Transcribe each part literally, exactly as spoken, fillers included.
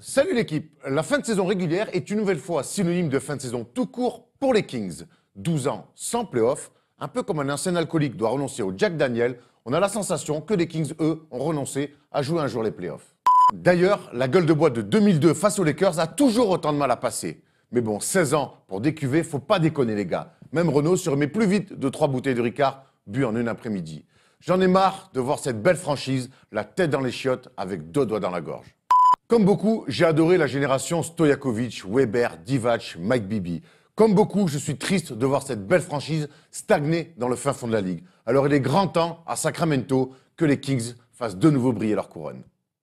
Salut l'équipe. La fin de saison régulière est une nouvelle fois synonyme de fin de saison tout court pour les Kings. douze ans sans play-off, un peu comme un ancien alcoolique doit renoncer au Jack Daniel, on a la sensation que les Kings, eux, ont renoncé à jouer un jour les playoffs. D'ailleurs, la gueule de bois de deux mille deux face aux Lakers a toujours autant de mal à passer. Mais bon, seize ans pour décuver, faut pas déconner les gars. Même Renault se remet plus vite de trois bouteilles de Ricard bues en une après-midi. J'en ai marre de voir cette belle franchise, la tête dans les chiottes, avec deux doigts dans la gorge. Comme beaucoup, j'ai adoré la génération Stojakovic, Weber, Divac, Mike Bibby. Comme beaucoup, je suis triste de voir cette belle franchise stagner dans le fin fond de la ligue. Alors il est grand temps, à Sacramento, que les Kings fassent de nouveau briller leur couronne.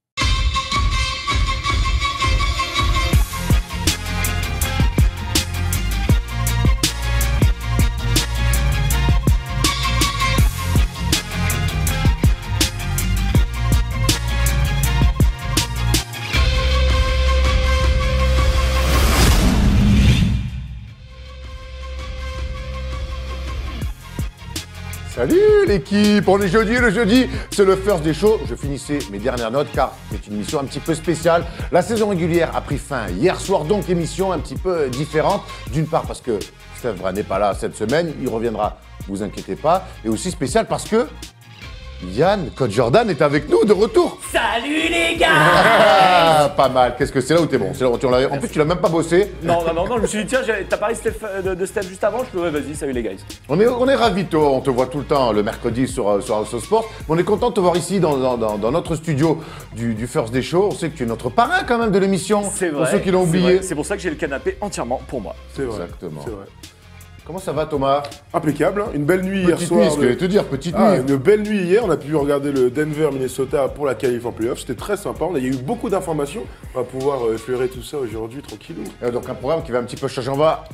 Salut l'équipe, on est jeudi, le jeudi, c'est le first des shows. Je finissais mes dernières notes car c'est une émission un petit peu spéciale. La saison régulière a pris fin hier soir, donc émission un petit peu différente. D'une part parce que Steph Vra n'est pas là cette semaine, il reviendra, vous inquiétez pas. Et aussi spécial parce que Yann, coach Jordan, est avec nous de retour. Salut les gars. Ah, pas mal, qu'est-ce que c'est là où t'es bon, c'est là où tu l'as- En plus tu l'as même pas bossé. Non, non, non, non, je me suis dit, tiens, j'ai- t'as parlé Steph, de, de Steph juste avant, je peux, ouais, vas-y, salut les guys. On est, on est ravis, toi. On te voit tout le temps le mercredi sur, euh, sur House of Sport. Mais on est content de te voir ici dans, dans, dans, dans notre studio du, du First Day Show. On sait que tu es notre parrain quand même de l'émission. C'est vrai. Pour ceux qui l'ont c'est oublié. vrai. C'est pour ça que j'ai le canapé entièrement pour moi. C'est vrai. Exactement. C'est vrai. Comment ça va, Thomas? Impeccable, hein. Une belle nuit hier Petite soir. nuit, ce que de- j'allais te dire, petite Ah, nuit. une belle nuit hier, on a pu regarder le Denver-Minnesota pour la qualif en playoff, c'était très sympa, on a, il y a eu beaucoup d'informations, on va pouvoir euh, effleurer tout ça aujourd'hui tranquillou. Euh, donc un programme qui va un petit peu changer. On va,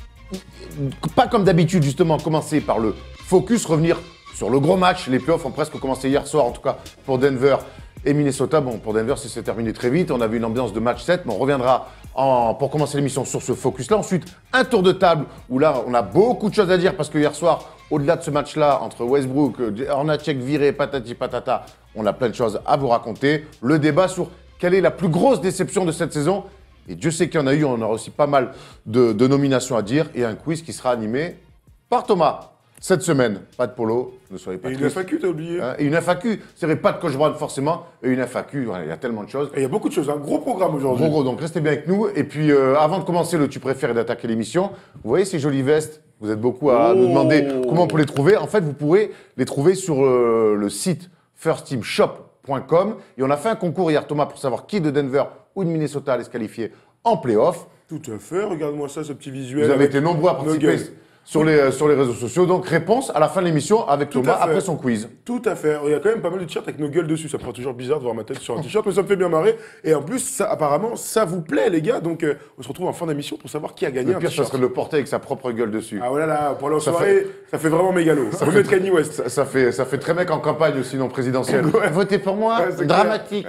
pas comme d'habitude, justement, commencer par le focus, revenir sur le gros match. Les playoffs ont presque commencé hier soir, en tout cas pour Denver et Minnesota. Bon, pour Denver, ça s'est terminé très vite. On avait une ambiance de match sept, mais on reviendra en, pour commencer l'émission sur ce focus-là. Ensuite, un tour de table où là, on a beaucoup de choses à dire parce que hier soir, au-delà de ce match-là, entre Westbrook, Hornacek viré, patati patata, on a plein de choses à vous raconter. Le débat sur quelle est la plus grosse déception de cette saison. Et Dieu sait qu'il y en a eu, on aura aussi pas mal de, de nominations à dire et un quiz qui sera animé par Thomas. Cette semaine, pas de polo, ne soyez pas Et une tristes. F A Q, t'as oublié. Hein, et une F A Q, c'est vrai, pas de coach Brown forcément, et une F A Q, voilà, il y a tellement de choses. Et il y a beaucoup de choses, un gros programme aujourd'hui. Gros gros, donc restez bien avec nous. Et puis euh, avant de commencer le tu préfères et d'attaquer l'émission, vous voyez ces jolies vestes, vous êtes beaucoup à Oh. nous demander comment on peut les trouver. En fait, vous pourrez les trouver sur euh, le site first team shop point com. Et on a fait un concours hier, Thomas, pour savoir qui de Denver ou de Minnesota allait se qualifier en playoff. Tout à fait, regarde-moi ça, ce petit visuel. Vous avez avec été nombreux à nos participer gueules. sur les, euh, sur les réseaux sociaux. Donc réponse à la fin de l'émission avec Tout Thomas à fait. après son quiz. Tout à fait. Il y a quand même pas mal de t-shirts avec nos gueules dessus. Ça me fera toujours bizarre de voir ma tête sur un t-shirt, mais ça me fait bien marrer. Et en plus, ça, apparemment, ça vous plaît, les gars. Donc, euh, on se retrouve en fin d'émission pour savoir qui a gagné Le un pire, ça t-shirt. serait de le porter avec sa propre gueule dessus. Ah voilà, là, pour aller en Ça soirée, ça fait vraiment mégalo. Ça peut mettre Kanye West. Ça, ça fait, ça fait très mec en campagne aussi, non présidentielle. Ouais. Votez pour moi, Ouais, c'est dramatique.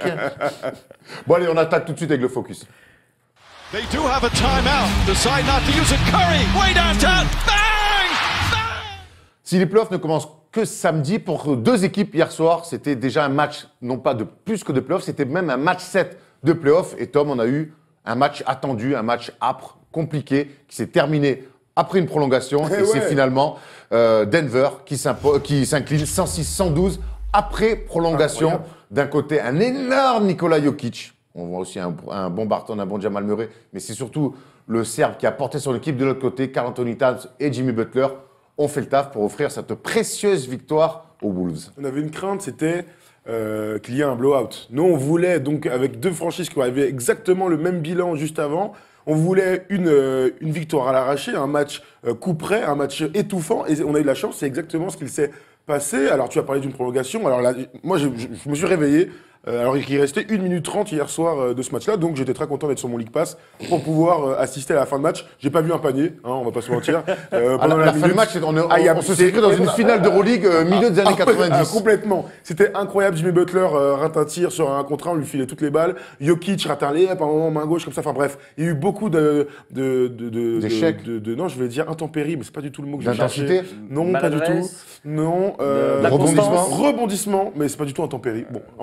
Bon allez, on attaque tout de suite avec le focus. They do have a timeout. Decide not to use it. Curry, way downtown. Bang! Bang! Si les playoffs ne commencent que samedi, pour deux équipes hier soir, c'était déjà un match, non pas de plus que de playoffs, c'était même un match sept de playoffs. Et Tom, on a eu un match attendu, un match âpre, compliqué, qui s'est terminé après une prolongation. Eh et c'est ouais. finalement euh, Denver qui s'impo- qui s'incline cent six cent douze après prolongation. Incroyable. D'un côté, un énorme Nikola Jokic. On voit aussi un, un bon Barton, un bon Jamal Murray. Mais c'est surtout le Serbe qui a porté son équipe. De l'autre côté, Karl Anthony Towns et Jimmy Butler ont fait le taf pour offrir cette précieuse victoire aux Wolves. On avait une crainte, c'était euh, qu'il y ait un blowout. Nous, on voulait, donc, avec deux franchises qui avaient exactement le même bilan juste avant, on voulait une, euh, une victoire à l'arraché, un match euh, coup près, un match étouffant. Et on a eu de la chance, c'est exactement ce qu'il s'est passé. Alors, tu as parlé d'une prolongation. Alors là, moi, je, je- je me suis réveillé. euh, alors qu'il restait une minute trente hier soir euh, de ce match-là. Donc, j'étais très content d'être sur mon League Pass pour pouvoir euh, assister à la fin de match. J'ai pas vu un panier, hein, on va pas se mentir. Euh, À la, pendant la fin minute. du match, c'est- on, est- on- Ah, il y a- on se c'est- s'inscrit dans une finale d'Euroleague euh, milieu des années Ah, ouais, quatre-vingt-dix. ah, complètement. C'était incroyable. Jimmy Butler euh, rate un tir sur un contre un, on lui filait toutes les balles. Jokic rate un layup, à un moment main gauche comme ça. Enfin bref, il y a eu beaucoup de de de de, D'échecs. de, de- de- non, je vais dire intempéries, mais c'est pas du tout le mot que je D'intensité. cherchais. Non, pas du tout. Maladresse. Non. euh, De la rebondissement. constance. Rebondissement, mais c'est pas du tout intempéries. Bon, en tout cas,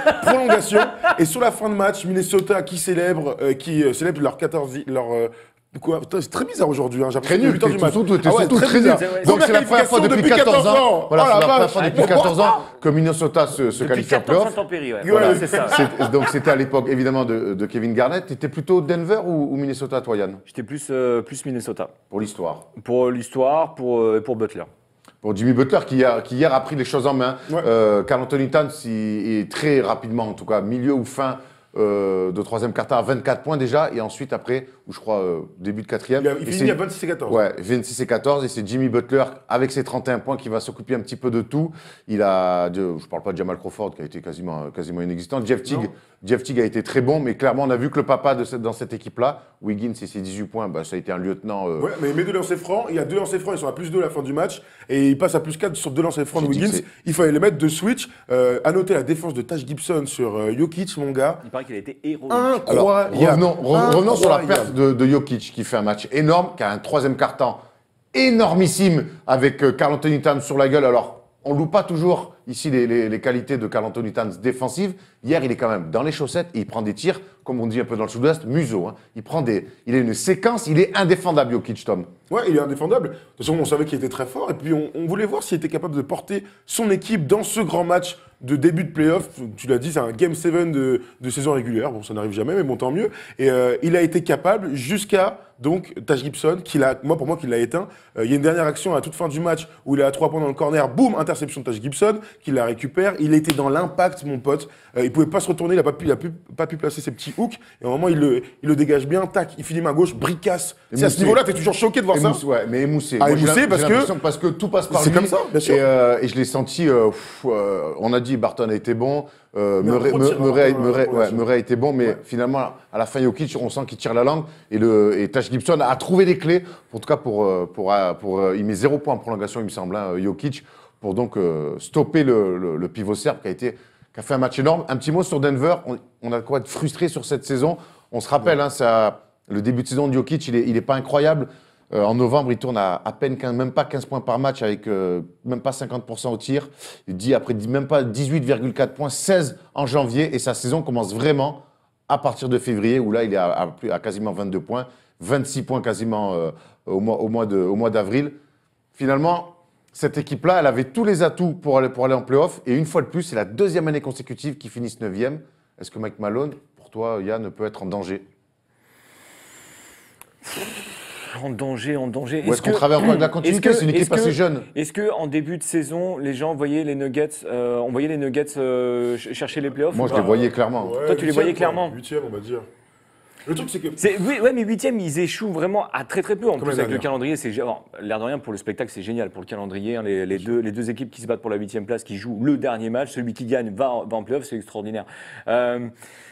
prolongation. Et sur la fin de match, Minnesota qui célèbre, euh, qui euh, célèbre leur quatorze, leur euh, quoi, putain, c'est très bizarre aujourd'hui. Hein. J'ai Très nul, huit heures du match. surtout, t'es Ah ouais, surtout très très bizarre. nul. Ouais, Donc ouais. c'est la première fois depuis quatorze ans. Voilà, Oh c'est la la première vache. fois depuis quatorze ans que Minnesota se, se Depuis qualifie en quatorze ans, playoff. intempéries, ouais. Ouais, Voilà, ouais. c'est ça. C'est- Donc c'était à l'époque évidemment de, de Kevin Garnett. T'étais plutôt Denver ou, ou Minnesota, toi, Yann, J'étais plus, euh, plus Minnesota. pour l'histoire? Pour l'histoire, pour, euh, pour Butler. Pour Jimmy Butler, qui, a- qui hier a pris les choses en main. Ouais. Euh, Karl Anthony Towns il est très rapidement, en tout cas, milieu ou fin euh, de troisième quart-temps à vingt-quatre points déjà. Et ensuite, après, ou je crois euh, début de quatrième. Il, a- il Et finit c'est- à vingt-six et quatorze. Ouais, vingt-six et quatorze, et c'est Jimmy Butler avec ses trente et un points qui va s'occuper un petit peu de tout. Il a, de- je parle pas de Jamal Crawford qui a été quasiment, quasiment inexistant. Jeff Teague, Non. Jeff Teague a été très bon, mais clairement on a vu que le papa de cette, dans cette équipe-là, Wiggins et ses dix-huit points, bah, ça a été un lieutenant. euh, Ouais, mais il met deux lancers francs, il y a deux lancers francs, ils sont à plus deux à la fin du match, et il passe à plus quatre sur deux lancers francs de J'ai dit que Wiggins. c'est- Il fallait les mettre de switch. Euh, à noter la défense de Taj Gibson sur euh, Jokic, mon gars. Il paraît qu'il a été héros. Alors, Incroyable. revenons, re- revenons sur la Incroyable. perte de, de Jokic qui fait un match énorme, qui a un troisième quart-temps énormissime avec euh, Karl Anthony Towns sur la gueule. Alors, on ne loue pas toujours ici les, les- les qualités de Karl Anthony Towns défensives. Hier, il est quand même dans les chaussettes et il prend des tirs, comme on dit un peu dans le sud-ouest, museau. Hein. Il prend des, il a une séquence, il est indéfendable, Jokic, Tom. Ouais, il est indéfendable. De toute façon, on savait qu'il était très fort. Et puis, on, on voulait voir s'il était capable de porter son équipe dans ce grand match de début de playoff. Tu l'as dit, c'est un Game sept de, de saison régulière. Bon, ça n'arrive jamais, mais bon, tant mieux. Et euh, il a été capable jusqu'à, donc, Taj Gibson, qui l'a, moi, pour moi, qui l'a éteint. Euh, il y a une dernière action à la toute fin du match où il est à trois points dans le corner. Boum, interception de Taj Gibson, qui la récupère. Il était dans l'impact, mon pote. Euh, il pouvait pas se retourner, il n'a pas pu, il a pu- pas pu placer ses petits hooks. Et à un moment, il le, il le dégage bien. Tac, il finit main gauche, bricasse. C'est à ce Émoussé. niveau-là, t'es toujours choqué de voir ça. Émoussé, ouais, mais émoussé. Ah, Moi, j'ai émoussé l'im- parce j'ai que- l'impression parce que tout passe par C'est lui. comme ça, bien sûr. Et, euh, et je l'ai senti. euh, pff, euh, on a dit Barton a été bon. Euh, Mais un Murray, gros Murray- tir, hein, Murray- pour la- Murray- pour la ouais, suite. Murray a été bon, mais Ouais. finalement, à la fin, Jokic, on sent qu'il tire la langue. Et, le, et Taj Gibson a trouvé les clés, en tout cas pour. euh, pour, euh, pour, euh, il met zéro point en prolongation, il me semble, hein, Jokic, pour donc euh, stopper le, le- le pivot serbe qui a, été, qui a fait un match énorme. Un petit mot sur Denver. On, on a quoi être frustré sur cette saison. On se rappelle, hein, ça, le début de saison de Jokic, il n'est il est pas incroyable. Euh, en novembre, il tourne à à peine quinze, même pas quinze points par match avec euh, même pas cinquante pour cent au tir. Il dit après dit même pas dix-huit virgule quatre points, seize en janvier et sa saison commence vraiment à partir de février où là il est à, à plus- à quasiment vingt-deux points, vingt-six points quasiment euh, au mois, au mois de- au mois d'avril. Finalement, cette équipe-là, elle avait tous les atouts pour aller, pour aller en playoff et une fois de plus, c'est la deuxième année consécutive qu'ils finissent neuvième. Est-ce que Mike Malone, pour toi, Yann, peut être en danger? En danger, en danger. Ou est-ce qu'on travaille encore avec la continuité? est-ce que- C'est une équipe est-ce que- assez jeune. Est-ce que en début de saison, les gens voyaient les Nuggets, euh, on voyait les Nuggets euh, ch- chercher les playoffs Moi, ou je pas les voyais clairement. Ouais, Toi, tu les huitième, voyais quoi. clairement. Huitième, on va dire. Le truc, c'est que. C'est, oui, ouais, mais huitième, ils échouent vraiment à très très peu. En Comme plus, l'année avec le dernière. calendrier, c'est gé- alors, l'air de rien pour le spectacle, c'est génial pour le calendrier. hein, les, les deux, les deux équipes qui se battent pour la huitième place, qui jouent le dernier match, celui qui gagne va, en- va en playoff, c'est extraordinaire. Euh,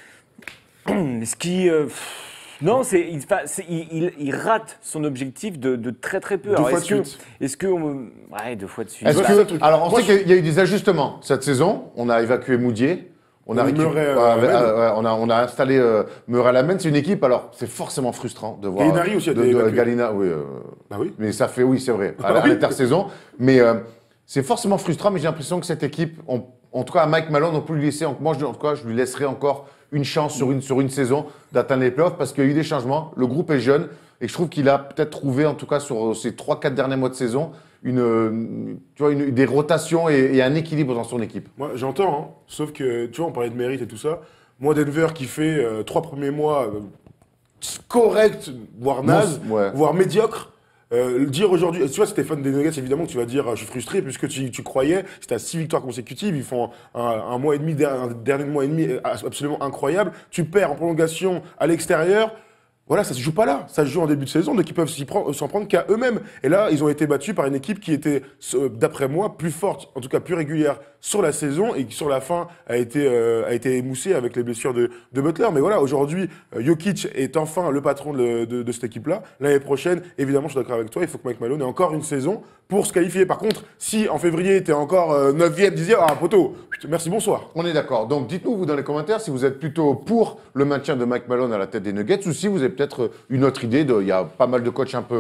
ce qui, euh, pff, non, c'est, il, fa- c'est- il, il- il rate son objectif de, de très très peu. Deux Alors, fois est-ce de que, suite. est-ce que, on- ouais, deux fois de suite. Est-ce Ouais, que- c'est ça le truc. alors, on Moi, sait qu'il y a eu des ajustements cette saison. On a évacué Moudier. On a, On récup- Murray, euh, ouais, Lamenne. euh, ouais, on a, on a installé euh, Murray Lamenne. C'est une équipe, alors c'est forcément frustrant de voir. Gallinari aussi a de, été de- évacué. Galina, oui. euh, Bah oui. mais ça fait, oui, c'est vrai, à, la- à Oui. l'intersaison. Mais euh, c'est forcément frustrant, mais j'ai l'impression que cette équipe, on- en tout cas à Mike Malone, on peut lui laisser, moi je, en tout cas, je lui laisserai encore une chance sur une, sur une saison d'atteindre les playoffs parce qu'il y a eu des changements. Le groupe est jeune et je trouve qu'il a peut-être trouvé, en tout cas sur ces trois quatre derniers mois de saison, une, euh, tu vois, une- des rotations et, et un équilibre dans son équipe. Moi, j'entends, hein. Sauf que, tu vois, on parlait de mérite et tout ça. Moi, Denver qui fait euh, trois premiers mois euh, correct, voire naze, Bon, ouais. voire médiocre. Euh, le dire aujourd'hui, tu vois, si t'es fan des Nuggets, évidemment, tu vas dire, euh, je suis frustré, puisque tu, tu croyais, c'était à six victoires consécutives, ils font un, un mois et demi, der- un dernier mois et demi euh, absolument incroyable. Tu perds en prolongation à l'extérieur. Voilà, ça se joue pas là. Ça se joue en début de saison, donc ils peuvent s'y prendre- s'en prendre qu'à eux-mêmes. Et là, ils ont été battus par une équipe qui était, euh, d'après moi, plus forte, en tout cas plus régulière sur la saison et qui, sur la fin, a été, euh, a été émoussée avec les blessures de, de Butler. Mais voilà, aujourd'hui, euh, Jokic est enfin le patron de, de- de cette équipe-là. L'année prochaine, évidemment, je suis d'accord avec toi, il faut que Mike Malone ait encore une saison pour se qualifier. Par contre, si en février, tu es encore euh, neuvième, dixième, ah, poteau, merci, bonsoir. On est d'accord. Donc dites-nous, vous, dans les commentaires, si vous êtes plutôt pour le maintien de Mike Malone à la tête des Nuggets ou si vous avez peut-être une autre idée. De, il y a pas mal de coachs un peu,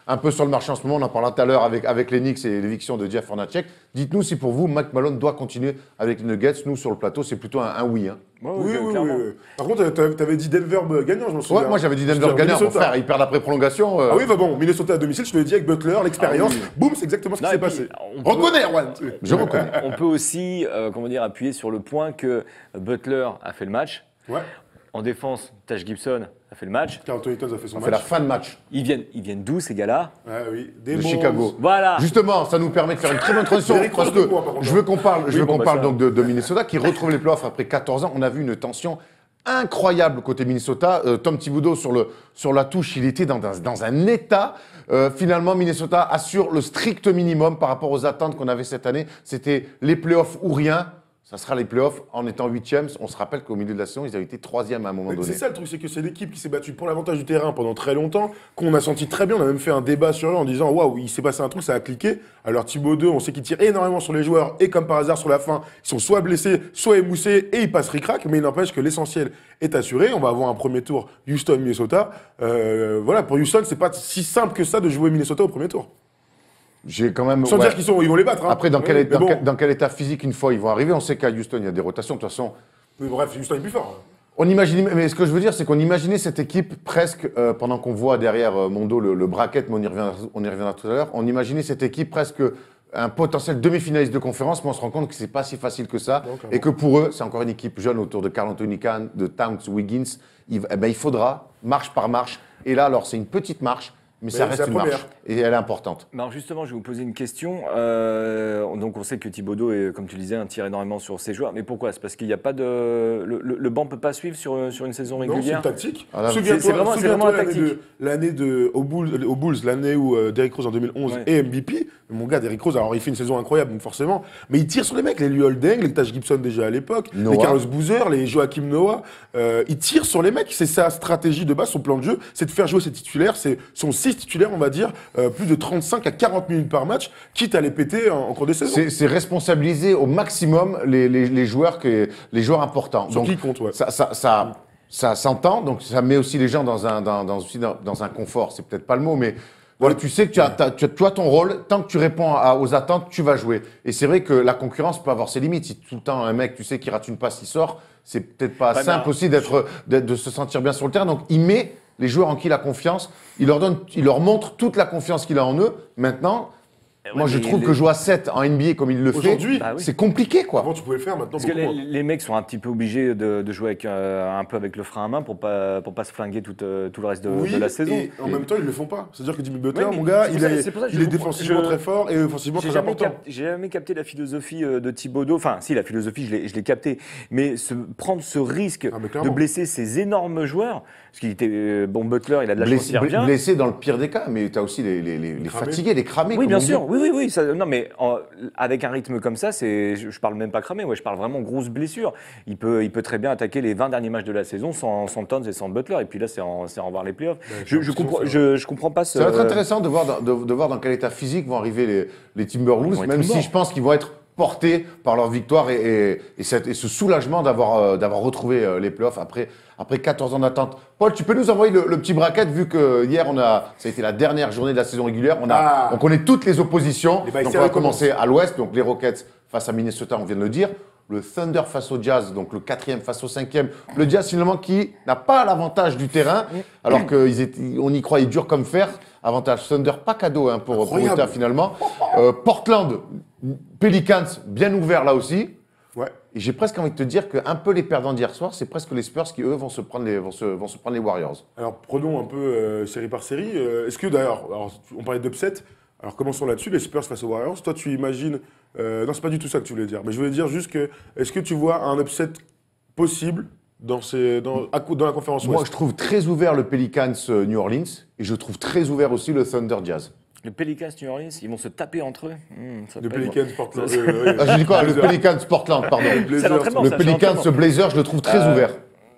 un peu sur le marché en ce moment. On en parlera tout à l'heure avec, avec les Knicks et l'éviction de Jeff Hornacek. Dites-nous si pour vous, Mike Malone doit continuer avec les Nuggets. Nous, sur le plateau, c'est plutôt un, un oui. Hein. Ouais, Oui, ouais, oui, clairement. oui, oui. Par contre, tu avais dit Denver gagnant, je m'en souviens. Ouais, moi j'avais dit Denver Je veux dire, gagnant. Mon Minnesota. frère, ils perdent après prolongation. euh, Ah oui, bah bon, Minnesota à domicile, je te l'ai dit avec Butler, l'expérience. Ah oui. Boum, c'est exactement ce qui Non, s'est et puis, passé. on peut- Reconnais, Erwan. Je reconnais. On peut aussi, euh, comment dire, appuyer sur le point que Butler a fait le match. Ouais. En défense, Taj Gibson a fait le match. Carl Anthony Towns a fait son On match. fait la fin de match Ils viennent, ils viennent d'où ces gars-là? Ouais, oui. Des de bons- Chicago. Voilà. Justement, ça nous permet de faire une très bonne transition Derrick parce Rose que de quoi, par contre, je veux qu'on parle, je Oui, veux bon, qu'on bah, parle ça. donc de, de Minnesota qui retrouve les playoffs après quatorze ans. On a vu une tension incroyable côté Minnesota. Euh, Tom Thibodeau sur, le, sur la touche, il était dans, un- dans un état. Euh, finalement, Minnesota assure le strict minimum par rapport aux attentes qu'on avait cette année. C'était les playoffs ou rien. Ça sera les playoffs en étant huitième. On se rappelle qu'au milieu de la saison, ils avaient été troisième à un moment Mais donné. C'est ça le truc, c'est que c'est l'équipe qui s'est battue pour l'avantage du terrain pendant très longtemps, qu'on a senti très bien. On a même fait un débat sur eux en disant waouh, il s'est passé un truc, ça a cliqué. Alors Thibaudot, on sait qu'il tire énormément sur les joueurs et comme par hasard sur la fin, ils sont soit blessés, soit émoussés et ils passent ric-rac. Mais il n'empêche que l'essentiel est assuré. On va avoir un premier tour Houston-Minnesota. Euh, voilà, pour Houston, c'est pas si simple que ça de jouer Minnesota au premier tour. J'ai quand même. Sans ouais. dire qu'ils sont, ils vont les battre. Hein. Après, dans, Ouais, quel, mais dans, bon. quel, dans quel état physique une fois ils vont arriver? On sait qu'à Houston, il y a des rotations. De toute façon, Mais bref, Houston est plus fort. on imagine. Mais ce que je veux dire, c'est qu'on imaginait cette équipe presque, euh, pendant qu'on voit derrière euh, mon dos le, le bracket, mais on y, reviendra, on y reviendra tout à l'heure, on imaginait cette équipe presque un potentiel demi-finaliste de conférence, mais on se rend compte que c'est pas si facile que ça. Non, clairement. Et que pour eux, c'est encore une équipe jeune autour de Karl Anthony Towns, de Towns, Wiggins. Il, eh ben, il faudra, marche par marche. Et là, alors, c'est une petite marche, mais, ça Mais reste c'est la une première. marche. Et elle est importante. Alors justement, je vais vous poser une question. Euh, donc on sait que Thibodeau, est, comme tu le disais, hein, tire énormément sur ses joueurs. Mais pourquoi? C'est parce qu'il n'y a pas de... Le, le, le banc ne peut pas suivre sur, sur une saison Non, c'est régulière? une tactique. Ah, là, Souviens-toi, c'est vraiment- c'est souviens-toi vraiment la l'année tactique. de- L'année de, aux Bulls, aux Bulls, l'année où euh, Derrick Rose en deux mille onze Ouais. est M V P. Mon gars, Derrick Rose, alors il fait une saison incroyable, donc forcément. Mais il tire sur les mecs, les Lou Holding, les Taj Gibson déjà à l'époque, Noah. les Carlos Boozer, les Joachim Noah. Euh, il tire sur les mecs. C'est sa stratégie de base, son plan de jeu, c'est de faire jouer ses titulaires. C'est son six titulaires, on va dire, euh, plus de trente-cinq à quarante minutes par match, quitte à les péter en, en cours de saison. C'est c'est responsabiliser au maximum les, les, les joueurs, que, les joueurs importants. Sur Donc, qui il compte, ouais. ça, ça, ça, ça s'entend, donc ça met aussi les gens dans un, dans, dans, aussi dans, dans un confort. C'est peut-être pas le mot, mais voilà, tu sais que tu as, t'as- tu as, tu as ton rôle. Tant que tu réponds à- aux attentes, tu vas jouer. Et c'est vrai que la concurrence peut avoir ses limites. Si tout le temps un mec, tu sais, qui rate une passe, il sort, c'est peut-être pas Ouais, simple mais- aussi d'être, d'être- de se sentir bien sur le terrain. Donc il met les joueurs en qui il a confiance. Il leur donne, il leur montre toute la confiance qu'il a en eux. Maintenant. Moi, ouais, je mais trouve les- que jouer à sept en N B A comme il le fait, Aujourd'hui, Bah oui. c'est compliqué, quoi. Avant, tu pouvais le faire, maintenant, Parce que beaucoup les, moins. les mecs sont un petit peu obligés de, de jouer avec, euh, un peu avec le frein à main pour pas, pour pas se flinguer tout, euh, tout le reste de, Oui, de la saison. et en même temps, ils le font pas. C'est-à-dire que Jimmy Butler, Ouais, mais mon gars, c'est il, pour ça- est, c'est pour ça que il je est comprends- défensivement je- très fort et offensivement J'ai très jamais, important. cap- j'ai jamais capté la philosophie euh, de Thibodeau. Enfin, si, la philosophie, je l'ai je l'ai capté. Mais se, prendre ce risque Ah, mais clairement. de blesser ces énormes joueurs, parce qu'il était. euh, bon, Butler, il a de la chance, Blessé, il revient. blessé dans le pire des cas, mais tu as aussi les, les, les, les cramés. fatigués, les cramés. Oui, comme bien on dit. sûr. Oui, oui, oui. Ça- non, mais en- avec un rythme comme ça, c'est, je, je parle même pas cramé. Ouais, je parle vraiment grosse blessure. Il peut, il peut très bien attaquer les vingt derniers matchs de la saison sans, sans Towns et sans Butler. Et puis là, c'est en, c'est en voir les playoffs. Ouais, je, j'ai je, comprends, l'impression, je, je comprends pas ce. Ça va être intéressant de voir dans, de, de voir dans quel état physique vont arriver les, les Ils Timberwolves, vont être même si morts. je pense qu'ils vont être portés par leur victoire et, et, et, cette- et ce soulagement d'avoir euh, d'avoir retrouvé euh, les playoffs après, après quatorze ans d'attente. Paul, tu peux nous envoyer le, le petit bracket, vu que hier, on a, ça a été la dernière journée de la saison régulière. On, a, Ah. on connaît toutes les oppositions. Les bails Donc on serrés va commencer à l'ouest, donc les Rockets face à Minnesota, on vient de le dire. Le Thunder face au Jazz, donc le quatrième face au cinquième. Le Jazz, finalement, qui n'a pas l'avantage du terrain, alors qu'on y croyait dur comme fer. Avantage Thunder, pas cadeau hein, pour, pour Incroyable. Utah, finalement. Euh, Portland, Pelicans, bien ouvert là aussi. Ouais. Et j'ai presque envie de te dire qu'un peu les perdants d'hier soir, c'est presque les Spurs qui, eux, vont se prendre les, vont se, vont se prendre les Warriors. Alors prenons un peu euh, série par série. Euh, Est-ce que d'ailleurs, alors, tu- on parlait d'upset, alors commençons là-dessus, les Spurs face aux Warriors. Toi, tu imagines. Euh, non, c'est pas du tout ça que tu voulais dire. Mais je voulais dire juste que. Est-ce que tu vois un upset possible dans, ces, dans, à co- dans la conférence Moi, Ouest? je trouve très ouvert le Pelicans euh, New Orleans et je trouve très ouvert aussi le Thunder Jazz. Le Pelicans New Orleans, ils vont se taper entre eux. Hmm, ça Le peut être- Pelicans Portland. Ça, euh, Ah, j'ai dit quoi? Le Blazers. Pelicans Portland, pardon. Blazers. C'est l'entraînement, Le ça, c'est Pelicans l'entraînement. Blazer, je le trouve très Euh, ouvert.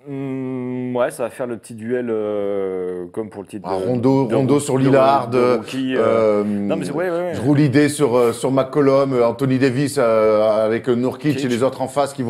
Hmm, ouais, ça va faire le petit duel euh, comme pour le titre. Ah, de- Rondo, de- Rondo sur de- Lillard, de euh, rookie, euh, euh, Non, mais c'est- ouais, ouais, ouais. je roule l'idée sur, euh, sur McCollum, euh, Anthony Davis euh, avec euh, Nurkic et Nurkic. les autres en face qui vont,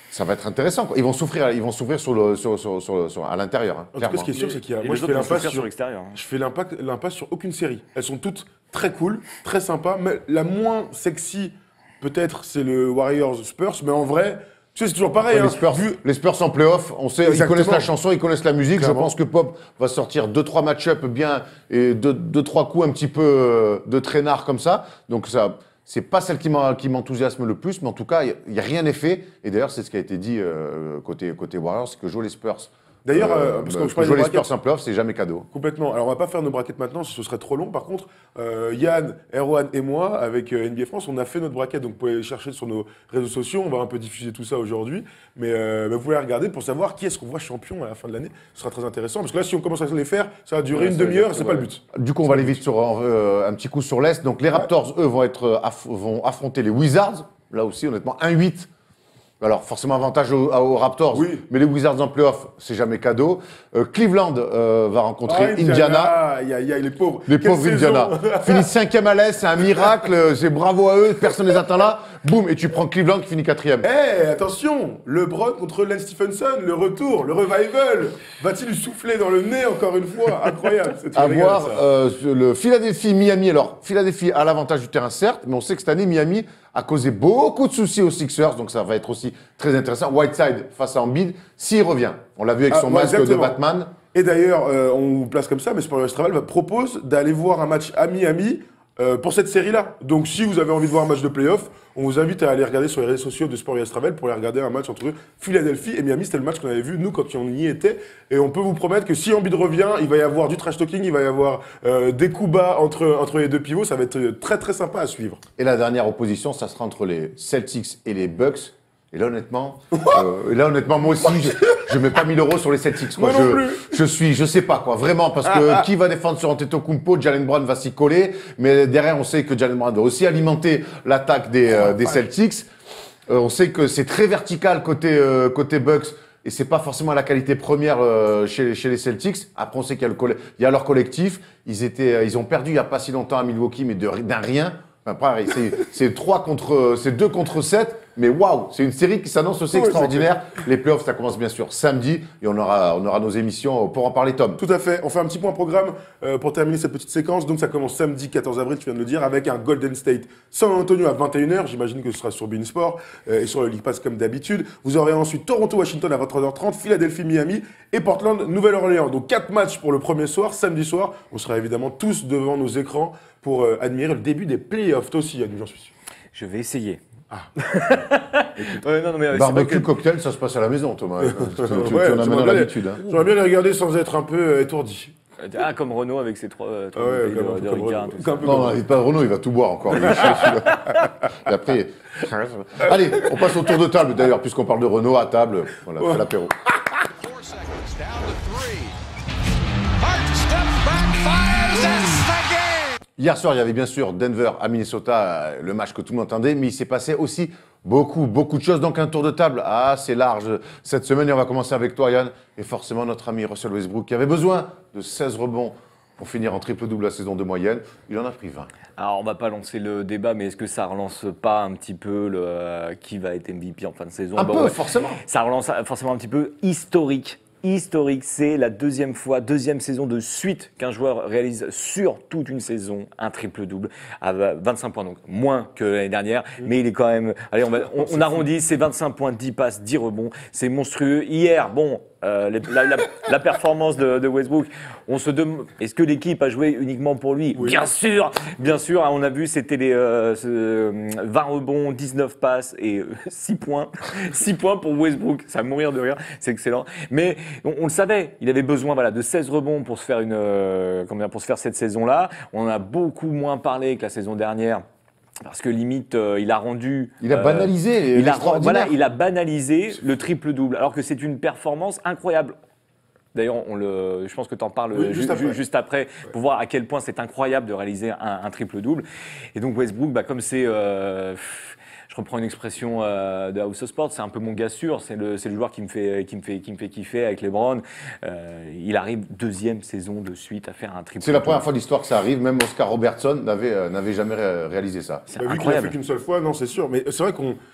Ça va être intéressant. Quoi. Ils vont souffrir, ils vont souffrir sur le, sur, sur, sur, sur- à l'intérieur. Hein, En tout cas, clairement. ce qui est sûr, c'est qu'il y a. Et Moi, les je autres fais vont l'impasse souffrir sur sur l'extérieur. hein. Je fais l'impact- l'impasse sur aucune série. Elles sont toutes très cool, très sympas. Mais la moins sexy, peut-être, c'est le Warriors Spurs. Mais en vrai, tu sais, c'est toujours pareil. Ouais, hein. les, Spurs, Vu- les Spurs en playoff, on sait, ils Exactement. connaissent la chanson, ils connaissent la musique. Clairement. Je pense que Pop va sortir deux trois match-up bien et deux, deux trois coups un petit peu euh, de traînard comme ça. Donc ça, c'est pas celle qui m'en- qui m'enthousiasme le plus, mais en tout cas, il n'y a, rien n'est fait. Et d'ailleurs, c'est ce qui a été dit euh, côté côté Warriors, c'est que jouer les Spurs. D'ailleurs, euh, euh, parce que je que parlais jouer des les braquettes. Spurs en playoff, c'est jamais cadeau. Complètement. Alors, on va pas faire nos braquettes maintenant, ce serait trop long. Par contre, euh, Yann, Erwan et moi, avec euh, N B A France, on a fait notre braquette. Donc, vous pouvez les chercher sur nos réseaux sociaux. On va un peu diffuser tout ça aujourd'hui. Mais, euh, mais vous pouvez les regarder pour savoir qui est-ce qu'on voit champion à la fin de l'année. Ce sera très intéressant. Parce que là, si on commence à les faire, ça va durer Ouais, une ça va demi-heure. être- C'est ouais. pas le but. Du coup, on va aller vite sur euh, un petit coup sur l'Est. Donc, les Raptors, eux, vont, être, euh, aff- vont affronter les Wizards. Là aussi, honnêtement, un huit. Alors, forcément, avantage aux, aux Raptors. Oui. Mais les Wizards en playoff, c'est jamais cadeau. Euh, Cleveland euh, va rencontrer Indiana. Aïe, aïe, aïe, les pauvres. Les Quelle pauvres saison. Indiana. Finissent cinquième à l'Est, c'est un miracle. euh, C'est bravo à eux, personne ne les attend là. Boum, et tu prends Cleveland qui finit quatrième. Eh, attention, LeBron contre Lance Stephenson, le retour, le revival. Va-t-il lui souffler dans le nez encore une fois? Incroyable. C'est À une régale, voir ça. euh, le Philadelphie-Miami. Alors, Philadelphie a l'avantage du terrain, certes, mais on sait que cette année, Miami a causé beaucoup de soucis aux Sixers, donc ça va être aussi très intéressant. Whiteside face à Embiid, s'il revient. On l'a vu avec Ah, son ouais, masque exactement. de Batman. Et d'ailleurs, euh, on vous place comme ça, mais Sport U S Travel va- propose d'aller voir un match à Miami euh, pour cette série-là. Donc, si vous avez envie de voir un match de playoff, on vous invite à aller regarder sur les réseaux sociaux de Sport U S Travel pour aller regarder un match entre Philadelphie et Miami. C'était le match qu'on avait vu, nous, quand on y était. Et on peut vous promettre que si Embiid revient, il va y avoir du trash talking, il va y avoir euh, des coups bas entre, entre les deux pivots. Ça va être euh, très, très sympa à suivre. Et la dernière opposition, ça sera entre les Celtics et les Bucks. Et là, honnêtement, euh, et là, honnêtement, moi aussi, je ne mets pas mille euros sur les Celtics. Quoi. Moi non je, plus. je suis, je sais pas quoi, vraiment, parce que qui va défendre sur Antetokounmpo, Jalen Brown va s'y coller, mais derrière, on sait que Jalen Brown doit aussi alimenter l'attaque des, euh, des Celtics. Euh, on sait que c'est très vertical côté euh, côté Bucks. Et c'est pas forcément la qualité première euh, chez, chez les Celtics. Après, on sait qu'il y a, le coll- il y a leur collectif. Ils étaient, euh, ils ont perdu il y a pas si longtemps à Milwaukee, mais de- d'un rien. Enfin, pareil, c'est- c'est trois contre, c'est deux contre sept. Mais waouh, c'est une série qui s'annonce aussi Ouais, extraordinaire. Les playoffs, ça commence bien sûr samedi, et on aura, on aura nos émissions pour en parler, Tom. Tout à fait. On fait un petit point programme euh, pour terminer cette petite séquence. Donc ça commence samedi quatorze avril, tu viens de le dire, avec un Golden State San Antonio à vingt et une heures. J'imagine que ce sera sur beIN Sport euh, et sur le League Pass comme d'habitude. Vous aurez ensuite Toronto-Washington à vingt-trois heures trente, Philadelphie-Miami et Portland-Nouvelle-Orléans. Donc quatre matchs pour le premier soir, samedi soir. On sera évidemment tous devant nos écrans pour euh, admirer le début des playoffs. Toi aussi, Yann, j'en suis sûr. Je vais essayer. Ah. Ouais, non, non, mais, euh, c'est Barbecue, vrai que- cocktail, ça se passe à la maison, Thomas. tu tu- tu Ouais, en as j'aimerais maintenant bien les- l'habitude. Hein. J'aimerais bien les regarder sans être un peu euh, étourdi. Ah, comme Renault avec ses trois, euh, trois Ah ouais, bouteilles comme un de, peu de comme Ricard, Renaud. tout ça. Comme un peu Non, comme non, il pas Renault, il va tout boire encore. Il est chiant, celui-là. Et après, allez, on passe au tour de table d'ailleurs, puisqu'on parle de Renault à table. Voilà, on fait l'apéro. Four seconds, down to three. Hart steps back, fires, that's the game. Hier soir, il y avait bien sûr Denver à Minnesota, euh, le match que tout le monde attendait, mais il s'est passé aussi beaucoup, beaucoup de choses. Donc un tour de table assez large cette semaine. Et on va commencer avec toi, Yann, et forcément notre ami Russell Westbrook, qui avait besoin de seize rebonds pour finir en triple-double la saison de moyenne. Il en a pris vingt. Alors, on va pas lancer le débat, mais est-ce que ça relance pas un petit peu le, euh, qui va être M V P en fin de saison? Un Bon, peu, ouais. forcément. Ça relance forcément un petit peu historique. Historique, c'est la deuxième fois, deuxième saison de suite qu'un joueur réalise sur toute une saison un triple-double à vingt-cinq points, donc moins que l'année dernière, mais il est quand même... Allez, on, va, on, on arrondit, c'est vingt-cinq points, dix passes, dix rebonds, c'est monstrueux. Hier, bon, euh, les- la, la- la performance de, de Westbrook, on se demande, est-ce que l'équipe a joué uniquement pour lui? Oui. Bien sûr, bien sûr, hein, on a vu, c'était les euh, ce, vingt rebonds, dix-neuf passes et euh, six points. six points pour Westbrook, ça va mourir de rire, c'est excellent. Mais on, on le savait, il avait besoin voilà, de seize rebonds pour se faire, une, euh, comment dire, pour se faire cette saison-là. On en a beaucoup moins parlé que la saison dernière. Parce que limite, euh, il a rendu... Il a euh, banalisé il a, l'extraordinaire. voilà, il a banalisé le triple-double, alors que c'est une performance incroyable. D'ailleurs, on le, je pense que tu en parles Oui, ju- juste ju- après. juste après pour voir à quel point c'est incroyable de réaliser un, un triple-double. Et donc Westbrook, bah, comme c'est... euh, je reprends une expression euh, de House of Sport, c'est un peu mon gars sûr, c'est le, c'est le joueur qui me fait, qui me fait, qui me fait kiffer avec LeBron. Euh, il arrive deuxième saison de suite à faire un triple-double. C'est la première fois de l'histoire que ça arrive. Même Oscar Robertson n'avait euh, n'avait jamais ré- réalisé ça. C'est Bah, vu qu'il a incroyable. fait qu'une seule fois, non, c'est sûr. Mais c'est vrai qu'on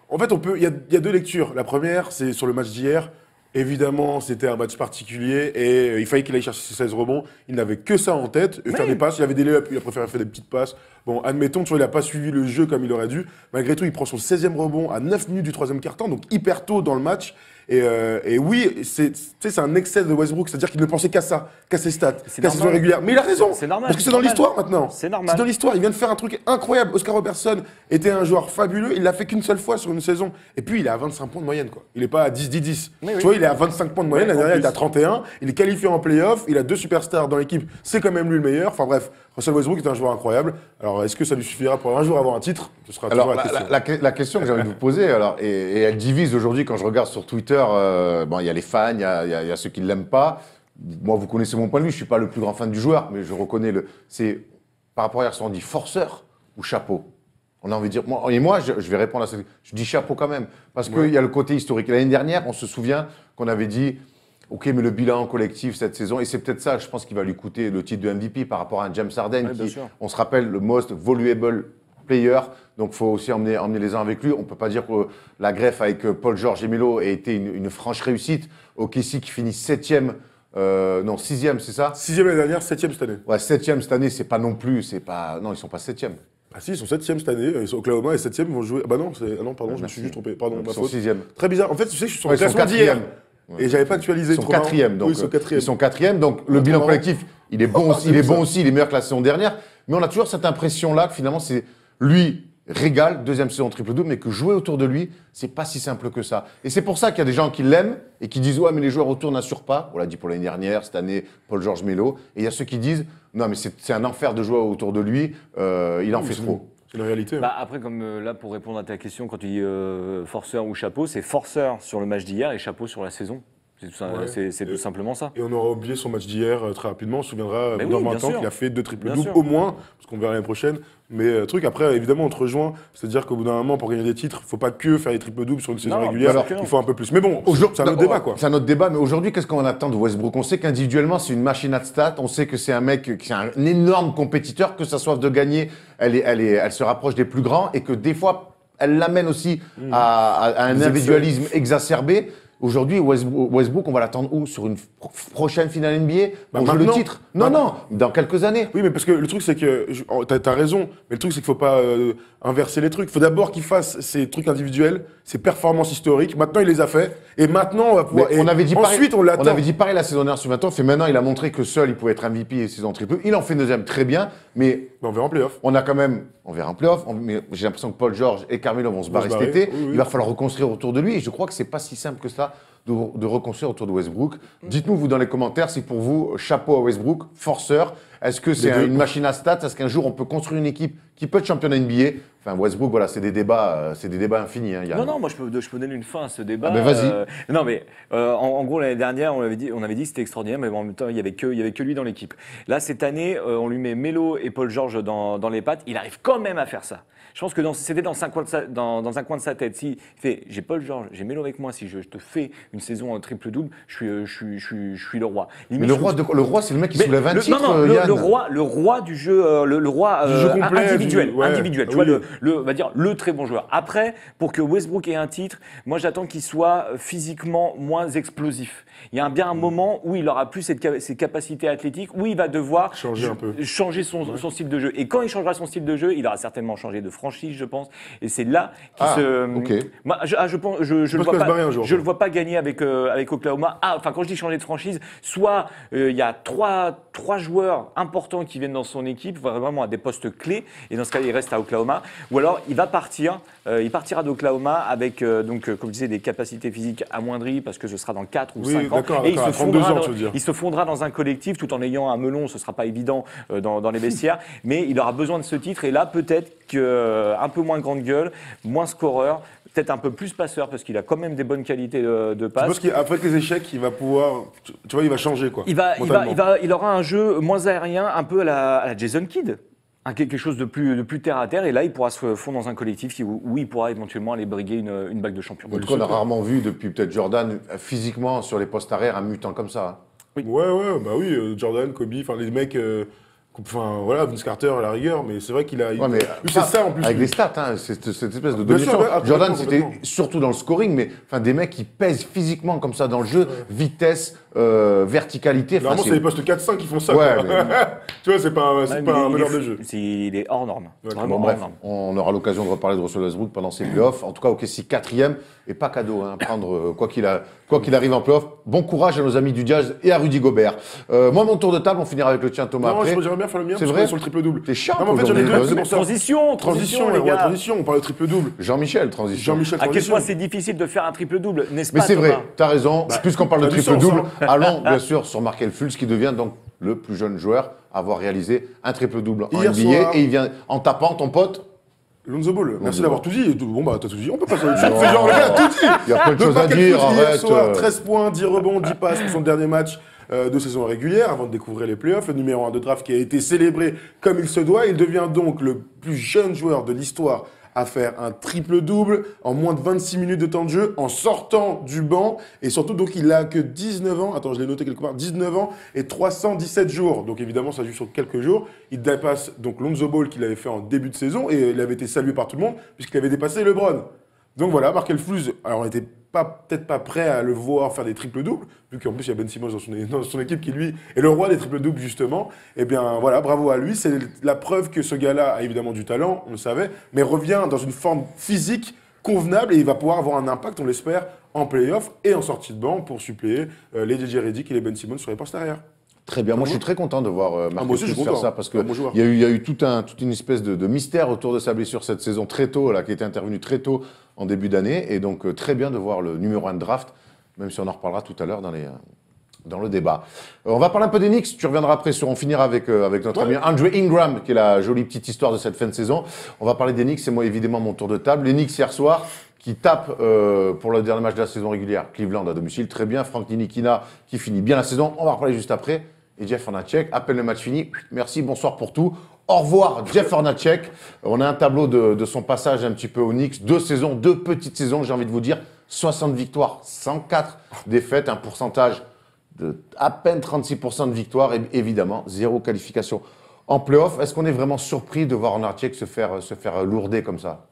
En fait, on peut. Il y a, il y a deux lectures. La première, c'est sur le match d'hier. Évidemment, c'était un match particulier et euh, il fallait qu'il aille chercher ses seize rebonds. Il n'avait que ça en tête, euh, faire des passes. Il avait des lay-ups, il a préféré faire des petites passes. Bon, admettons, tu vois, il n'a pas suivi le jeu comme il aurait dû. Malgré tout, il prend son seizième rebond à neuf minutes du troisième quart-temps, donc hyper tôt dans le match. Et, euh, et oui, c'est c'est un excès de Westbrook, c'est-à-dire qu'il ne pensait qu'à ça, qu'à ses stats, C'est qu'à ses normal. saisons régulières. Mais il a raison, C'est normal, parce que c'est c'est dans normal. l'histoire maintenant. C'est normal. C'est dans l'histoire. Il vient de faire un truc incroyable. Oscar Robertson était un joueur fabuleux. Il l'a fait qu'une seule fois sur une saison. Et puis, il est à vingt-cinq points de moyenne, quoi. Il n'est pas à dix dix dix. Oui, tu oui. vois, il est à vingt-cinq points de moyenne. Ouais, L'année en dernière, il est plus. à trente et un. Il est qualifié en playoff. Il a deux superstars dans l'équipe. C'est quand même lui le meilleur. Enfin bref, Russell Westbrook est un joueur incroyable. Alors, est-ce que ça lui suffira pour un jour avoir un titre? Ce sera Alors, toujours la, la, question. la- la- la question que j'ai envie de vous poser, alors, et, et elle divise aujourd'hui quand je regarde sur Twitter, euh, bon, il y a les fans, il y a, il y a- il y a ceux qui ne l'aiment pas. Moi, vous connaissez mon point de vue, je ne suis pas le plus grand fan du joueur, mais je reconnais le. C'est par rapport à hier, on dit forceur ou chapeau? On a envie de dire. Moi, et moi, je, je vais répondre à ça. Je dis chapeau quand même, parce qu'il y a le côté historique. L'année dernière, on se souvient qu'on avait dit. Ok, mais le bilan collectif cette saison, et c'est peut-être ça, je pense, qui va lui coûter le titre de M V P par rapport à un James Harden, Ouais, bien qui, sûr. on se rappelle, le most valuable player. Donc, il faut aussi emmener, emmener les uns avec lui. On ne peut pas dire que la greffe avec euh, Paul George et Melo a été une, une franche réussite. O K C qui finit septième, euh, non, sixième, c'est ça? Sixième l'année dernière, septième cette année. Ouais, septième cette année, c'est pas non plus, c'est pas, non, ils sont pas septième. Ah si, ils sont septième cette année. Ils sont Oklahoma et septième, ils vont jouer. Ah bah non, c'est- ah non, pardon, je me Merci. suis juste trompé. Pardon, ma Ils sont faute. sixième. Très bizarre. En fait, tu sais que je suis sur Ouais, le ils sont classement d'hier. quatrième. Et j'avais pas actualisé. Ils sont trop marrant. quatrième, donc Oui, ils sont euh, quatrième. ils sont quatrième, donc le Ah, bilan trop collectif, il est bon Ah, aussi, c'est il est ça. bon aussi, il est meilleur que la saison dernière, mais on a toujours cette impression-là que finalement c'est lui régale, deuxième saison triple-double, mais que jouer autour de lui, c'est pas si simple que ça. Et c'est pour ça qu'il y a des gens qui l'aiment et qui disent ouais mais les joueurs autour n'assurent pas. On l'a dit pour l'année dernière, cette année Paul George Melo, et il y a ceux qui disent non mais c'est c'est un enfer de jouer autour de lui, euh, il en Oui, fait c'est- trop. C'est la réalité. hein. Bah, après, comme euh, là, pour répondre à ta question, quand tu dis euh, forceur ou chapeau, c'est forceur sur le match d'hier et chapeau sur la saison. C'est tout, ça- Ouais. c'est- c'est tout Et- simplement ça. Et on aura oublié son match d'hier euh, très rapidement. On se souviendra Mais dans oui, vingt bien ans sûr. qu'il a fait deux triples Bien doubles sûr. au moins, parce qu'on verra l'année prochaine. Mais euh, truc, après, évidemment, on te rejoint. C'est-à-dire qu'au bout d'un moment, pour gagner des titres, il ne faut pas que faire des triples doubles sur une saison Non, régulière. bien sûr que non. Il faut un peu plus. Mais bon, Aujourd'hui- c'est un autre non, débat, quoi. C'est un autre débat, mais aujourd'hui, qu'est-ce qu'on attend de Westbrook? On sait qu'individuellement, c'est une machine à stats. On sait que c'est un mec qui est un énorme compétiteur, que sa soif de gagner, elle, est, elle, est, elle se rapproche des plus grands et que des fois, elle l'amène aussi à, à- à un Des individualisme exacerbé. Aujourd'hui, Westbrook, Westbrook, on va l'attendre où? Sur une pro- prochaine finale N B A Bah, pour jouer le maintenant. titre? Non, Maintenant. non, dans quelques années. Oui, mais parce que le truc, c'est que. je- oh, T'as as raison, mais le truc, c'est qu'il ne faut pas euh, inverser les trucs. Il faut d'abord qu'il fasse ses trucs individuels, ses performances historiques. Maintenant, il les a fait. Et maintenant, on va Mais pouvoir. on et avait dit ensuite, pareil, on l'attend. on avait dit pareil la saison dernière sur vingt ans. Fait maintenant, il a montré que seul, il pouvait être M V P et saison triple. Il en fait une deuxième très bien, mais Mais on verra en playoff. on a quand même, on verra en playoff, on- mais j'ai l'impression que Paul George et Carmelo vont se barrer se cet barrer, été. oui, oui. Il va falloir reconstruire autour de lui. Et je crois que c'est pas si simple que ça de, de reconstruire autour de Westbrook. Dites-nous, vous, dans les commentaires, si pour vous, chapeau à Westbrook, forceur, est-ce que c'est Les deux. un- une machine à stats? Est-ce qu'un jour, on peut construire une équipe qui peut être championne N B A? Enfin, Westbrook, voilà, c'est des débats, euh, c'est des débats infinis. hein. Il y a- Non, non, moi je peux, je peux donner une fin à ce débat. Ah ben, vas-y. Euh, non, mais euh, en, en gros, l'année dernière, on avait, dit, on avait dit que c'était extraordinaire, mais en même temps, il n'y avait, que- il y avait que lui dans l'équipe. Là, cette année, euh, on lui met Melo et Paul George dans, dans les pattes. Il arrive quand même à faire ça. Je pense que dans- c'était dans, un coin de sa- dans, dans un coin de sa tête. S'il fait j'ai Paul George, j'ai Melo avec moi, si je, je te fais une saison en triple-double, je suis, euh, je, suis, je, suis, je suis le roi. Mais Limite, le je roi, trouve- de- le roi, c'est le mec qui Mais soulève un le, titre, non, non, euh, le, Yann. le roi, le roi du jeu, euh, le, le roi Du euh, jeu complet, individuel, du- ouais, individuel. Tu oui. vois, le, le, on va dire le très bon joueur. Après, pour que Westbrook ait un titre, moi j'attends qu'il soit euh, physiquement moins explosif. Il y a un- bien un moment où il aura plus cette, ca- ses capacités athlétiques, où il va devoir Changer un peu. changer son, son style de jeu. Et quand il changera son style de jeu, il aura certainement changé de franchise, je pense. Et c'est là qu'il Ah, se. ok. Moi, je, ah, je pense, je, je pense le vois qu'il va se pas. barrer un jour, je quoi. le vois pas gagner avec euh, avec Oklahoma. Ah, enfin quand je dis changer de franchise, soit euh, il y a trois trois joueurs importants qui viennent dans son équipe, vraiment à des postes clés. Et dans ce cas, il reste à Oklahoma. Ou alors il va partir. euh, il partira d'Oklahoma avec euh, donc euh, comme je disais des capacités physiques amoindries parce que ce sera dans quatre ou Oui, cinq ans. d'accord, Et il d'accord, se à trente-deux fondra ans, dans- tu veux dire. il se fondra dans un collectif tout en ayant un melon, ce ne sera pas évident euh, dans, dans les vestiaires, mais il aura besoin de ce titre et là peut-être qu'un peu moins grande gueule, moins scoreur, peut-être un peu plus passeur parce qu'il a quand même des bonnes qualités de, de Je passe. pense qu'après les échecs, il va pouvoir. Tu tu vois, il va changer, quoi. Il, va, il, va, mentalement. il, va, il aura un jeu moins aérien, un peu à la, à la Jason Kidd. Un- quelque chose de plus, de plus terre à terre, et là il pourra se fondre dans un collectif qui- où, où il pourra éventuellement aller briguer une, une bague de champion. En tout cas, on a rarement vu depuis peut-être Jordan, euh, physiquement, sur les postes arrière, un mutant comme ça. hein. Ouais, ouais, bah oui, euh, Jordan, Kobe, enfin les mecs euh, Enfin, voilà, Vince Carter à la rigueur, mais c'est vrai qu'il a. il- Ouais, mais lui, c'est ça en plus. avec lui. les stats, hein, c'est cette, cette espèce de Bien sûr, domination. ouais, ah, Jordan, complètement, c'était complètement. surtout dans le scoring, mais enfin des mecs qui pèsent physiquement comme ça dans le jeu, vitesse, euh, verticalité. enfin, Normalement, c'est les postes quatre cinq qui font ça. Ouais, quoi. mais- tu vois, c'est pas, un- c'est Ouais, pas mais un il est- meneur il est de jeu. fou. C'est- Il est hors norme. Ouais, Vraiment Bon, hors bref, norme. on aura l'occasion de reparler de Russell Westbrook pendant ces playoffs. En tout cas, O K C quatrième et pas cadeau. Hein, prendre euh, quoi qu'il a, quoi qu'il arrive en playoffs. Bon courage à nos amis du Jazz et à Rudy Gobert. Euh, moi, mon tour de table, on finira avec le tien, Thomas. Non, après. je- j'aimerais bien faire le mien. C'est parce qu'on vrai est sur le triple double. T'es chiant Non, mais en fait, j'en ai aujourd'hui, deux, vas-y. c'est pour ça. Transition, Transition, transition, les ouais, gars. transition. On parle de triple double. Jean-Michel, transition. Jean-Michel À quel transition. point c'est difficile de faire un triple double, n'est-ce Mais pas, c'est vrai, Thomas t'as raison. Puisqu'on parle de t'as du triple sens, double, hein. allons bien sûr sur Markel Fultz qui devient donc le plus jeune joueur à avoir réalisé un triple double en Hier N B A soir- et il vient en tapant ton pote. Lonzo Ball, merci Lonzo d'avoir Ball. tout dit. Bon, bah, t'as tout dit. On peut passer à autre chose. Oh. C'est genre, le gars a tout dit. Il y a plein de Donc, choses à Markel dire, Fultz, hier arrête. soir, euh. treize points, dix rebonds, dix passes pour son dernier match euh, de saison régulière avant de découvrir les playoffs. Le numéro un de draft qui a été célébré comme il se doit. Il devient donc le plus jeune joueur de l'histoire à faire un triple-double en moins de vingt-six minutes de temps de jeu en sortant du banc. Et surtout, donc, il a que dix-neuf ans. Attends, je l'ai noté quelque part. dix-neuf ans et trois cent dix-sept jours. Donc, évidemment, ça joue sur quelques jours. Il dépasse donc Lonzo Ball qu'il avait fait en début de saison et il avait été salué par tout le monde puisqu'il avait dépassé LeBron. Donc voilà, Markel Fultz, alors on n'était pas, peut-être pas prêt à le voir faire des triples-doubles, vu qu'en plus il y a Ben Simmons dans son, dans son équipe qui lui est le roi des triples-doubles justement. Eh bien voilà, bravo à lui, c'est la preuve que ce gars-là a évidemment du talent, on le savait, mais revient dans une forme physique convenable et il va pouvoir avoir un impact, on l'espère, en play-off et en sortie de banc pour suppléer euh, les J J Redick et les Ben Simmons sur les postes arrière. Très bien. Moi, je suis très content de voir euh, Ah, Markel moi aussi, je suis Fultz faire content. ça parce qu'il Ah, bon joueur. y a eu, il y a eu tout un, toute une espèce de, de mystère autour de sa blessure cette saison très tôt, là, qui était intervenu très tôt en début d'année. Et donc, euh, très bien de voir le numéro un de draft, même si on en reparlera tout à l'heure dans, les, euh, dans le débat. Euh, on va parler un peu des Knicks. Tu reviendras après sur. On finira avec, euh, avec notre Ouais. ami Andre Ingram, qui est la jolie petite histoire de cette fin de saison. On va parler des Knicks. C'est moi, évidemment, mon tour de table. Les Knicks, hier soir, qui tapent euh, pour le dernier match de la saison régulière. Cleveland à domicile, très bien. Frank Ntilikina qui finit bien la saison. On va en reparler juste après. Et Jeff Hornacek, à peine le match fini, merci, bonsoir pour tout. Au revoir, Jeff Hornacek. On a un tableau de, de son passage un petit peu aux Knicks. Deux saisons, deux petites saisons, j'ai envie de vous dire. soixante victoires, cent quatre défaites, un pourcentage de à peine trente-six pour cent de victoires. Et évidemment, zéro qualification en play-off. Est-ce qu'on est vraiment surpris de voir Hornacek se faire, se faire lourder comme ça?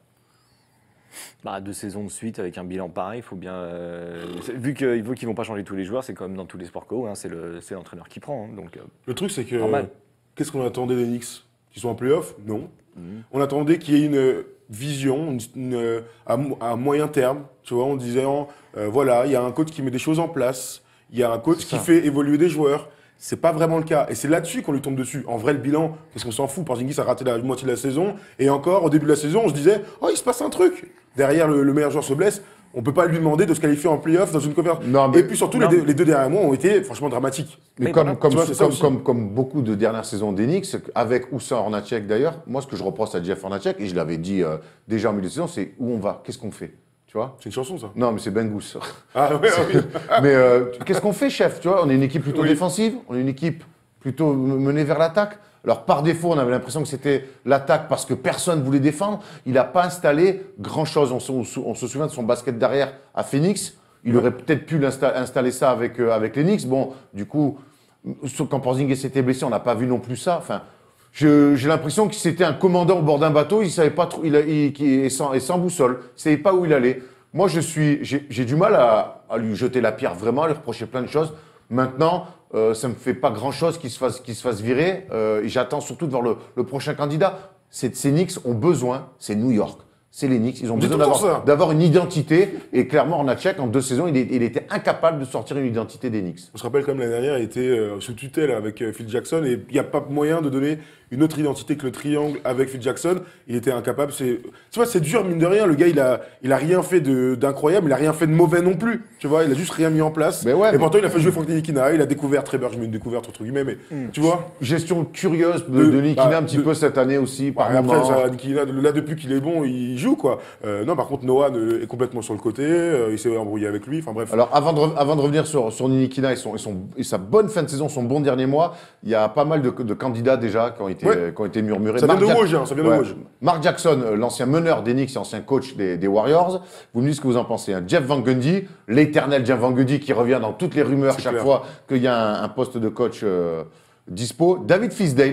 Bah, deux saisons de suite avec un bilan pareil, il faut bien. euh, c'est- vu qu'ils ne vont pas changer tous les joueurs, c'est comme dans tous les sports co, hein, c'est le- c'est l'entraîneur qui prend. hein, donc, euh, Le truc, c'est que. Normal. Qu'est-ce qu'on attendait des Knicks? Qu'ils soient en playoff? Non. On attendait qu'il y ait une vision une, une- à, mo- à moyen terme. Tu vois, en disant euh, voilà, il y a un coach qui met des choses en place, il y a un coach C'est qui ça. fait évoluer des joueurs. C'est pas vraiment le cas. Et c'est là-dessus qu'on lui tombe dessus. En vrai, le bilan, qu'est-ce qu'on s'en fout? Porzingis a raté la moitié de la saison. Et encore, au début de la saison, on se disait oh, il se passe un truc. Derrière, le, le meilleur joueur se blesse. On peut pas lui demander de se qualifier en playoff dans une conférence. Non, mais- Et puis surtout, les non. deux, les deux derniers mois ont été franchement dramatiques. Mais Oui, comme, voilà. comme, Tu vois, c'est ça comme, aussi. comme, comme beaucoup de dernières saisons des Knicks, avec ou sans Hornacek d'ailleurs, moi ce que je reproche à Jeff Hornacek, et je l'avais dit euh, déjà en milieu de saison, c'est où on va, qu'est-ce qu'on fait, tu vois? C'est une chanson, ça. Non, mais c'est Ben Goose. Ah ouais, ah oui. mais euh, qu'est-ce qu'on fait, chef? Tu vois, on est une équipe plutôt Oui. défensive, on est une équipe plutôt m- menée vers l'attaque. Alors par défaut, on avait l'impression que c'était l'attaque parce que personne voulait défendre. Il n'a pas installé grand-chose. On, se- on se- on se souvient de son basket d'arrière à Phoenix. Il aurait peut-être pu l'insta- installer ça avec, euh, avec les Knicks. Bon, du coup, sauf quand Porzingis s'était blessé, on n'a pas vu non plus ça. Enfin, je- j'ai l'impression que c'était un commandant au bord d'un bateau. Il savait pas trop, il, a- il- qui est sans, et sans boussole. Il savait pas où il allait. Moi, je suis, j'ai j'ai du mal à, à lui jeter la pierre vraiment, à lui reprocher plein de choses. Maintenant, euh, ça me fait pas grand-chose qu'il se fasse, qu'il se fasse virer. Euh, et j'attends surtout de voir le, le prochain candidat. Ces, ces Knicks ont besoin, c'est New York. C'est les Knicks, ils ont On dit besoin tout le temps d'avoir ça. d'avoir une identité. Et clairement, Hornacek, en deux saisons, il, est- il était incapable de sortir une identité des Knicks. On se rappelle comme l'année dernière, il était euh, sous tutelle avec euh, Phil Jackson et il n'y a pas moyen de donner une autre identité que le triangle avec Phil Jackson. Il était incapable. C'est, tu vois, c'est dur mine de rien. Le gars, il a, il a rien fait de, d'incroyable, il a rien fait de mauvais non plus. Tu vois, il a juste rien mis en place. Mais ouais, et mais- pourtant, il a fait jouer Frank Ntilikina, il a découvert Trevor, je mets une découverte entre guillemets, mais tu vois. Gestion curieuse de, De- de Nikina bah, un petit de- peu cette année aussi, par Ouais, après, moment. ça, Ntilikina, là, depuis qu'il est bon, il joue quoi. Euh, non, par contre, Noah euh, est complètement sur le côté. euh, il s'est embrouillé avec lui. Enfin bref. Alors, avant de, re- avant de revenir sur, sur Ninikina et, son, et, son, et sa bonne fin de saison, son bon dernier mois, il y a pas mal de, de candidats déjà qui ont été, Ouais. qui ont été murmurés. Ça vient Mark de Jack- Woj, hein, ça vient de Ouais. Woj. Mark Jackson, euh, l'ancien meneur des Knicks et ancien coach des, des Warriors, vous me dites ce que vous en pensez. hein. Jeff Van Gundy, l'éternel Jeff Van Gundy qui revient dans toutes les rumeurs C'est chaque clair. fois qu'il y a un, un poste de coach euh, dispo. David Fisdale,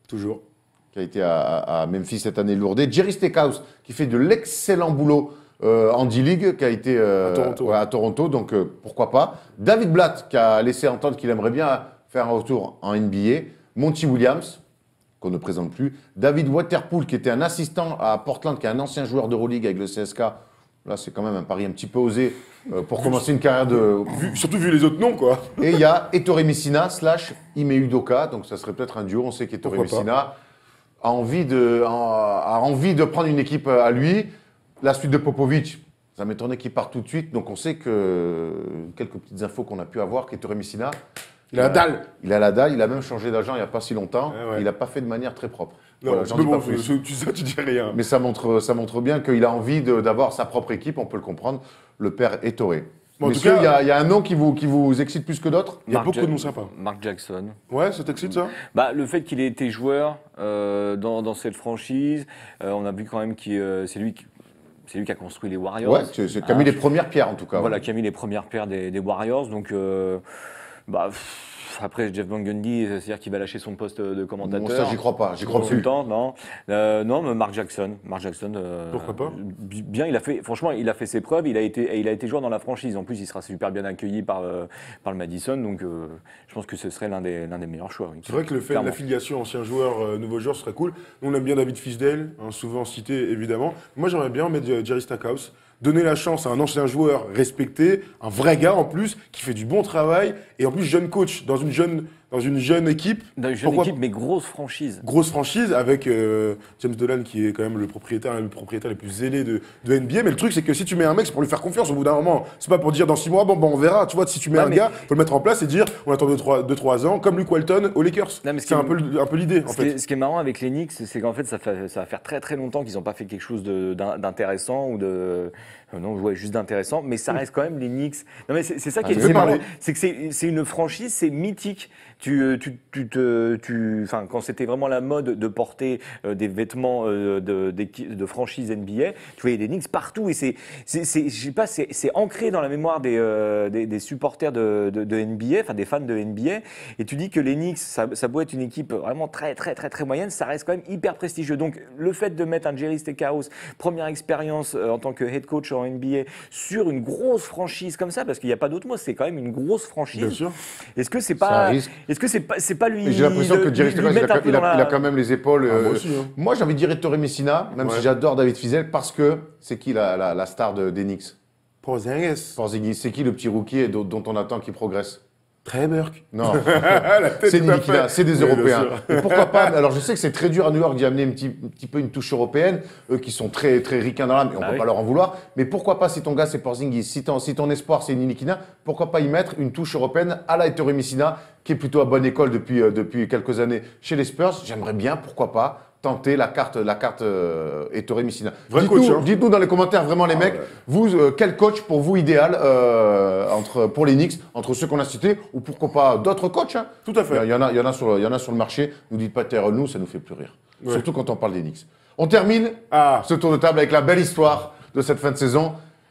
Toujours. qui a été à, à- à Memphis cette année lourdée. Jerry Stackhouse, qui fait de l'excellent boulot euh, en D-League, qui a été euh, À Toronto. ouais, à Toronto, donc euh, pourquoi pas. David Blatt, qui a laissé entendre qu'il aimerait bien faire un retour en N B A. Monty Williams, qu'on ne présente plus. David Waterpool, qui était un assistant à Portland, qui est un ancien joueur d'Euroleague avec le C S K. Là, c'est quand même un pari un petit peu osé euh, pour commencer une carrière de... Vu- surtout vu les autres noms, quoi. Et il y a Ettore Messina slash Ime Udoka, donc ça serait peut-être un duo. On sait qu'Ettore Pourquoi pas. Messina a envie, de, a, a envie de prendre une équipe à lui. La suite de Popovic, ça m'étonnait qu'il parte tout de suite. Donc on sait que, quelques petites infos qu'on a pu avoir, qu'Ettore Messina, Il a la dalle. il a la dalle, il a même changé d'agent il n'y a pas si longtemps. Ouais, ouais. Il n'a pas fait de manière très propre. Non, Voilà, j'en mais dis bon, pas plus. ce- tu sais, tu dis rien. Mais ça montre, ça montre bien qu'il a envie de- d'avoir sa propre équipe, on peut le comprendre, le père Ettore. Bon, en tout Messieurs, cas- il y, a- il y a un nom qui vous, qui vous excite plus que d'autres? Il y a Mark beaucoup de Ja- noms sympas. Mark Jackson. Ouais, ça t'excite, ça? Bah, le fait qu'il ait été joueur euh, dans, dans cette franchise, euh, on a vu quand même que euh, c'est lui qui c'est lui qui a construit les Warriors. Ouais, c'est c'est qui a mis Ah, les premières pierres en tout cas. Voilà, ouais. qui a mis les premières paires des, des Warriors. Donc, euh, bah, pff, après, Jeff Van Gundy, c'est-à-dire qu'il va lâcher son poste de commentateur. Bon, ça, j'y crois pas. J'y crois plus. Consultant, non. Euh, non, mais Mark Jackson. Mark Jackson. euh, Pourquoi pas bi- Bien, il a fait. Franchement, il a fait ses preuves. Il a été, et il a été joueur dans la franchise. En plus, il sera super bien accueilli par euh, par le Madison. Donc, euh, je pense que ce serait l'un des l'un des meilleurs choix. oui. C'est vrai que le fait de Clairement. l'affiliation ancien joueur, euh, nouveau joueur serait cool. Nous, on aime bien David Fisdale, hein, souvent cité évidemment. Moi, j'aimerais bien mettre euh, Jerry Stackhouse, donner la chance à un ancien joueur respecté, un vrai gars en plus, qui fait du bon travail, et en plus jeune coach dans une jeune, dans une jeune équipe. Dans une jeune Pourquoi- équipe, mais grosse franchise. Grosse franchise avec euh, James Dolan qui est quand même le propriétaire, un des propriétaires les plus zélés de, de N B A. Mais le truc, c'est que si tu mets un mec, c'est pour lui faire confiance au bout d'un moment. C'est pas pour dire dans six mois, bon, bon on verra. Tu vois, si tu mets Ouais, un mais- gars, faut le mettre en place et dire on attend deux trois ans, comme Luke Walton aux Lakers. Non, mais ce C'est qui un est- peu, le- un peu l'idée, en Ce qui, est, fait. ce qui est marrant avec les Knicks, c'est qu'en fait, ça, fait, ça va faire très très longtemps qu'ils n'ont pas fait quelque chose de- d'in- d'intéressant ou de. euh, Non, ouais, juste d'intéressant, mais ça reste quand même les Knicks. Non, mais c'est c'est ça qui Ah, est, je c'est vais marrant, parler. c'est que c'est c'est une franchise, c'est mythique. Tu, euh, tu, tu te, tu, enfin, quand c'était vraiment la mode de porter euh, des vêtements euh, de, d'équi- de franchise N B A, tu voyais des Knicks partout et c'est, c'est, c'est- je sais pas, c'est, c'est ancré dans la mémoire des, euh, des, des supporters de, de, de N B A, enfin des fans de N B A. Et tu dis que les Knicks, ça, ça peut être une équipe vraiment très, très, très, très moyenne, ça reste quand même hyper prestigieux. Donc le fait de mettre un Jerry Stackhouse, première expérience euh, en tant que head coach en N B A, sur une grosse franchise comme ça, parce qu'il n'y a pas d'autre mot, c'est quand même une grosse franchise. Bien sûr. Est-ce que c'est C'est un pas, risque. est-ce que c'est pas, c'est pas lui Mais j'ai l'impression de- que Jerry lui Stackhouse, il, mettre a, un peu il a- dans la- il a quand même les épaules. Ah, moi euh, aussi, hein. Moi, j'ai envie de dire Ettore Messina, même Ouais. si j'adore David Fisdale, parce que c'est qui la, la, la star de, des Knicks? Porzingis. Porzingis, c'est qui le petit rookie et dont, dont on attend qu'il progresse? Très Burke. Non, La tête c'est tout à Nilikina, fait. c'est des Oui, bien Européens. sûr. Et pourquoi pas? Alors je sais que c'est très dur à New York d'y amener un petit, un petit peu une touche européenne, eux qui sont très, très ricains dans l'âme, et on Bah peut oui. pas leur en vouloir. Mais pourquoi pas, si ton gars c'est Porzingis, si ton, si ton espoir c'est Nilikina, pourquoi pas y mettre une touche européenne à la Ettore Messina, qui est plutôt à bonne école depuis, euh, depuis quelques années chez les Spurs? J'aimerais bien, pourquoi pas, tenter la carte, la carte euh, Ettore Messina. Vrai Dites-nous coach, hein. dites-nous dans les commentaires vraiment les mecs, ouais. vous, euh, quel coach pour vous idéal euh, entre, pour les Knicks, entre ceux qu'on a cités, ou pourquoi pas d'autres coachs hein. Tout à fait. Il y en a, il y en a sur, il y en a sur le marché. Nous dites pas terre nous, ça nous fait plus rire. Ouais. Surtout quand on parle des Knicks. On termine Ah, ce tour de table avec la belle histoire de cette fin de saison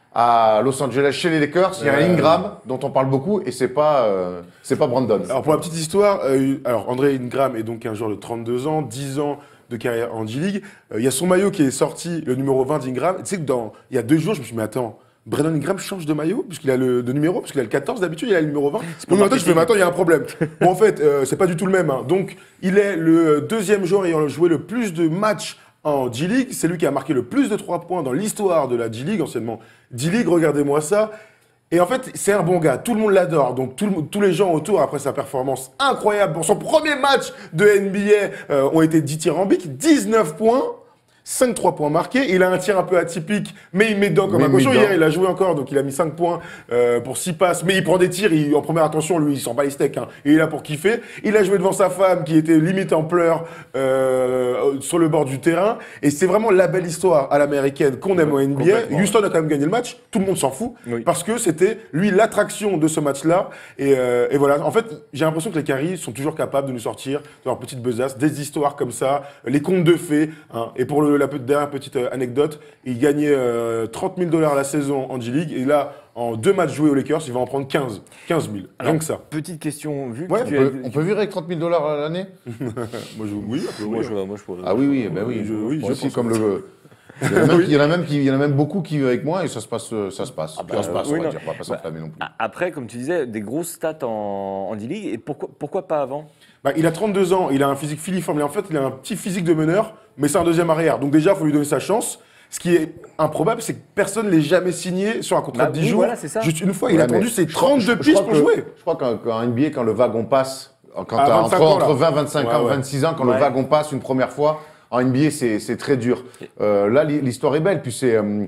à Los Angeles chez les Lakers. Il y a un Euh. Ingram dont on parle beaucoup et c'est pas, euh, c'est pas Brandon. alors pour la petite histoire, euh, alors André Ingram est donc un joueur de trente-deux ans, dix ans de carrière en G-League. Euh, Il y a son maillot qui est sorti, le numéro vingt d'Ingram. Tu sais que dans, il y a deux jours, je me suis dit, mais attends, Brandon Ingram change de maillot, puisqu'il a le de numéro, parce qu'il a le quatorze d'habitude, il a le numéro vingt. Donc maintenant, je fais, mais attends, il y a un problème. Bon, en fait, euh, c'est pas du tout le même. hein. Donc, il est le deuxième joueur ayant joué le plus de matchs en G-League. C'est lui qui a marqué le plus de trois points dans l'histoire de la G-League, anciennement D-League. Regardez-moi ça. Et en fait, c'est un bon gars. Tout le monde l'adore. Donc, tout le- tous les gens autour, après sa performance incroyable, pour son premier match de N B A, euh, ont été dithyrambiques. dix-neuf points. cinq trois points marqués. Il a un tir un peu atypique, mais il met dedans comme Mais un il met cochon. dedans. Hier, il a joué encore, donc il a mis cinq points euh, pour six passes. Mais il prend des tirs, il, en première attention, lui, il s'en bat les steaks. Hein, et il est là pour kiffer. Il a joué devant sa femme, qui était limite en pleurs euh, sur le bord du terrain. Et c'est vraiment la belle histoire à l'américaine qu'on aime au N B A. complètement, Houston a quand même gagné le match. Tout le monde s'en fout. Oui. Parce que c'était, lui, l'attraction de ce match-là. Et, euh, et voilà. En fait, j'ai l'impression que les Caries sont toujours capables de nous sortir de leur petite besace, des histoires comme ça, les contes de fées. Hein. Et pour le, la pe- dernière petite euh, anecdote, il gagnait euh, trente mille dollars la saison en G-League. Et là, en deux matchs joués aux Lakers, il va en prendre quinze. quinze mille. Rien Alors, que ça. Petite question, vu Ouais, que On tu peut, as- on peut vivre avec trente mille dollars à l'année? Moi, je, oui, un peu, Moi, oui. je, moi, je, Ah oui, oui, ben oui. Je- oui, Moi je aussi, pense comme que- le. Il y, en a même, qui- il y en a même qui, il y en a même beaucoup qui vivent avec moi et ça se passe, euh, ça se passe. bah, ça se passe, oui, on va non. dire, on va pas s'enflammer non plus. A- Après, comme tu disais, des grosses stats en, en D-League, et pourquoi, pourquoi pas avant? Bah, il a trente-deux ans, il a un physique filiforme, et en fait, il a un petit physique de meneur, mais c'est un deuxième arrière. Donc déjà, il faut lui donner sa chance. Ce qui est improbable, c'est que personne ne l'ait jamais signé sur un contrat Bah de dix oui, jours. voilà, c'est ça. Juste une fois, il Ouais, a attendu mais ses je crois- je- trente-deux je pistes crois pour que- jouer. Je crois qu'en qu'en N B A, quand le wagon passe, quand À t'as vingt-cinq entre, ans, entre là. vingt, vingt-cinq ans, Ouais, ouais. vingt-six ans, quand Ouais. le wagon passe une première fois, en N B A, c'est c'est très dur. Euh, là, l'hi- l'histoire est belle. Puis, c'est, euh,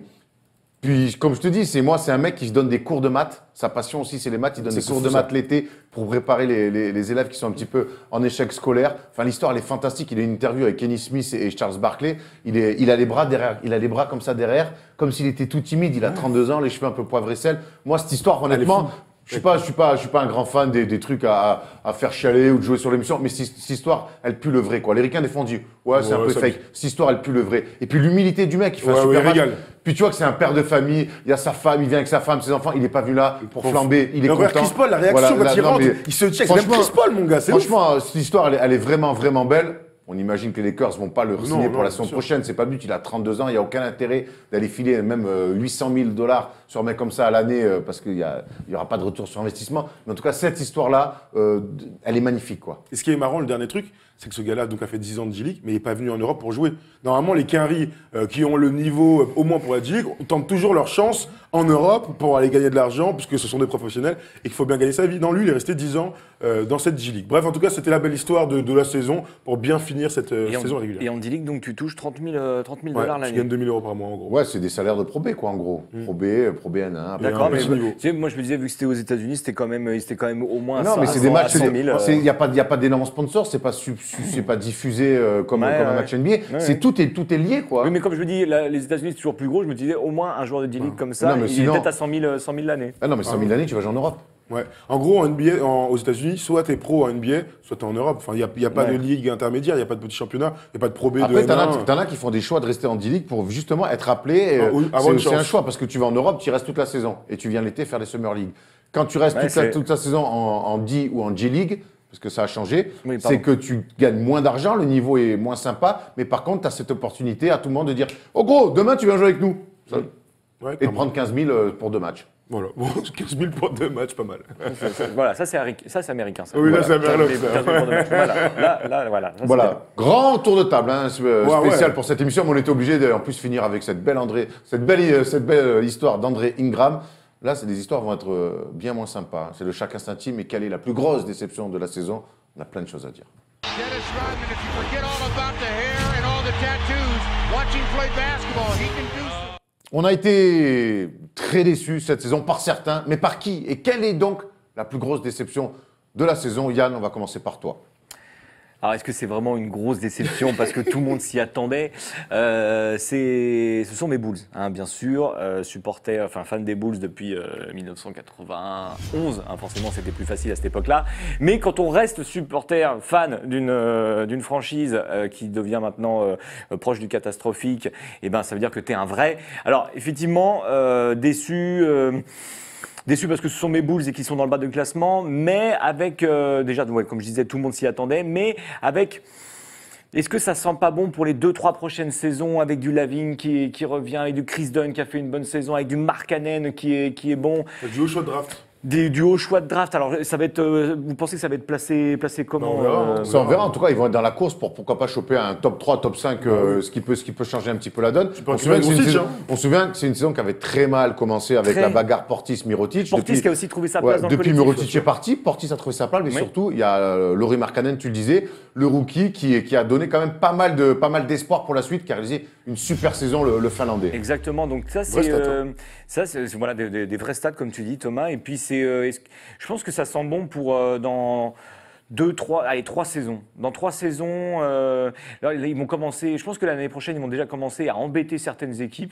puis comme je te dis, c'est moi, c'est un mec qui se donne des cours de maths. Sa passion aussi, c'est les maths. Il donne C'est des cours fou, de ça. maths l'été pour préparer les, les- les élèves qui sont un petit peu en échec scolaire. Enfin, l'histoire, elle est fantastique. Il a une interview avec Kenny Smith et Charles Barkley. Il, est, il a les bras derrière, il a les bras comme ça derrière, comme s'il était tout timide. Il a trente-deux ans, les cheveux un peu poivre et sel. Moi, cette histoire, honnêtement, je suis pas, je suis pas, je suis pas un grand fan des, des trucs à, à faire chialer ou de jouer sur l'émission, mais cette, cette histoire, elle pue le vrai, quoi. Les ricains des fois, on dit, ouais, c'est un Ouais, peu ça fake. Cette histoire, elle pue le vrai. Et puis l'humilité du mec, il fait Ouais, un super ouais, il match. régale. Puis tu vois que c'est un père de famille, il y a sa femme, il vient avec sa femme, ses enfants, il est pas venu là pour Pour- flamber, il est Et regarde content. Chris Paul, la réaction Voilà, quand là, il non, rentre, mais il se check. C'est même franchement- Chris Paul, mon gars, c'est ouf. Franchement, cette histoire, elle, est- elle est vraiment, vraiment belle. On imagine que les Lakers vont pas le Non, signer non, pour la bien saison sûr. prochaine. C'est pas le but. Il a trente-deux ans. Il n'y a aucun intérêt d'aller filer même euh, huit cent mille dollars sur un mec comme ça à l'année euh, parce qu'il n'y aura pas de retour sur investissement. Mais en tout cas, cette histoire-là, euh, d- elle est magnifique, quoi. Et ce qui est marrant, le dernier truc, c'est que ce gars-là donc, a fait dix ans de G-League, mais il n'est pas venu en Europe pour jouer. Normalement, les Quinry euh, qui ont le niveau euh, au moins pour la G-League tentent toujours leur chance en Europe pour aller gagner de l'argent, puisque ce sont des professionnels et qu'il faut bien gagner sa vie. Non, lui, il est resté dix ans euh, dans cette G-League. Bref, en tout cas, c'était la belle histoire de, de la saison pour bien finir cette euh, Et en, saison régulière. et en D-League, donc tu touches trente mille euh, trente mille Ouais, dollars tu l'année. gagnes deux mille euros par mois, en gros. Ouais, c'est des salaires de Pro B, quoi, en gros. Pro B, euh, Pro B N un. après, D'accord, un mais petit niveau. tu sais, moi je me disais, vu que c'était aux États-Unis, c'était quand même, c'était quand même au moins Non, à mais cent- c'est des à matchs. cent mille. Il euh, n'y a pas, y a pas d'énormes sponsors. C'est pas, sub- su- c'est pas diffusé euh, comme, Ouais, comme un ouais. match N B A. Ouais, c'est ouais. tout est tout est lié, quoi. Oui, mais comme je me dis, la- les États-Unis c'est toujours plus gros, je me disais au moins un joueur de D-League comme ça, Non, mais il sinon- est peut-être à cent mille, euh, cent mille l'année. Ah non, mais cent mille l'année, tu vas jouer en Europe. Ouais. En gros, en N B A, en- aux États-Unis, soit tu es pro en N B A, soit tu es en Europe. Enfin, il n'y a, il y a pas Ouais. de ligue intermédiaire, il n'y a pas de petit championnat, il n'y a pas de Pro B, Après, de t'en N un. as, t'en as qui font des choix de rester en D-League pour justement être appelés. et, Ah, euh, oui, c'est avoir une aussi un chance. choix parce que tu vas en Europe, tu y restes toute la saison et tu viens l'été faire les Summer League. Quand tu restes Ouais, toute, la, c'est- toute la saison en, en D ou en G-League, parce que ça a changé, Oui, pardon. c'est que tu gagnes moins d'argent, le niveau est moins sympa, mais par contre, tu as cette opportunité à tout le monde de dire « Oh gros, demain tu viens jouer avec nous Ça- Ouais, Et de clairement. prendre quinze mille euh, pour deux matchs. Voilà. Bon, quinze mille pour deux matchs, pas mal. C'est- c'est- Voilà, ça c'est américain. Ça, c'est américain, ça. Oui, là, Voilà. c'est Merlot, quinze mille ça. pour deux matchs. Voilà, là, là, voilà. Ça, Voilà, grand tour de table hein, sp- Ouais, spécial ouais. pour cette émission, mais on était obligé de en plus finir avec cette belle, André, cette belle, euh, cette belle euh, histoire d'André Ingram. Là, c'est des histoires qui vont être euh, bien moins sympas. C'est le chacun intime et quelle est la plus grosse déception de la saison. On a plein de choses à dire. Dennis Rodman, if you forget all about the hair and all the tattoos, watch him play basketball. He can do some. On a été très déçus cette saison par certains, mais par qui? Et quelle est donc la plus grosse déception de la saison? Yann, on va commencer par toi. Alors, est-ce que c'est vraiment une grosse déception parce que tout le monde s'y attendait? euh, c'est, Ce sont mes Bulls, hein, bien sûr. Euh, supporter, enfin fan des Bulls depuis euh, mille neuf cent quatre-vingt-onze. Hein, forcément, c'était plus facile à cette époque-là. Mais quand on reste supporter, fan d'une euh, d'une franchise euh, qui devient maintenant euh, proche du catastrophique, eh ben, ça veut dire que tu es un vrai. Alors, effectivement, euh, déçu. Euh, Déçu parce que ce sont mes Bulls et qu'ils sont dans le bas du classement, mais avec, euh, déjà, ouais, comme je disais, tout le monde s'y attendait, mais avec, est-ce que ça sent pas bon pour les deux, trois prochaines saisons avec du Lavigne qui, qui revient, et du Chris Dunn qui a fait une bonne saison, avec du Markkanen qui est, qui est bon, T'as du haut choix de draft. des, du haut choix de draft. Alors, ça va être, euh, vous pensez que ça va être placé, placé comment On verra, euh, on Ça, on verra. En tout cas, ils vont être dans la course pour pourquoi pas choper un top trois, top cinq, euh, ce, qui peut, ce qui peut changer un petit peu la donne. peux On se souvient que c'est une récupérer saison, Doncic, hein. on se souvient que c'est une saison qui avait très mal commencé avec Très. la bagarre Portis-Mirotic. Portis Depuis- qui a aussi trouvé sa Ouais, place dans le depuis collectif. Mirotic est parti, Portis a trouvé sa place, mais Oui. surtout, il y a euh, Lauri Markkanen, tu le disais, le rookie qui, qui a donné quand même pas mal de pas mal d'espoir pour la suite, qui a réalisé une super saison, le, le Finlandais. Exactement, donc ça Vrai c'est stat, euh, ça c'est c'est- voilà des, des- des vrais stats comme tu dis Thomas, et puis c'est euh, est-ce que- je pense que ça sent bon pour euh, dans deux, trois, allez trois saisons. Dans trois saisons, euh, là, là, ils vont commencer. Je pense que l'année prochaine ils vont déjà commencer à embêter certaines équipes.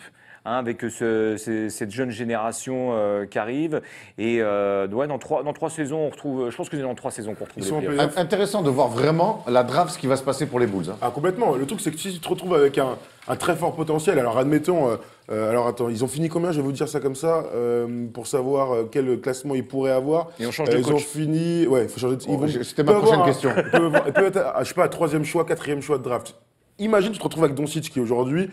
hein, avec ce, ce- cette jeune génération euh, qui arrive. Et euh, ouais, dans trois, dans trois saisons, on retrouve. Je pense que c'est dans trois saisons qu'on retrouve Ils les sont en playoffs. playoff. In- Intéressant de voir vraiment la draft, ce qui va se passer pour les Bulls. hein. Ah, complètement. Le truc, c'est que si tu te retrouves avec un, un très fort potentiel, alors admettons, euh, euh, alors attends, ils ont fini combien? Je vais vous dire ça comme ça, euh, pour savoir euh, quel classement ils pourraient avoir. Et on change Euh, de ils ont coach. fini, ouais, il faut changer de. ils Oh, vont- j'ai- c'était ils ma peuvent prochaine avoir un- question. Ils peuvent, avoir- ils peuvent être, à, je sais pas, troisième choix, quatrième choix de draft. Imagine, tu te retrouves avec Doncic qui aujourd'hui,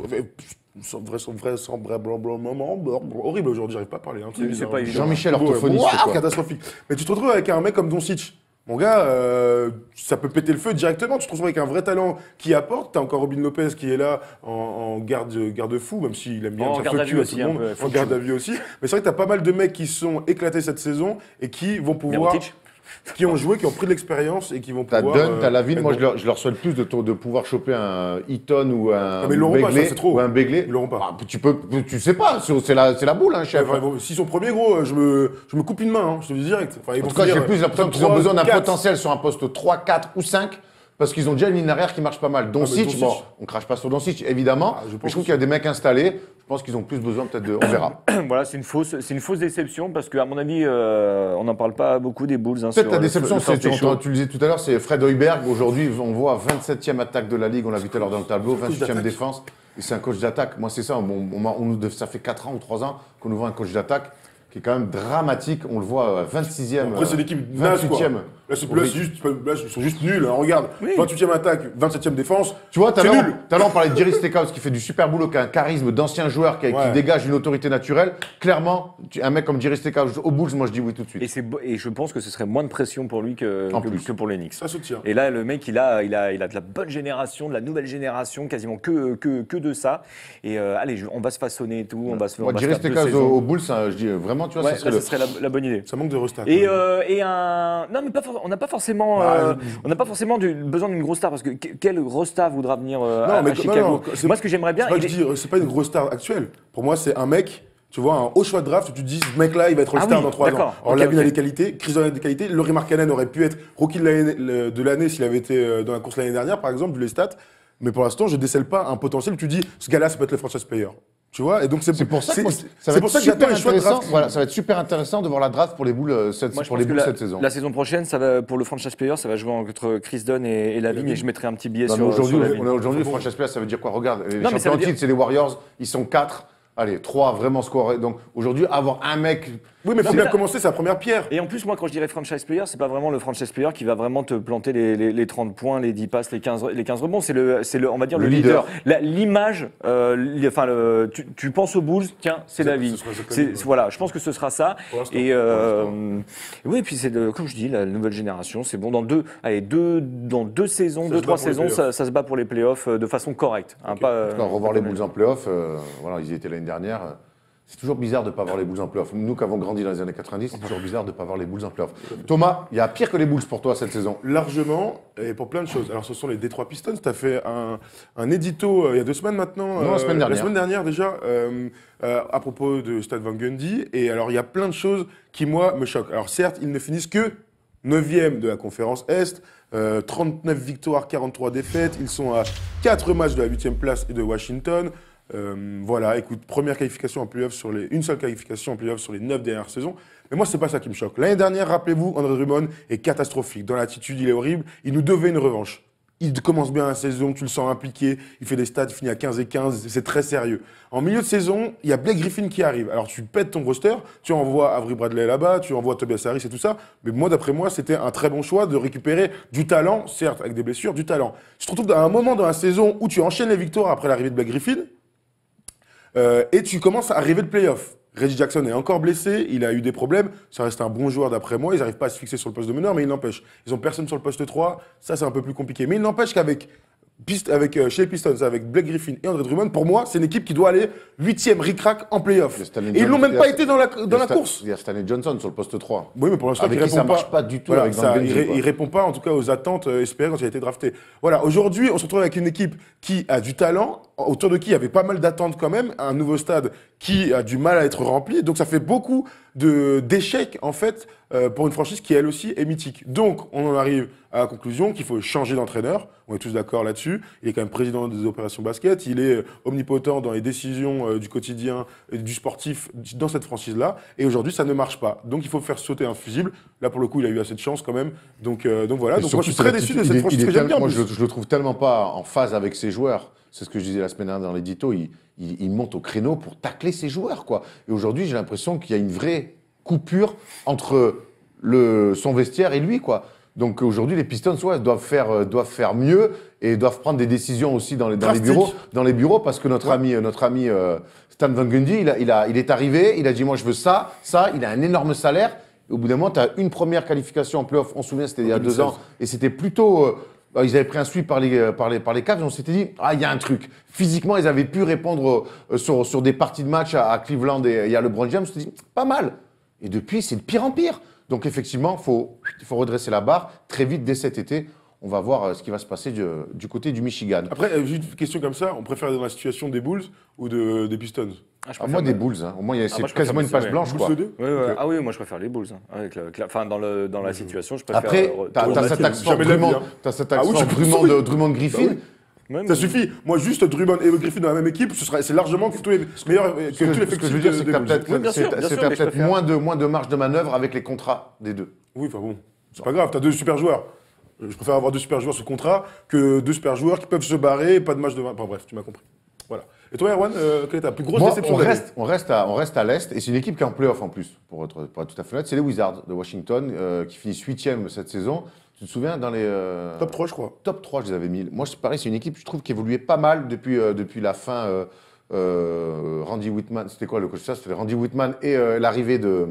vraisemblablement, horrible aujourd'hui, j'arrive pas à parler. Hein, C'est bizarre. pas évident. Jean-Michel, Ouais, orthophoniste, waouh, quoi. catastrophique. Mais tu te retrouves avec un mec comme Doncic. Mon gars, euh, ça peut péter le feu directement. Tu te retrouves avec un vrai talent qui apporte. T'as encore Robin Lopez qui est là en, en garde, garde-fou, même s'il aime bien En dire garde fuck à you vue à aussi, tout le un monde. peu, En fuck garde you. à vue aussi. Mais c'est vrai que t'as pas mal de mecs qui sont éclatés cette saison et qui vont pouvoir, Mirotic. qui ont joué, qui ont pris de l'expérience et qui vont T'as pouvoir. Dunn, euh, t'as Lavine. être Moi, bons. je leur, je leur souhaite plus de, to- de pouvoir choper un Eaton ou un Ah, mais ils l'auront pas, Begley, ça, c'est trop. ou un Begley. Ils l'auront pas. Ah, tu peux, tu sais pas. C'est c'est la, c'est la boule, hein, chef. Enfin, ils vont- S'ils sont premiers, gros, je me, je me coupe une main, hein, je te le dis direct. Enfin, ils En vont tout cas, finir, j'ai plus l'impression top qu'ils ont trois, besoin d'un quatre. potentiel sur un poste trois, quatre ou cinq. Parce qu'ils ont déjà une ligne arrière qui marche pas mal. Doncic, Doncic. bon, on crache pas sur Doncic, évidemment. Ah, je mais pense je trouve que- qu'il y a des mecs installés. Je pense qu'ils ont plus besoin peut-être de. On verra. Voilà, c'est une fausse, c'est une fausse déception parce qu'à mon avis, euh, on n'en parle pas beaucoup des Bulls. hein, Peut-être sur la le- déception, le c'est, first tu, show. tu le disais tout à l'heure, c'est Fred Hoiberg. Aujourd'hui, on voit vingt-septième attaque de la Ligue, on l'a vu tout à l'heure dans le tableau, vingt-huitième d'attaque. défense. Et c'est un coach d'attaque. Moi, c'est ça. On, on- on nous- ça fait quatre ans ou trois ans qu'on nous voit un coach d'attaque qui est quand même dramatique. On le voit, euh, vingt-sixième. Après, c'est euh, l'équipe naze, quoi. vingt-huitième. Là, c'est- là, c'est juste, là, ils sont juste nuls. hein. Regarde, Oui. vingt-huitième attaque, vingt-septième défense. Tu vois, tout à C'est l'heure, nul. tout à l'heure, on parlait de Jerry Stackhouse qui fait du super boulot, qui a un charisme d'ancien joueur, qui, a- qui Ouais. dégage une autorité naturelle. Clairement, tu- un mec comme Jerry Stackhouse au Bulls, moi je dis oui tout de Et, suite. c'est beau- et je pense que ce serait moins de pression pour lui que, En que, plus. que pour les Knicks. Ça se tient. Et là, le mec, il a, il a, il a de la bonne génération, de la nouvelle génération, quasiment que, que, que de ça. Et euh, allez, je- on va se façonner et tout. On va se, on Moi, va se Jerry faire deux Stackhouse saisons. au, au Bulls, ça, je dis euh, vraiment, tu vois, Ouais, ça serait là, le. ce serait la, la bonne idée. Ça manque de restat. Et, quand même. euh, et un. Non, mais pas for- on n'a pas forcément, Bah, euh, je- on n'a pas forcément du- besoin d'une grosse star parce que que- quel gros star voudra venir euh, Non, à, mais à non, Chicago. non, c'est- Moi, ce que j'aimerais bien. C'est pas, il que je est- dis, euh, c'est pas une grosse star actuelle. Pour moi, c'est un mec, tu vois, un haut choix de draft où tu te dis, ce mec-là, il va être Ah All-Star oui, dans trois ans. d'accord. Alors, Ok, Lavine ok. a des qualités, Chris Dunn a des qualités, Laurie Markkanen aurait pu être rookie de l'année, le- de l'année s'il avait été euh, dans la course l'année dernière, par exemple, vu les stats. Mais pour l'instant, je décèle pas un potentiel où tu dis, ce gars-là, ça peut être le franchise player. Tu vois, et donc c'est C'est pour ça que, moi, c'est- ça c'est va pour être ça que j'attends super les choix de intéressant. draft. Voilà, ça va être super intéressant de voir la draft pour les Bulls euh, cette, Moi, je pour pense les que Bulls la, cette saison. la saison prochaine, ça va pour le franchise player, ça va jouer entre Chris Dunn et, et Lavigne, et je mettrai un petit billet Non, mais sur, aujourd'hui, sur on- Lavigne. on a aujourd'hui le franchise player, ça veut dire quoi? Regarde, les Non, mais ça champions veut dire- titres, c'est les Warriors, ils sont quatre. Allez, trois vraiment scorés. Donc aujourd'hui, avoir un mec. Oui, mais il Non, faut mais bien là- commencer, c'est la première pierre. Et en plus, moi, quand je dirais franchise player, c'est pas vraiment le franchise player qui va vraiment te planter les, les, les trente points, les dix passes, les quinze, les quinze rebonds. C'est le, c'est le, on va dire le, Le leader. leader. La- L'image, euh, li- enfin, le, tu, tu penses aux Bulls, tiens, c'est Ce- David. ce sera Zach C'est- Lavine, ouais. Voilà, je pense que ce sera ça. Pour l'instant. Et euh, oui, et puis c'est le- comme je dis, la nouvelle génération, c'est bon. Dans deux, allez, deux, dans deux saisons, Ça deux se bat trois pour les saisons, playoffs. ça, ça se bat pour les playoffs euh, de façon correcte. hein, pas, euh, En tout cas, revoir les pas Bulls en playoff, euh, voilà, ils y étaient l'année dernière. euh, C'est toujours bizarre de ne pas voir les Bulls en playoff. Nous qui avons grandi dans les années quatre-vingt-dix, c'est toujours bizarre de ne pas voir les Bulls en playoff. Thomas, il y a pire que les Bulls pour toi cette saison. Largement, et pour plein de choses. Alors, ce sont les Detroit Pistons. Tu as fait un, un édito euh, il y a deux semaines maintenant. Non, la semaine dernière. La semaine dernière, déjà, euh, euh, à propos de Stan Van Gundy. Et alors, il y a plein de choses qui, moi, me choquent. Alors, certes, ils ne finissent que neuvième de la conférence Est, euh, trente-neuf victoires, quarante-trois défaites. Ils sont à quatre matchs de la huitième place et de Washington. Euh, voilà, écoute, première qualification en playoff sur les, une seule qualification en playoff sur les neuf dernières saisons. Mais moi, c'est pas ça qui me choque. L'année dernière, rappelez-vous, André Drummond est catastrophique. Dans l'attitude, il est horrible. Il nous devait une revanche. Il commence bien la saison, tu le sens impliqué, il fait des stats, il finit à quinze et quinze, c'est très sérieux. En milieu de saison, il y a Blake Griffin qui arrive. Alors tu pètes ton roster, tu envoies Avery Bradley là-bas, tu envoies Tobias Harris et tout ça, mais moi, d'après moi, c'était un très bon choix de récupérer du talent, certes avec des blessures, du talent. Tu te retrouves à un moment dans la saison où tu enchaînes les victoires après l'arrivée de Blake Griffin, euh, et tu commences à arriver de playoff. Reggie Jackson est encore blessé, il a eu des problèmes, ça reste un bon joueur d'après moi, ils n'arrivent pas à se fixer sur le poste de meneur, mais il n'empêche. Ils ont personne sur le poste trois, ça c'est un peu plus compliqué. Mais il n'empêche qu'avec Pist- avec, euh, chez les Pistons, avec Blake Griffin et André Drummond, pour moi, c'est une équipe qui doit aller huitième ric-rac en playoff. Il y a Stanley Et ils l'ont Johnson- même il y a- pas été dans la, il y a dans la Stan- course. Il y a Stanley Johnson sur le poste trois. Oui, mais pour l'instant, Avec il qui ça répond marche pas. pas du tout Voilà, avec Van ça, Gundy, il, ré- quoi. il répond pas, en tout cas, aux attentes euh, espérées quand il a été drafté. Voilà, aujourd'hui, on se retrouve avec une équipe qui a du talent autour de qui il y avait pas mal d'attentes quand même, un nouveau stade qui a du mal à être rempli. Donc ça fait beaucoup de, d'échecs en fait euh, pour une franchise qui elle aussi est mythique. Donc on en arrive à la conclusion qu'il faut changer d'entraîneur. On est tous d'accord là-dessus. Il est quand même président des opérations basket. Il est omnipotent dans les décisions euh, du quotidien, euh, du sportif dans cette franchise-là. Et aujourd'hui ça ne marche pas. Donc il faut faire sauter un fusible. Là pour le coup il a eu assez de chance quand même. Donc, euh, donc voilà. Et Donc moi je suis surtout, très c'est déçu la- de il cette est- franchise il est que j'aime bien. tellement- en Moi, je, plus. le- je le trouve tellement pas en phase avec ses joueurs. C'est ce que je disais la semaine dernière dans l'édito. Il, il, il monte au créneau pour tacler ses joueurs, quoi. Et aujourd'hui, j'ai l'impression qu'il y a une vraie coupure entre le, son vestiaire et lui, quoi. Donc aujourd'hui, les Pistons ouais, doivent, faire, euh, doivent faire mieux et doivent prendre des décisions aussi dans les, dans les, Drastique. bureaux, dans les bureaux parce que notre Ouais. ami, notre ami euh, Stan Van Gundy, il, a, il, a, il est arrivé, il a dit moi je veux ça, ça, il a un énorme salaire. Et au bout d'un moment, tu as une première qualification en playoff, on se souvient, c'était il y a En deux deux mille ans, seize. et c'était plutôt. euh, bah, ils avaient pris un sweep par les, euh, par les, par les Cavs, et on s'était dit, ah, il y a un truc. Physiquement, ils avaient pu répondre euh, sur, sur des parties de match à, à Cleveland et il y a LeBron James, on s'était dit, pas mal. Et depuis, c'est de pire en pire. Donc effectivement, il faut, faut redresser la barre. Très vite, dès cet été, on va voir euh, ce qui va se passer du, du côté du Michigan. Après, euh, juste une question comme ça, on préfère être dans la situation des Bulls ou de, des Pistons? Ah, je À préfère moi, des le- Bulls. Hein. Au moins, il y a- c'est moi, je quasiment une préfère page le- blanche, Bulls quoi. de deux? Ouais, ouais. Ok. Ah oui, moi je préfère les Bulls. hein. Avec le- cla- enfin, dans, le, dans la situation, je préfère. Après, euh, tu as, Toronto. cet axe fort Jamais de la vie, Drummond, hein. t'as cet Ah axe oui, fort je suis Drummond, sûr, de- oui. Drummond Griffin. Bah oui. Ouais, mais- Ça suffit. Moi, juste Drummond et Griffin dans la même équipe, ce sera, c'est largement que tous les meilleurs, que Ce que, tous je- les ce que je veux dire, c'est que tu as peut-être Oui, bien c'est- sûr, bien c'est- sûr, t'as mais je peut-être préfère. moins de, moins de marge de manœuvre avec les contrats des deux. Oui, enfin bon, c'est pas grave. T'as deux super joueurs. Euh, Je préfère avoir deux super joueurs sous contrat que deux super joueurs qui peuvent se barrer, pas de match de. Enfin bref, tu m'as compris. Voilà. Et toi, Erwan, euh, quelle est ta plus grosse Moi, déception on de l'année? reste, on, reste à, on reste à l'Est, et c'est une équipe qui est en playoff en plus, pour être, pour être tout à fait honnête. C'est les Wizards de Washington, euh, qui finissent huitième cette saison. Tu te souviens, dans les euh, Top trois, je crois. top trois, je les avais mis. Moi, c'est pareil, c'est une équipe, je trouve, qui évoluait pas mal depuis, euh, depuis la fin. euh, euh, Randy Whitman, c'était quoi le coach ça? C'était Randy Whitman et euh, l'arrivée de,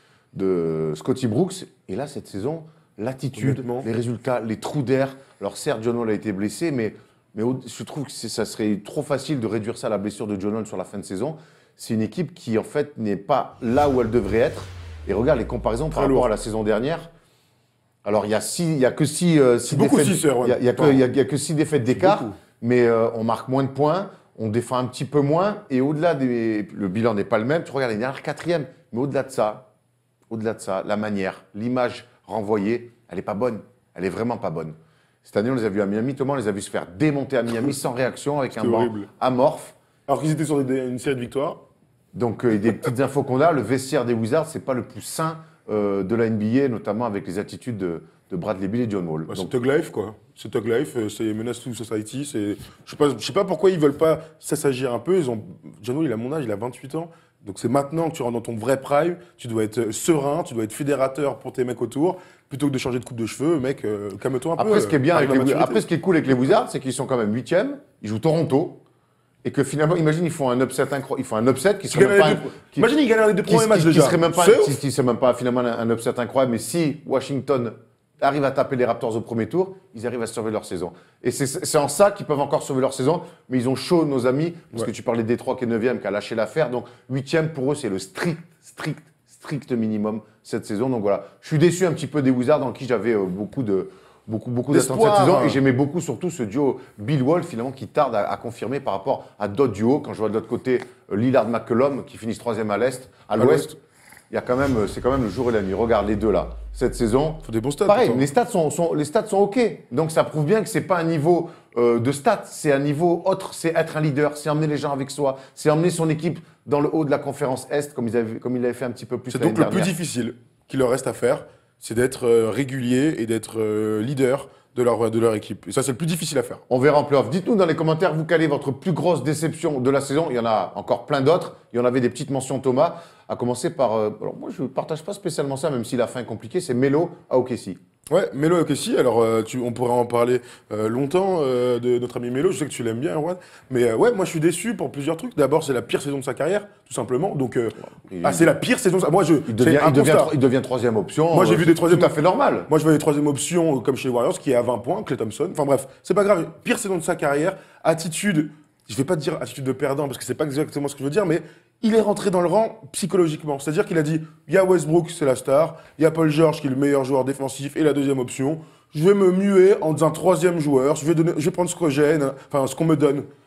de Scotty Brooks. Et là, cette saison, l'attitude, Honnêtement. les résultats, les trous d'air. Alors certes, John Wall a été blessé, mais, mais au- je trouve que c'est- ça serait trop facile de réduire ça à la blessure de John Wall sur la fin de saison. C'est une équipe qui, en fait, n'est pas là où elle devrait être. Et regarde les comparaisons par Très rapport lourd. à la saison dernière. Alors, il y a six, il y a que six, euh, six beaucoup, défaites. six, Erwan. Il y a- il y a que- il y a- il y a que six défaites d'écart, beaucoup. mais euh, on marque moins de points, on défend un petit peu moins, et au-delà des, le bilan n'est pas le même. Tu regardes les dernières quatrième, mais au-delà de ça, au-delà de ça, la manière, l'image renvoyée, elle n'est pas bonne. Elle est vraiment pas bonne. Cette année, on les a vus à Miami. Thomas, on les a vus se faire démonter à Miami sans réaction, avec un C'était banc horrible. amorphe. Alors qu'ils étaient sur des- une série de victoires. Donc, euh, des petites infos qu'on a, le vestiaire des Wizards, c'est pas le plus sain euh, de la N B A, notamment avec les attitudes de, de Bradley Beal et John Wall. Bah, Donc, c'est Thug Life, quoi. C'est Thug Life, euh, c'est Menace to Society. c'est- Je sais pas, je sais pas pourquoi ils veulent pas s'assagir un peu. Ils ont... John Wall, il a mon âge, il a vingt-huit ans. Donc c'est maintenant que tu rentres dans ton vrai prime. Tu dois être serein, tu dois être fédérateur pour tes mecs autour. Plutôt que de changer de coupe de cheveux, mec, euh, calme-toi un peu. Après, ce qui est bien euh, avec arrive à les, maturité. après, ce qui est cool avec les Wizards, c'est qu'ils sont quand même huitièmes. Ils jouent Toronto. Et que finalement, imagine, ils font un upset incroyable. Ils font un upset qui Tu serait gagnes même pas. les un- deux- qui- Imagine, ils gagnent les deux qui, premiers qui- matchs qui déjà. serait même pas, C'est ouf. qui, qui serait même pas finalement un, un upset incroyable. Mais si Washington arrive à taper les Raptors au premier tour, ils arrivent à sauver leur saison. Et c'est c'est en ça qu'ils peuvent encore sauver leur saison. Mais ils ont chaud, nos amis, parce Ouais. que tu parlais de Détroit qui est neuvième, qui a lâché l'affaire. Donc huitième, pour eux, c'est le strict, strict, strict minimum cette saison. Donc voilà, je suis déçu un petit peu des Wizards, en qui j'avais euh, beaucoup de. Beaucoup, beaucoup d'attentes cette D'espoir, saison, hein. et j'aimais beaucoup surtout ce duo Bill Wall finalement qui tarde à, à confirmer par rapport à d'autres duos. Quand je vois de l'autre côté euh, Lillard McCollum qui finissent troisième à l'est, à À l'ouest, l'ouest. il y a quand même, euh, c'est quand même le jour et la nuit. Regarde les deux là, cette saison. Faut des bons stats. Pareil, pourtant. les stats sont, sont- les stats sont ok, donc ça prouve bien que c'est pas un niveau euh, de stats, c'est un niveau autre, c'est être un leader, c'est emmener les gens avec soi, c'est emmener son équipe dans le haut de la conférence Est comme ils avaient, comme il avait fait un petit peu plus C'est l'année donc le plus dernière. difficile qu'il leur reste à faire, c'est d'être euh, régulier et d'être euh, leader de leur, de leur équipe. Et ça, c'est le plus difficile à faire. On verra en playoff. Dites-nous dans les commentaires, vous, quelle est votre plus grosse déception de la saison? Il y en a encore plein d'autres. Il y en avait des petites mentions, Thomas. À commencer par. euh, alors, moi, je ne partage pas spécialement ça, même si la fin est compliquée. C'est Melo à O K C. Ouais, Melo ok si. Alors, euh, tu, on pourrait en parler euh, longtemps euh, de notre ami Melo. Je sais que tu l'aimes bien, Erwan. Mais euh, ouais, moi, je suis déçu pour plusieurs trucs. D'abord, c'est la pire saison de sa carrière, tout simplement. Donc, euh, Il- ah, c'est la pire saison. de sa- Moi, je. Il devient, c'est un il, devient, constat. tro- il devient troisième option. Moi, j'ai Euh, vu des c'est troisième- Tout à fait normal. Moi, je veux les troisième options, euh, comme chez les Warriors, qui est à vingt points, Klay Thompson. Enfin bref, c'est pas grave. Pire saison de sa carrière. Attitude, je vais pas te dire attitude de perdant, parce que c'est pas exactement ce que je veux dire, mais il est rentré dans le rang psychologiquement. C'est-à-dire qu'il a dit, il y a Westbrook, c'est la star. Il y a Paul George, qui est le meilleur joueur défensif et la deuxième option. Je vais me muer en un troisième joueur. Je vais, donner, je vais prendre ce que j'ai, enfin ce qu'on me donne.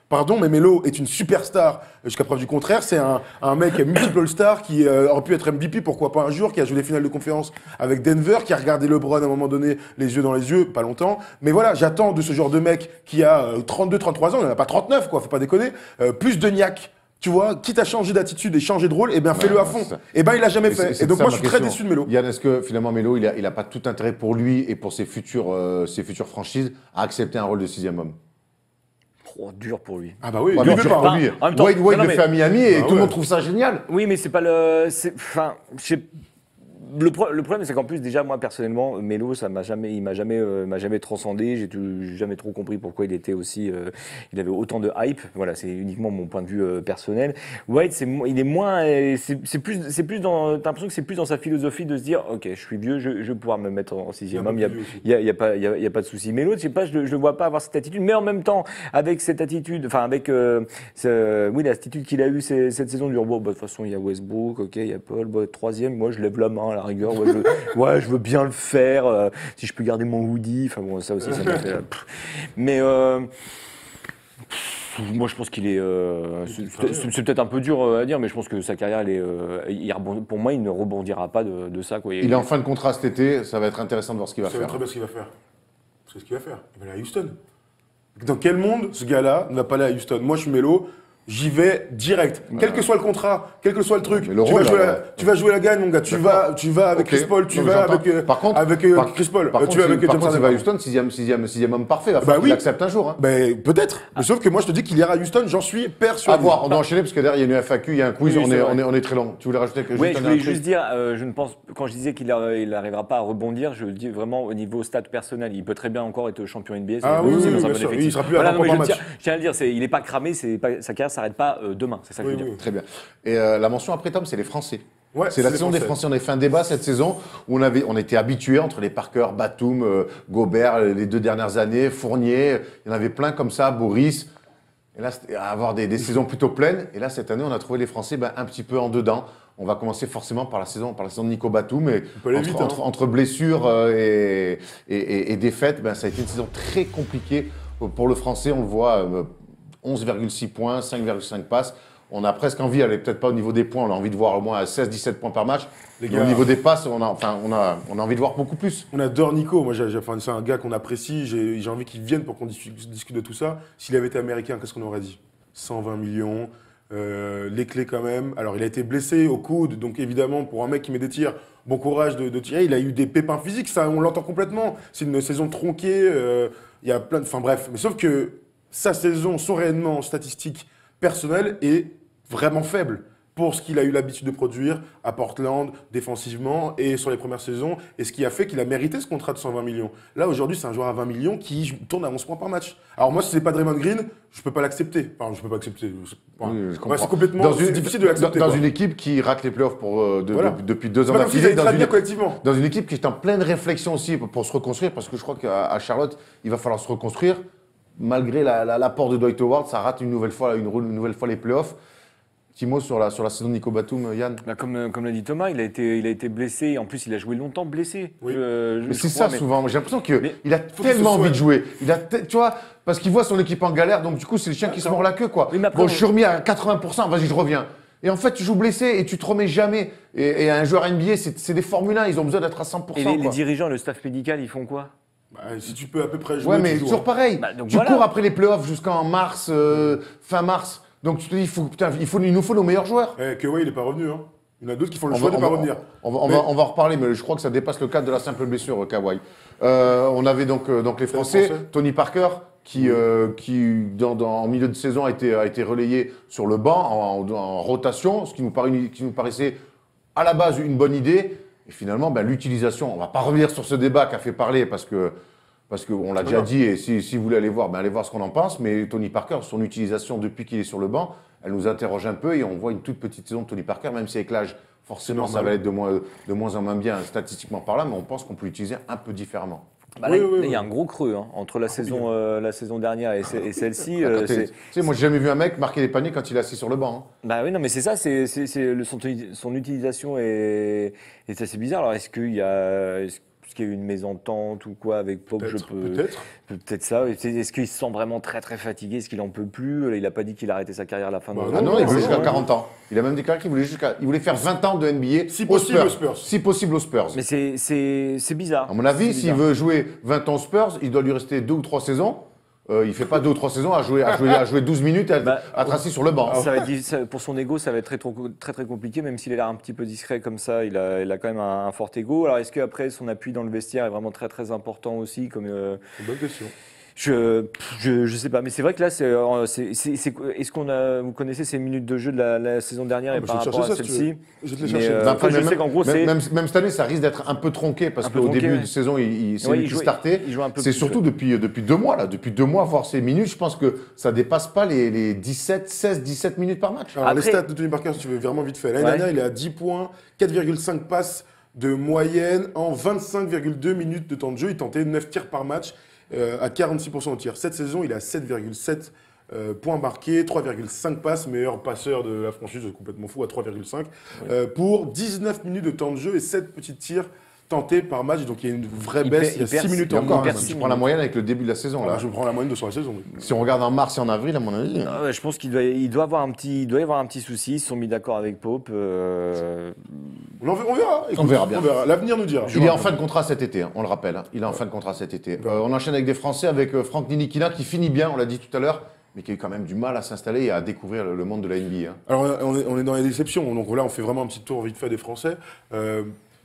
Pardon, mais Melo est une superstar. Jusqu'à preuve du contraire, c'est un, un mec multiple All-Star qui euh, aurait pu être M V P, pourquoi pas un jour, qui a joué les finales de conférence avec Denver, qui a regardé LeBron à un moment donné, les yeux dans les yeux, pas longtemps. Mais voilà, j'attends de ce genre de mec qui a euh, trente-deux, trente-trois ans, il n'en a pas trente-neuf, quoi, faut pas déconner, euh, plus de niaque. Tu vois, quitte à changer d'attitude et changer de rôle, eh ben fais-le Ouais, à fond. c'est ça. Eh ben il l'a jamais Et c'est- fait. c'est Et donc ça moi ma je suis très question. déçu de Melo. Yann, est-ce que finalement Melo, il a, il a pas tout intérêt pour lui et pour ses futures, euh, ses futures franchises à accepter un rôle de sixième homme? Oh, dur pour lui. Ah bah oui, Ouais, lui mais veut tu pas. repars, Enfin, lui. en même temps- Wade, Wade non, le mais- fait à Miami et Ah tout le ouais. monde trouve ça génial. Oui, mais c'est pas le. c'est- Enfin, je sais- Le, pro- le problème, c'est qu'en plus, déjà, moi, personnellement, Melo, ça m'a jamais, il m'a jamais, euh, m'a jamais transcendé. J'ai tout- j'ai jamais trop compris pourquoi il était aussi, euh, il avait autant de hype. Voilà, c'est uniquement mon point de vue euh, personnel. White, c'est, mo- il est moins, euh, c'est c'est plus, c'est plus dans, t'as l'impression que c'est plus dans sa philosophie de se dire, ok, je suis vieux, je, je vais pouvoir me mettre en, en sixième homme. Il y a, il y a, il y a pas, il y a, il y a pas de souci. Mais l'autre, je sais pas, je, le- je le vois pas avoir cette attitude. Mais en même temps, avec cette attitude, enfin avec, euh, ce- oui, l'attitude qu'il a eue ces- cette saison, du bon, bah, de toute façon, il y a Westbrook, ok, il y a Paul, bah, troisième, moi, je lève la main à la rigueur. Ouais, je, ouais, je veux bien le faire. euh, si je peux garder mon hoodie, enfin bon, ça aussi, ça m'a fait. euh, pff. Mais euh, pff, moi, je pense qu'il est. euh, c'est c'est- c'est peut-être un peu dur euh, à dire, mais je pense que sa carrière, elle est, euh, il rebond- pour moi, il ne rebondira pas de, de ça. Quoi. Il est en fin de contrat cet été, ça va être intéressant de voir ce qu'il va Ça va faire. très bien ce qu'il va faire. C'est ce qu'il va faire. Il va aller à Houston. Dans quel monde ce gars-là ne va pas aller à Houston? Moi, je suis Melo. J'y vais direct. Quel que soit le contrat, quel que soit le truc, Mais le tu, rôle, vas jouer là, la, ouais. tu vas jouer la gagne, mon gars. Tu vas, tu vas avec Ok. Chris Paul, tu Non, mais vas j'entends. avec, euh, Par contre- avec euh, par- Chris Paul, Par Euh, contre, tu vas si- avec par James contre, s'il va à Harden. Houston, sixième, sixième, sixième homme parfait, il va Bah falloir qu'il oui. accepte un jour. Hein. Ben, peut-être. Mais sauf que moi, je te dis qu'il ira à Houston, j'en suis persuadé. À voir, on doit enchaîner parce que derrière il y a une F A Q, il y a un quiz, Oui, on, c'est est, vrai. on, est, on est très long. Tu voulais rajouter quelque chose? Oui, je voulais juste dire, euh, je ne pense, quand je disais qu'il n'arrivera pas à rebondir, je dis vraiment au niveau stat personnel. Il peut très bien encore être champion N B A. c'est Ah pas oui, possible oui, dans un bien bon sûr. effectif. Il sera plus à Voilà, vingt non, mais points je, par tiens, match. je tiens à le dire, c'est- il n'est pas cramé, c'est pas, sa carrière s'arrête pas euh, demain. C'est ça que Oui, je veux oui, dire. oui. Très bien. Et euh, la mention après Tom, c'est les Français. Ouais, c'est la les saison des Français. On a fait un débat cette saison où on, avait, on était habitués entre les Parker, Batum, euh, Gobert, les deux dernières années, Fournier, il y en avait plein comme ça, Boris. Et là, c'était à avoir des, des saisons plutôt pleines. Et là, cette année, on a trouvé les Français ben, un petit peu en dedans. On va commencer forcément par la saison, par la saison de Nico Batum. Et peut aller entre, vite, hein. entre, entre blessures euh, et, et, et- et défaites, ben, ça a été une saison très compliquée pour le Français. On le voit, euh, onze virgule six points, cinq virgule cinq passes. On a presque envie, elle est peut-être pas au niveau des points, on a envie de voir au moins seize dix-sept points par match. Les Mais gars- au niveau des passes, on a, enfin, on a, on a envie de voir beaucoup plus. On adore Nico. Moi, j'ai- j'ai- enfin, c'est un gars qu'on apprécie. J'ai j'ai envie qu'il vienne pour qu'on dis- discute de tout ça. S'il avait été américain, qu'est-ce qu'on aurait dit? cent vingt millions, euh, les clés quand même. Alors, il a été blessé au coude, donc évidemment, pour un mec qui met des tirs, bon courage de, de tirer. Il a eu des pépins physiques, ça, on l'entend complètement. C'est une saison tronquée. euh, Il y a plein de. Enfin, bref. Mais sauf que sa saison, son rayonnement statistique personnel est vraiment faible pour ce qu'il a eu l'habitude de produire à Portland, défensivement et sur les premières saisons, et ce qui a fait qu'il a mérité ce contrat de cent vingt millions. Là, aujourd'hui, c'est un joueur à vingt millions qui joue- tourne à onze points par match. Alors moi, si c'est pas Draymond Green, je peux pas l'accepter. Enfin, je peux pas accepter. C'est enfin, Oui, je ouais, comprends. c'est complètement Dans c'est une- difficile de l'accepter. Dans, dans quoi. une équipe qui rate les playoffs pour, euh, de- Voilà. de- depuis deux C'est ans pas comme s'ils d'affilée, allaient dans très une, bien collectivement. dans une équipe qui est en pleine réflexion aussi pour, pour se reconstruire, parce que je crois qu'à à Charlotte, il va falloir se reconstruire. Malgré la- la- l'apport de Dwight Howard, ça rate une nouvelle fois, une, une nouvelle fois les playoffs. Petit mot sur la, sur la saison de Nico Batum, Yann. Bah, comme euh, comme l'a dit Thomas, il a été, il a été blessé. En plus, il a joué longtemps blessé. Oui. Je- je- Mais je c'est crois, ça mais- souvent. J'ai l'impression qu'il Mais a faut tellement qu'il se envie de jouer. Il a te- tu vois, parce qu'il voit son équipe en galère, donc du coup, c'est le chien qui se mord la queue, quoi. Oui, mais après, bon, on- je suis remis à quatre-vingts pour cent, vas-y, je reviens. Et en fait, tu joues blessé et tu te remets jamais. Et, et un joueur N B A, c'est c'est des Formule un, ils ont besoin d'être à cent pour cent. Et les, les quoi. dirigeants, le staff médical, ils font quoi? Bah, si tu peux à peu près jouer, Ouais, mais tu joues, toujours hein. pareil. Bah, donc tu voilà. cours après les playoffs jusqu'en mars, euh, fin mars. Donc tu te dis, il, faut, putain, il, faut, il nous faut nos meilleurs joueurs. Eh, Kawhi, il est pas revenu. Hein. Il y en a d'autres qui font le On choix va, de on pas va- revenir. on va- on Mais- va- on va en reparler, mais je crois que ça dépasse le cadre de la simple blessure, Kawhi. Euh, on avait donc, euh, donc les Français, Français. Tony Parker, qui, euh, qui dans, dans- en milieu de saison, a été, a été relayé sur le banc, en, en- en rotation, ce qui nous, paraît- qui nous paraissait à la base une bonne idée. Et finalement, ben, l'utilisation, on ne va pas revenir sur ce débat qu'a fait parler, parce que parce qu'on l'a déjà bien. dit, et si, si vous voulez aller voir, ben, allez voir ce qu'on en pense. Mais Tony Parker, son utilisation depuis qu'il est sur le banc, elle nous interroge un peu, et on voit une toute petite saison de Tony Parker, même si avec l'âge, forcément, C'est ça normal. va être de moins, de moins en moins bien statistiquement par là, mais on pense qu'on peut l'utiliser un peu différemment. Bah, là, Oui, il- oui, là, il y a oui. un gros creux hein, entre la, saison, euh, la saison dernière et, ce- et celle-ci. Ah, euh, quand t'es- c'est- tu sais, moi, j'ai jamais vu un mec marquer des paniers quand il est assis sur le banc. hein. Bah oui, non, mais c'est ça, c'est, c'est, c'est le- son, son utilisation est, est assez bizarre. Alors, est-ce qu'il y a. est-ce- Parce qu'il y a eu une mésentente ou quoi avec Pope, je Peut-être, peux. peut-être. Peut-être ça. Est-ce qu'il se sent vraiment très très fatigué? Est-ce qu'il en peut plus? Il n'a pas dit qu'il arrêtait sa carrière à la fin Bah de non, Ah non, il voulait non, jusqu'à non. quarante ans. Il a même déclaré qu'il voulait, jusqu'à... il voulait faire vingt ans de N B A Si aux possible Spurs. aux Spurs. Si possible aux Spurs. Mais c'est- c'est c'est bizarre. À mon avis, C'est s'il bizarre. veut jouer vingt ans aux Spurs, il doit lui rester deux ou trois saisons. Euh, il fait pas deux ou trois saisons à jouer, à jouer, à jouer douze minutes à, Bah, à être assis sur le banc. Ça va être diffi- ça- pour son ego, ça va être très, trop- très très compliqué, même s'il a l'air un petit peu discret comme ça, il a, il a quand même un, un fort ego. Alors est-ce qu'après son appui dans le vestiaire est vraiment très très important aussi comme, euh, C'est une bonne question. je, je je sais pas, mais c'est vrai que là, c'est, euh, c'est, c'est- c'est- est-ce qu'on a, vous connaissez ces minutes de jeu de la, la saison dernière Ah, et bah, par je vais te rapport à chercher ça, si celle-ci? tu veux. Je vais te les Mais, chercher. euh, Ben, enfin, je même- sais qu'en gros, même, c'est même, même cette année, ça risque d'être un peu tronqué parce Un peu qu'au tronqué, début ouais. de saison, il, il, c'est Ouais, lui il qui jouait- startait. il jouait un peu C'est plus, surtout ouais. depuis, depuis deux mois, là. Depuis deux mois, voir ces minutes, je pense que ça dépasse pas les, les dix-sept, seize, dix-sept minutes par match. Alors, les Après- stats de Tony Parker, si tu veux, vraiment vite fait. L'année Ouais. dernière, il est à dix points, quatre virgule cinq passes de moyenne en vingt-cinq virgule deux minutes de temps de jeu. Il tentait neuf tirs par match euh, à quarante-six pour cent au tir. Cette saison, il a sept virgule sept euh, points marqués, trois virgule cinq passes, meilleur passeur de la franchise, c'est complètement fou, à trois virgule cinq, euh, pour dix-neuf minutes de temps de jeu et sept petits tirs tentés par match. Donc il y a une vraie Il baisse, perd- il y a il perd- six minutes Et en encore, moins. hein, perd tu six prends la minutes. moyenne avec le début de la saison. Voilà, Là. je prends la moyenne de sur la saison. oui. Si on regarde en mars et en avril, à mon avis. Ah ouais, je pense qu'il doit, il doit avoir un petit, il doit y avoir un petit souci. Ils se sont mis d'accord avec Pope. euh, On, en- on verra. écoute, On verra bien. L'avenir nous dira. Il est en fin de contrat cet été, hein, on le rappelle. hein. Il est en fin de contrat cet été. Euh, on enchaîne avec des Français, avec euh, Franck Nilikina qui finit bien, on l'a dit tout à l'heure, mais qui a eu quand même du mal à s'installer et à découvrir le, le monde de la N B A. hein. Alors, on est, on est dans les déceptions. Donc là, on fait vraiment un petit tour vite fait des Français. Euh,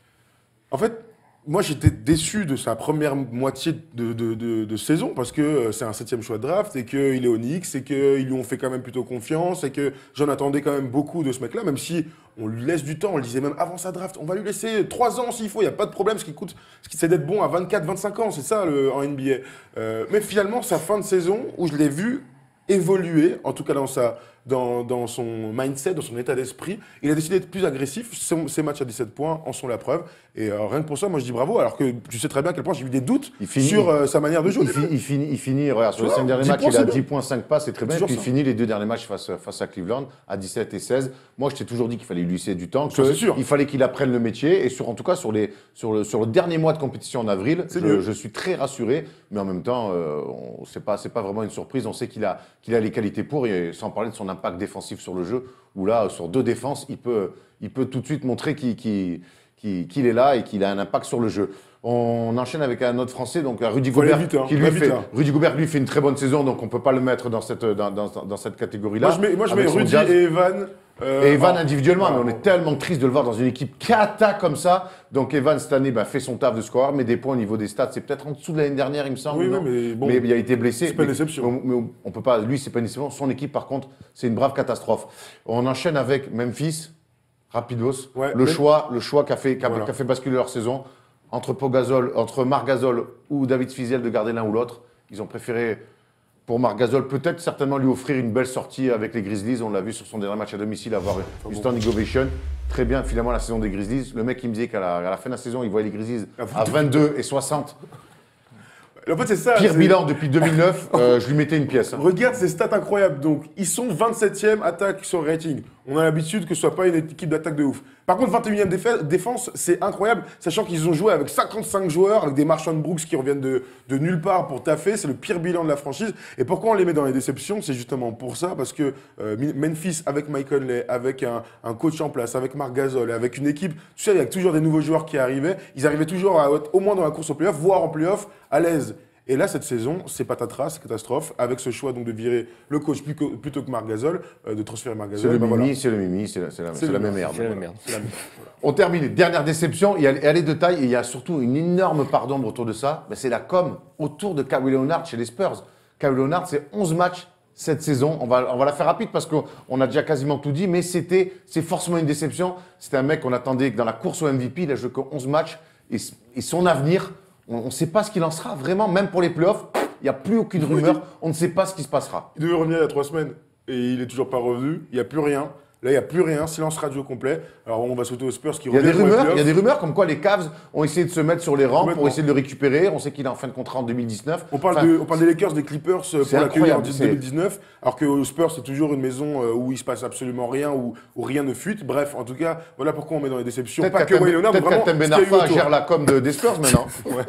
en fait, moi, j'étais déçu de sa première moitié de, de- de- de saison parce que euh, c'est un septième choix de draft et qu'il est au Knicks et qu'ils lui ont fait quand même plutôt confiance et que j'en attendais quand même beaucoup de ce mec-là, même si on lui laisse du temps. On le disait même avant sa draft, on va lui laisser trois ans s'il faut, il n'y a pas de problème. Ce qui coûte, ce qui c'est d'être bon à vingt-quatre vingt-cinq ans, c'est ça le, en N B A. Euh, mais finalement, sa fin de saison, où je l'ai vu évoluer, en tout cas dans, sa, dans, dans son mindset, dans son état d'esprit. Il a décidé d'être plus agressif. Ses, ses matchs à dix-sept points en sont la preuve. Et euh, rien que pour ça, moi je dis bravo, alors que tu sais très bien à quel point j'ai eu des doutes Il finit- sur euh, sa manière de jouer. Il, fi- il finit, il finit, regarde, sur les Voilà, cinq derniers dix matchs, points, il a c'est dix bien. points, cinq passes, c'est très bien. Et Toujours puis il ça. finit les deux derniers matchs face, face à Cleveland à dix-sept et seize. Moi, je t'ai toujours dit qu'il fallait lui laisser du temps, Ça, c'est sûr. qu'il fallait qu'il apprenne le métier. Et sur, en tout cas, sur, les, sur, le, sur le dernier mois de compétition en avril, C'est je, mieux. je suis très rassuré. Mais en même temps, euh, on- c'est pas, c'est pas vraiment une surprise. On sait qu'il a, qu'il a les qualités pour, et sans parler de son impact défensif sur le jeu, où là, sur deux défenses, il peut, il peut tout de suite montrer qu'il qu'il- qu'il- qu'il est là et qu'il a un impact sur le jeu. On enchaîne avec un autre Français, donc euh, Rudy Faut aller Gobert, vite, hein, qui lui va fait, vite, là. Rudy Gobert lui fait une très bonne saison, donc on peut pas le mettre dans cette, dans, dans- dans cette catégorie-là. Moi je mets, moi, je mets Avec son Rudy jazz. et Evan. euh, Et Evan en- individuellement, mais on en- est tellement triste de le voir dans une équipe cata comme ça. Donc Evan cette année bah, fait son taf de score, mais des points au niveau des stats, c'est peut-être en dessous de l'année dernière, il me semble. Oui, oui, non mais bon, il a été blessé. c'est pas une Mais- déception. Mais, mais on peut pas. Lui, c'est pas une déception. Son équipe, par contre, c'est une brave catastrophe. On enchaîne avec Memphis, rapidos. Ouais, le mais- choix, le choix qui a fait, qui a- Voilà. qui a fait basculer leur saison entre Pogazol, entre Marc Gasol ou David Fiziel de garder l'un ou l'autre. Ils ont préféré. Pour Marc Gasol, peut-être certainement lui offrir une belle sortie avec les Grizzlies. On l'a vu sur son dernier match à domicile, avoir une standing ovation. Très bien, finalement, la saison des Grizzlies. Le mec, il me disait qu'à la, à la fin de la saison, il voyait les Grizzlies à vingt-deux et soixante. En fait, c'est ça. Pire c'est- bilan depuis deux mille neuf, euh, je lui mettais une pièce. hein. Regarde ces stats incroyables. Donc, ils sont vingt-septième attaque sur le rating. On a l'habitude que ce soit pas une équipe d'attaque de ouf. Par contre, vingt et unième défa- défense, c'est incroyable, sachant qu'ils ont joué avec cinquante-cinq joueurs, avec des Marchand Brooks qui reviennent de, de nulle part pour taffer. C'est le pire bilan de la franchise. Et pourquoi on les met dans les déceptions? C'est justement pour ça, parce que euh, Memphis, avec Mike Conley, avec un, un coach en place, avec Marc Gasol, avec une équipe, tu sais, il y a toujours des nouveaux joueurs qui arrivaient. Ils arrivaient toujours à être au moins dans la course au playoff, voire en playoff, à l'aise. Et là, cette saison, c'est patatras, c'est catastrophe, avec ce choix donc de virer le coach plus que- plutôt que Marc Gasol, euh, de transférer Marc C'est Gasol. le ben mimi, voilà. c'est le mimi, c'est la, c'est la- C'est c'est le la mimi, même merde. c'est la même merde. C'est la même. On termine. Dernière déception, et elle, elle est de taille, et il y a surtout une énorme part d'ombre autour de ça. Ben, c'est la com autour de Kawhi Leonard chez les Spurs. Kawhi Leonard, c'est onze matchs cette saison. On va, on va la faire rapide parce qu'on on a déjà quasiment tout dit, mais c'était, c'est forcément une déception. C'était un mec qu'on attendait que dans la course au M V P, il a joué que onze matchs, et, et son avenir, on ne sait pas ce qu'il en sera vraiment, même pour les playoffs. Il n'y a plus aucune rumeur, on ne sait pas ce qui se passera. Il devait revenir il y a trois semaines et il est toujours pas revenu. Il n'y a plus rien. Là, il n'y a plus rien, silence radio complet. Alors, on va sauter aux Spurs qui Il y a des reviennent pour les rumeurs, il y a playoffs. des rumeurs comme quoi les Cavs ont essayé de se mettre sur les rangs pour Complètement. essayer de le récupérer. On sait qu'il est en fin de contrat en deux mille dix-neuf. On parle, Enfin, de, on parle des Lakers, des Clippers euh, pour l'accueillir en incroyable, c'est- deux mille dix-neuf, alors que aux Spurs, c'est toujours une maison euh, où il se passe absolument rien, où, où rien ne fuite. Bref, en tout cas, voilà pourquoi on met dans les déceptions. Peut-être Pas que qu'Atem Kawhi Leonard, mais peut-être vraiment qu'Atem Ben ce qu'il y a eu Arfa autour. gère la com de, des Spurs maintenant.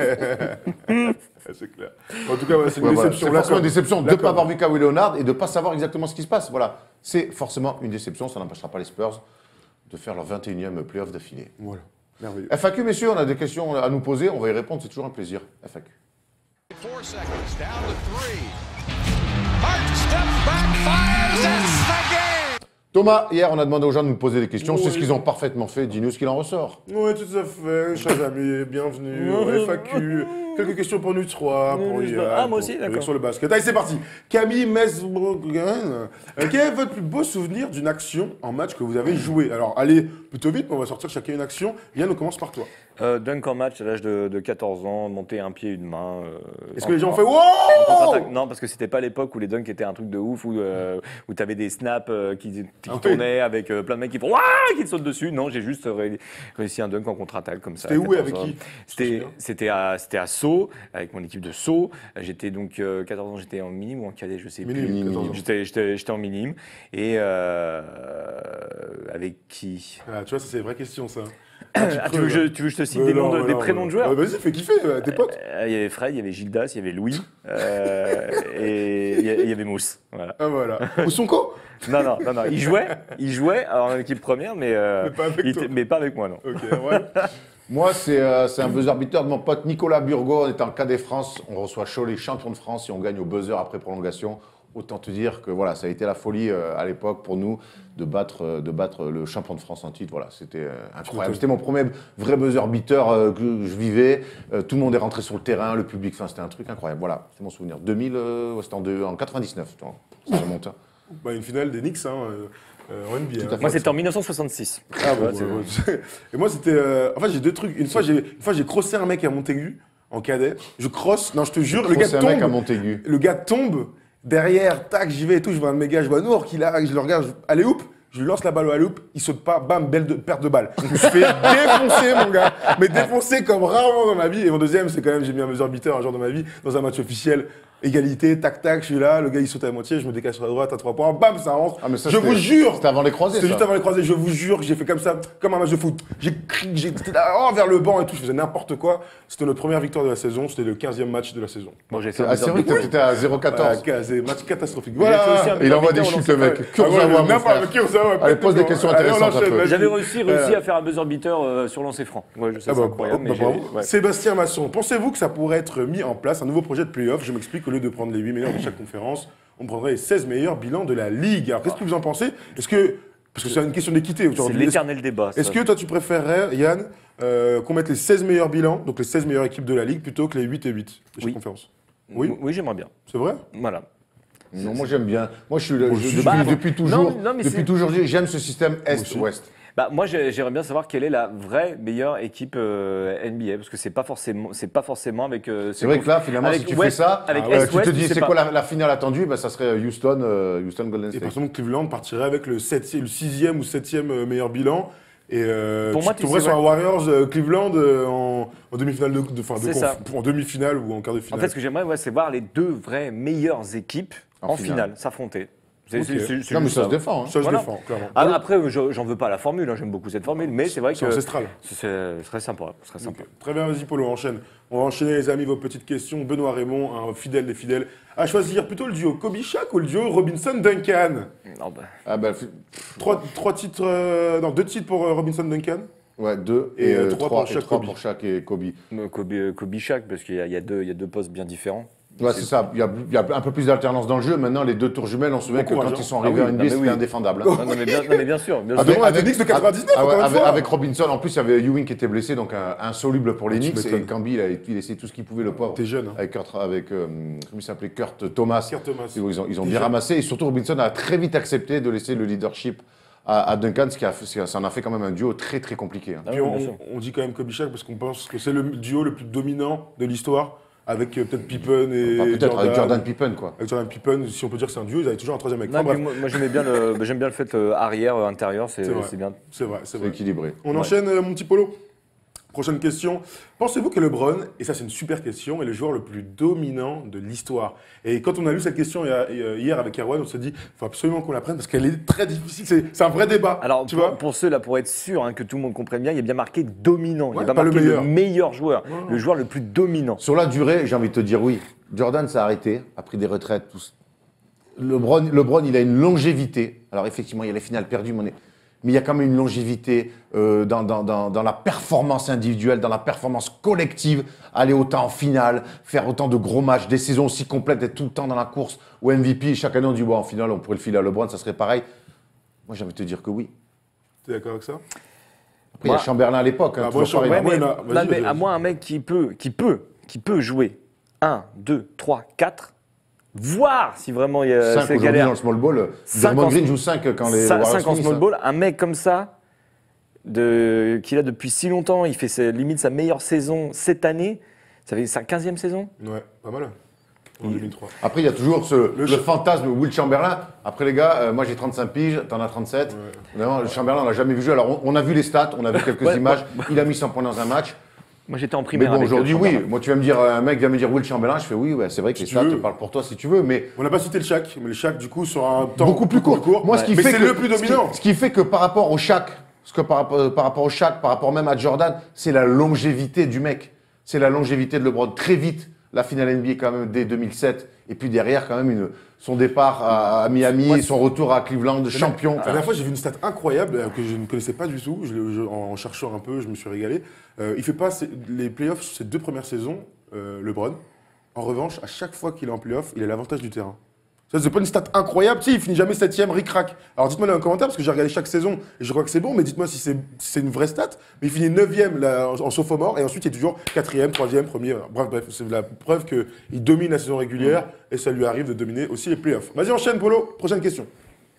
C'est clair. En tout cas, ouais, c'est une Ouais, voilà. déception. C'est La forcément com. une déception de La ne pas com. avoir vu Kawhi Leonard et de ne pas savoir exactement ce qui se passe. Voilà, c'est forcément une déception. Ça n'empêchera pas les Spurs de faire leur vingt et unième playoff d'affilée. Voilà, merveilleux. F A Q, messieurs, on a des questions à nous poser. On va y répondre. C'est toujours un plaisir. F A Q. Four seconds, down to three. Hart steps back, fires, it's the game! Thomas, hier, on a demandé aux gens de nous poser des questions. Oui. C'est ce qu'ils ont parfaitement fait. Dis-nous ce qu'il en ressort. Oui, tout à fait, chers amis, bienvenue au F A Q. Quelques questions pour nous trois, pour Oui, je Yann, dois- ah, moi pour- aussi, d'accord. sur le basket. Allez, c'est parti. Camille Mesbrogen, euh, quel est votre plus beau souvenir d'une action en match que vous avez joué? Alors, allez plutôt vite, mais on va sortir chacun une action. Yann, on commence par toi. Euh, dunk en match à l'âge de, de quatorze ans, monter un pied, une main. euh, Est-ce en- que les gens ont en- fait en wow? contre-attaque. Non, parce que c'était pas l'époque où les dunks étaient un truc de ouf, où, euh, où tu avais des snaps euh, qui, qui Ah oui. tournaient avec euh, plein de mecs qui font Ouah qui te sautent dessus. Non, j'ai juste ré- réussi un dunk en contre-attaque comme ça. C'était où et à avec quatorze qui? ans. C'était c'était à, c'était à Sceaux, avec mon équipe de Sceaux. J'étais donc euh, quatorze ans, j'étais en minime ou en cadet, je sais Minime, plus. quatorze ans. J'étais j'étais- j'étais en minime. Et euh, avec qui Ah, tu vois, ça, c'est une vraie question, ça. Ah, tu, veux que je, tu veux que je te cite Euh, des, non, noms de- non, des non, prénoms non. de joueurs Ouais, Vas-y, fais kiffer, euh, tes potes. Euh, Il y avait Fred, il y avait Gildas, il y avait Louis euh, et il y a- il y avait Mousse. Voilà. Ah, voilà. Ou son co? Non, non, non, non. Il jouait, il jouait alors, en équipe première, mais, euh, Mais pas avec il toi. était- mais pas avec moi, non. Ok, ouais. Moi, c'est euh, c'est un buzzer beater de mon pote Nicolas Burgot. On est en cadet France. On reçoit Cholet, champion de France, et on gagne au buzzer après prolongation. Autant te dire que voilà, ça a été la folie euh, à l'époque pour nous de battre, euh, de battre le champion de France en titre. Voilà, c'était euh, incroyable. C'était mon premier vrai buzzer beater euh, que je vivais. Euh, tout le monde est rentré sur le terrain, le public. Enfin, c'était un truc incroyable. Voilà, c'est mon souvenir. deux mille, euh, ouais, c'était en, deux- en quatre-vingt-dix-neuf. Tu vois. Ça remonte. hein. Bah, une finale des Knicks, hein, euh, euh, en N B A. Tout à hein. fait. Moi, c'était en mille neuf cent soixante-six. Ah bon, Ouais, ouais, c'est- ouais. Et moi, c'était. euh, En fait, j'ai deux trucs. Une fois, j'ai une fois, j'ai crossé un mec à Montaigu, en cadet. Je crosse, non, je te jure, le gars C'est un mec à tombe. Montaigu. Le gars tombe. Derrière, tac, j'y vais et tout. Je vois un de mes gars, je vois Nour qui là, je le regarde. Je... Allez, oup! Je lui lance la balle au alley-oop, il saute pas, bam, belle de, perte de balle. Je me suis fait défoncer, mon gars. Mais défoncer comme rarement dans ma vie. Et mon deuxième, c'est quand même, j'ai mis un buzzer beater un jour dans ma vie, dans un match officiel. Égalité, tac, tac, je suis là, le gars il saute à moitié, je me décale sur la droite à trois points, bam, ça rentre. Ah, mais ça, je c'était- vous jure! C'était avant les croisés. C'était ça. juste avant les croisés, je vous jure que j'ai fait comme ça, comme un match de foot. J'ai crié, j'étais là, oh, vers le banc et tout, je faisais n'importe quoi. C'était notre première victoire de la saison, c'était le quinzième match de la saison. Bon, j'ai fait un Ah, c'est buzzer vrai beater. que t'étais à zéro Voilà, quatorze. c'est match catastrophique. J'ai fait aussi Voilà! un Il envoie des beater, on chutes, en le mec. sait Ah ouais, Kurzawa, mon n'importe frère. qui, Kurzawa, Allez, pose des peut-être. questions Allez, on intéressantes enchaîne, un peu. vas-y. J'avais aussi réussi Euh, à faire un buzzer beater euh, sur lancer franc. Ouais, je sais, Ah c'est bah, incroyable. bah, mais j'ai- bravo. ouais. Sébastien Masson, pensez-vous que ça pourrait être mis en place un nouveau projet de play-off? Je m'explique, au lieu de prendre les huit meilleurs de chaque conférence, on prendrait les seize meilleurs bilans de la Ligue. Alors, qu'est-ce que vous en pensez? Est-ce que, parce que c'est une question d'équité C'est aujourd'hui, est-ce l'éternel débat. ça. est-ce que toi tu préférerais, Yann, euh, qu'on mette les seize meilleurs bilans, donc les seize meilleures équipes de la Ligue, plutôt que les huit et huit de chaque Oui. conférence? Oui, Oui, j'aimerais bien. c'est vrai? Voilà. Non, moi j'aime bien. Moi je suis le- Moi, je- je suis- depuis, Bah, depuis non, toujours. non, mais depuis c'est- toujours, j'aime ce système aussi. Est-Ouest. Bah, moi, j'ai- j'aimerais bien savoir quelle est la vraie meilleure équipe euh, N B A, parce que c'est pas forcément, c'est pas forcément avec. euh, C'est vrai que là, finalement, avec si tu West- fais ça, avec euh, Est, tu te West, dis je sais c'est pas. quoi la, la finale attendue, bah, ça serait Houston, euh, Houston Golden Et State. par exemple, Cleveland partirait avec le, septième, le sixième ou septième euh, meilleur bilan. Et euh, Pour tu moi, tu tomberais sais, sur un Warriors euh, Cleveland euh, en, en demi-finale de, de, enfin, de C'est conf- ça. en demi-finale ou en quart de En finale. fait, ce que j'aimerais, ouais, c'est voir les deux vraies meilleures équipes En en, finale. finale s'affronter. C'est Ok. c'est- c'est- c'est Non, mais juste ça se défend. hein. ça se voilà. défend, clairement. Ah, après, je- j'en veux pas la formule, hein, j'aime beaucoup cette formule, mais c'est vrai C'est que ancestral. c'est- ce serait sympa. Ce serait sympa. Ok. Très bien, vas-y Polo, enchaîne. On va enchaîner les amis vos petites questions. Benoît Raymond, un fidèle des fidèles, à choisir plutôt le duo Kobe Shaq ou le duo Robinson-Duncan. Non, bah, Ah, bah, f- Trois, trois titres, euh, non deux titres pour euh, Robinson-Duncan. ouais, deux Et, et, euh, euh, trois trois, pour et chaque trois Kobe. pour chaque et Kobe. euh, Kobe, euh, Kobe Shaq, parce qu'il y, a- il y a deux- il y a deux postes bien différents. Ouais, c'est ça. Il y, a, il y a un peu plus d'alternance dans le jeu. Maintenant, les deux tours jumelles, on se souvient Bon que courage, quand hein. ils sont Ah arrivés oui, à N B A, non, mais c'était oui. indéfendable. hein. Non, non, mais bien, non, mais bien sûr. Bien Avec- sûr. avec- Knicks de quatre-vingt-dix-neuf, ah ouais, encore une avec, fois. avec Robinson, en plus, il y avait Ewing qui était blessé, donc un- insoluble pour les Ah, tu Knicks. Et m'étonnes. Camby, il a, il a essayé tout ce qu'il pouvait, le pauvre. T'es jeune, hein. Avec, Kurt, avec euh, comment il s'appelait, Kurt Thomas. Kurt Thomas. Ils ont, ils ont- ils ont T'es bien jeune. ramassé. Et surtout, Robinson a très vite accepté de laisser le leadership à, à Duncan, ce qui a, fait- ce qui ça en a fait quand même un duo très, très compliqué. hein. Ah Puis oui, on, bien sûr. on dit quand même Kobe Shaq parce qu'on pense que c'est le duo le plus dominant de l'histoire. avec euh, peut-être Pippen et Enfin, peut-être Jordan. avec Jordan Pippen, quoi. Avec Jordan Pippen, si on peut dire que c'est un duo, ils avaient toujours un troisième mec. Non, Enfin, puis bref, moi, moi, j'aimais bien le, bah, j'aime bien le fait euh, arrière, euh, intérieur, c'est C'est vrai. c'est bien. c'est vrai, c'est C'est vrai. équilibré. On Ouais. enchaîne, euh, mon petit Polo. Prochaine question. Pensez-vous que LeBron, et ça c'est une super question, est le joueur le plus dominant de l'histoire? Et quand on a lu cette question hier avec Erwan, on s'est dit, il faut absolument qu'on la prenne parce qu'elle est très difficile. C'est, c'est un vrai débat. Alors, tu pour, vois pour ceux là, pour être sûr hein, que tout le monde comprenne bien, il y a bien marqué dominant. il Ouais, n'y a pas pas le marqué le meilleur. meilleur, joueur, Ouais. le joueur le plus dominant. Sur la durée, j'ai envie de te dire oui. Jordan s'est arrêté, a pris des retraites, tous. LeBron, LeBron, il a une longévité. Alors effectivement, il y a les finales perdues, mais, on est- mais il y a quand même une longévité euh, dans, dans, dans, dans la performance individuelle, dans la performance collective. Aller autant en finale, faire autant de gros matchs, des saisons aussi complètes, être tout le temps dans la course. Ou M V P, chaque année on dit, bon, en finale, on pourrait le filer à LeBron, ça serait pareil. Moi, j'ai envie de te dire que oui. T'es d'accord avec ça? Après, il y a Moi- Chamberlain à l'époque. Hein, Ah, toujours moi, pareil. Chamberlain, Ouais, mais, moi, il a- non, vas-y, mais vas-y. à moi, un mec qui peut, qui peut, qui peut jouer un, deux, trois, quatre, voir si vraiment il y a cinq c'est aujourd'hui galère. dans le small ball. Cinq Draymond en- Green joue cinq quand les cinq Warriors en finissent, small hein. ball, un mec comme ça, de, qu'il a depuis si longtemps, il fait ses- limite sa meilleure saison cette année, ça fait sa quinzième saison. Ouais, pas mal. En deux mille trois. Après, il y a toujours ce, le, Le ch- fantasme Will Chamberlain. Après, les gars, euh, moi j'ai trente-cinq piges, t'en as trente-sept. Vraiment, le Chamberlain, on l'a jamais vu jouer. Alors, on, on a vu les stats, on a vu quelques Ouais, images. Il a mis cent points dans un match. Moi j'étais en Mais primaire. bon, avec, aujourd'hui, euh, oui. Chamberlain. Moi, tu vas me dire, un mec vient me dire Will Chamberlain, je fais oui, ouais, c'est vrai que Si les tu stats veux. te parlent pour toi si tu veux, mais On n'a pas cité le Shaq, mais le Shaq, du coup, sur un temps beaucoup plus court. Moi, ce qui mais fait c'est que, le plus ce qui- dominant. Ce qui, fait que par rapport au Shaq, ce que par, rapport- par rapport au Shaq, par rapport même à Jordan, c'est la longévité du mec. C'est la longévité de LeBron. Très vite, la finale N B A quand même dès deux mille sept. Et puis derrière, quand même, une, son départ à, à Miami, Ouais, son retour à Cleveland, champion. La dernière fois, j'ai vu une stat incroyable euh, que je ne connaissais pas du tout. Je l'ai- je- en cherchant un peu, je me suis régalé. Euh, il fait pas ses- les playoffs sur ses deux premières saisons, euh, LeBron. En revanche, à chaque fois qu'il est en playoff, il a l'avantage du terrain. Ça, c'est pas une stat incroyable. Tu sais, il finit jamais septième, ric-rac. Alors dites-moi dans les commentaires, parce que j'ai regardé chaque saison et je crois que c'est bon, mais dites-moi si c'est si c'est une vraie stat. Mais il finit neuvième là, en, en sophomore et ensuite il est toujours quatrième, troisième, premier. Bref, bref, c'est la preuve qu'il domine la saison régulière et ça lui arrive de dominer aussi les playoffs. Vas-y, enchaîne, Polo. Prochaine question.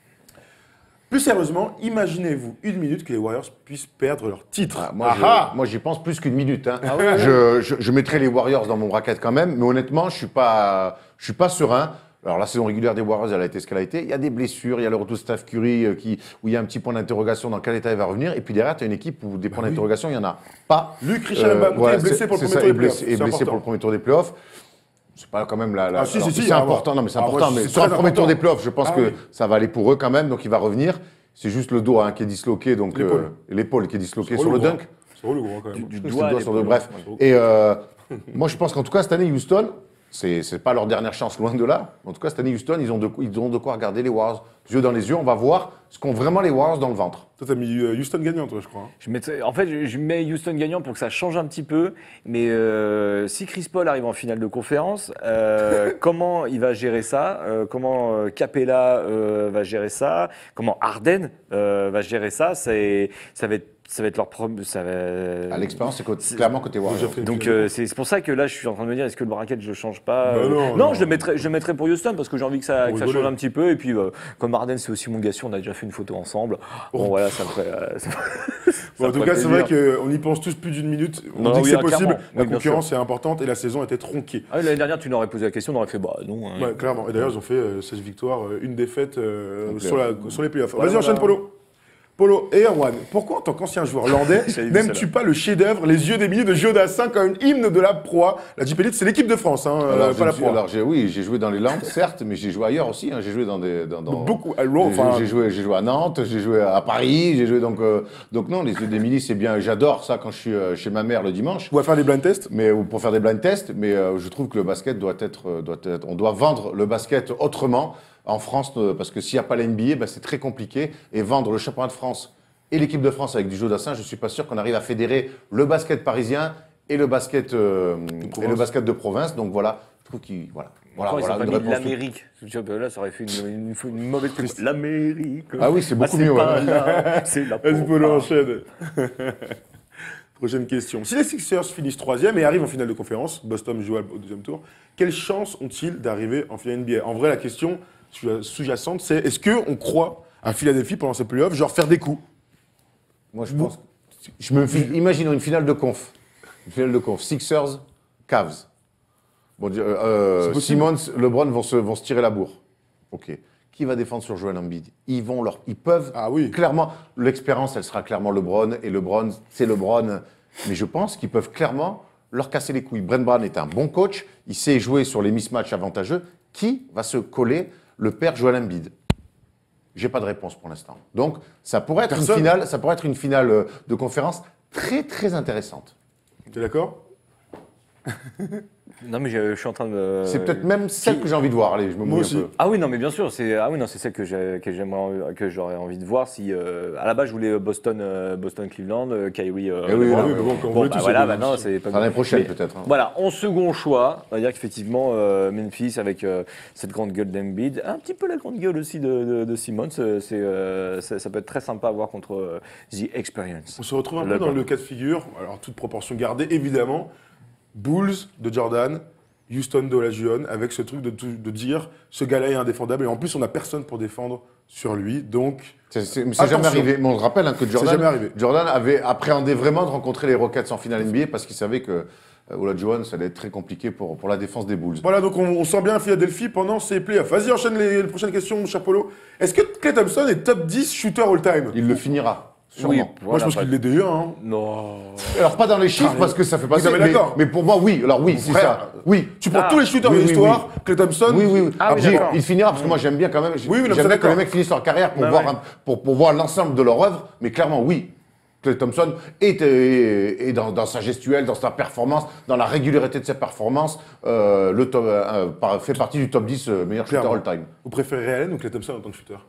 Plus sérieusement, imaginez-vous une minute que les Warriors puissent perdre leur titre. Ah, moi, je- Ah moi, j'y pense plus qu'une minute. hein. Ah ouais, je, je, je mettrais les Warriors dans mon bracket quand même, mais honnêtement, je suis pas, je suis pas serein. Alors, la saison régulière des Warriors, elle a été ce qu'elle a été. Il y a des blessures, il y a le retour de Steph Curry euh, qui, où il y a un petit point d'interrogation dans quel état il va revenir. Et puis derrière, tu as une équipe où des points oui. d'interrogation, il n'y en a pas. Luc Richard Mbappé est blessé c'est- pour le c'est premier ça, tour est des blessé, playoffs. est C'est blessé important. pour le premier tour des playoffs. C'est pas quand même la. la- Ah, si, alors, si, si, c'est ah, important, moi- non, mais c'est ah, important. moi, mais c'est sur le très premier tour important. des playoffs, je pense Ah que oui. ça va aller pour eux quand même, donc il va revenir. C'est juste le dos hein, qui est disloqué, donc L'épaule. euh, l'épaule qui est disloquée C'est sur le relou, dunk. gros. C'est relou, gros, quand même. Du Je pense que doigt c'est le à doigt sur le- l'épaule. bref. Et euh, moi, je pense qu'en tout cas, cette année, Houston, c'est c'est pas leur dernière chance, loin de là. En tout cas, cette année, Houston, ils ont de, ils ont de quoi regarder les Warriors, les yeux dans les yeux. On va voir ce qu'ont vraiment les Warriors dans le ventre. Toi, t'as mis euh, Houston gagnant, toi, je crois. hein. Je mettrais- en fait, je, je mets Houston gagnant pour que ça change un petit peu. Mais euh, si Chris Paul arrive en finale de conférence, euh, comment il va gérer ça Euh, Comment euh, Capella euh, va gérer ça Comment Harden euh, va gérer ça C'est, ça va être, ça va être leur problème. Ça va. À l'expérience, c'est côté- c'est- clairement côté Warriors. Déjà fait une Donc finale. euh, c'est c'est pour ça que là, je suis en train de me dire, est-ce que le bracket, je le change pas Bah Euh, non, non. je le mettrai, je le mettrai pour Houston parce que j'ai envie que ça, Pour que ça rigoler. change un petit peu. Et puis, euh, comme Harden, c'est aussi mon gars, on a déjà fait une photo ensemble. Bon, Oh. voilà, ça me ferait. euh, ça me- Bon, en ça tout me cas, ferait c'est vrai plaisir. qu'on y pense tous plus d'une minute. On Non, dit que oui, c'est ah, possible. clairement. La Oui, bien concurrence est importante et la saison était tronquée. Ah, l'année dernière, tu n'aurais posé la question, on aurait fait bah non. hein. Ouais, clairement. Et d'ailleurs, ils ont fait euh, seize victoires, euh, une défaite euh, Donc, sur, la- euh, sur les playoffs. voilà, Vas-y, enchaîne, voilà. Polo. Polo et Erwan, pourquoi en tant qu'ancien joueur landais, J'avais vu n'aimes-tu celle-là. pas le chef-d'œuvre Les yeux des milliers de Giodassin comme une hymne de la proie? La Jeep Elite, c'est l'équipe de France, hein, euh, Alors, pas la j'ai- proie. alors, j'ai- oui, j'ai joué dans les Landes, certes, mais j'ai joué ailleurs aussi. hein. J'ai joué dans des. Dans, dans- Beaucoup. à J'ai Londres, enfin, j'ai joué, j'ai joué à Nantes, j'ai joué à Paris, j'ai joué donc. euh, donc non, les yeux d'Émilie, c'est bien. J'adore ça quand je suis euh, chez ma mère le dimanche. on va faire des blind tests. Mais ou pour faire des blind tests, mais euh, je trouve que le basket doit être, euh, doit être, on doit vendre le basket autrement en France, euh, parce que s'il n'y a pas la N B A, ben, c'est très compliqué. Et vendre le championnat de France et l'équipe de France avec du Giodassin, je suis pas sûr qu'on arrive à fédérer le basket parisien et le basket euh, et province. le basket de province. Donc voilà, je trouve qu'il voilà, voilà, Pourquoi voilà ils une sont pas mis réponse. l'Amérique Tu vois, là, ça aurait fait une, une, une mauvaise pub. L'Amérique. Ah oui, c'est beaucoup c'est mieux, pas ouais. là, c'est la Vas-y, proie. Polo, enchaîne. Prochaine question. Si les Sixers finissent troisième et arrivent en finale de conférence, Boston joue au deuxième tour, quelles chances ont-ils d'arriver en finale N B A? En vrai, la question sous-jacente, c'est est-ce qu'on croit à Philadelphie pendant ces playoffs, genre faire des coups? Moi, je pense. Je me fie- imaginons une finale de conf, une finale de conf, Sixers, Cavs. Bon, euh, euh, C'est possible. Simmons, LeBron vont se, vont se tirer la bourre. Ok. Qui va défendre sur Joel Embiid? Ils vont leur, ils peuvent Ah oui. clairement. L'expérience, elle sera clairement LeBron et LeBron, c'est LeBron. Mais je pense qu'ils peuvent clairement leur casser les couilles. Brent Brown est un bon coach. Il sait jouer sur les mismatchs avantageux. Qui va se coller le père Joel Embiid? J'ai pas de réponse pour l'instant. Donc, ça pourrait être Personne. une finale, ça pourrait être une finale euh, de conférence très très intéressante. T'es d'accord? Non, mais je, je suis en train de. C'est peut-être même celle qui- que j'ai envie de voir. Allez, je me Moi mouille aussi. un peu. Ah oui, non, mais bien sûr, c'est ah oui, non, c'est celle que j'ai- que j'aimerais que j'aurais envie de voir si euh, à la base je voulais Boston euh, Boston Cleveland, euh, Kyrie. Euh, Eh oui, LeBron. oui, mais bon, quand on Bon, veut bah tous, voilà, c'est maintenant bon. c'est pas L'année prochaine, Mais peut-être, hein. Voilà, en second choix, on va dire qu'effectivement euh, Memphis avec euh, cette grande gueule d'Embiid, un petit peu la grande gueule aussi de, de, de Simmons, euh, c'est euh, ça, ça peut être très sympa à voir contre euh, The Experience. On se retrouve un peu LeBron. dans le cas de figure, alors toute proportion gardée, évidemment. Bulls de Jordan, Houston de Olajuwon, avec ce truc de, tout- de dire ce gars-là est indéfendable et en plus on n'a personne pour défendre sur lui, donc C'est c'est- mais c'est jamais Attention. arrivé. Mais on se rappelle hein, que Jordan, jamais arrivé. Jordan avait appréhendé vraiment de rencontrer les Rockets en finale N B A parce qu'il savait que euh, Olajuwon, ça allait être très compliqué pour, pour la défense des Bulls. voilà, donc on, on sent bien Philadelphie pendant ces playoffs. Vas-y, enchaîne les, les prochaines questions, mon cher Polo. Est-ce que Klay Thompson est top dix shooter all-time? Il le finira, sûrement. Oui, Moi voilà, je pense bah, qu'il l'est déjà, hein. Non. Alors pas dans les chiffres Ah, parce que ça fait pas oui, non, mais mais, d'accord. mais pour moi, oui. Alors oui, c'est frère, ça. Oui. Tu prends Ah, tous les shooters oui, de oui, l'histoire, Klay Thompson. Oui, oui, oui. Ah oui, Après, d'accord. il finira parce que moi j'aime bien quand même. Oui, oui, non, j'aime ça, bien que d'accord. les mecs finissent leur carrière pour Bah voir ouais. un- pour, pour voir l'ensemble de leur œuvre. Mais clairement, oui. Klay Thompson est, est- est dans, dans sa gestuelle, dans sa performance, dans la régularité de ses performances, euh, le top, euh, par- fait partie du top dix euh, meilleur shooter Clairement. all-time. Vous préférez Ray Allen ou Klay Thompson en tant que shooter?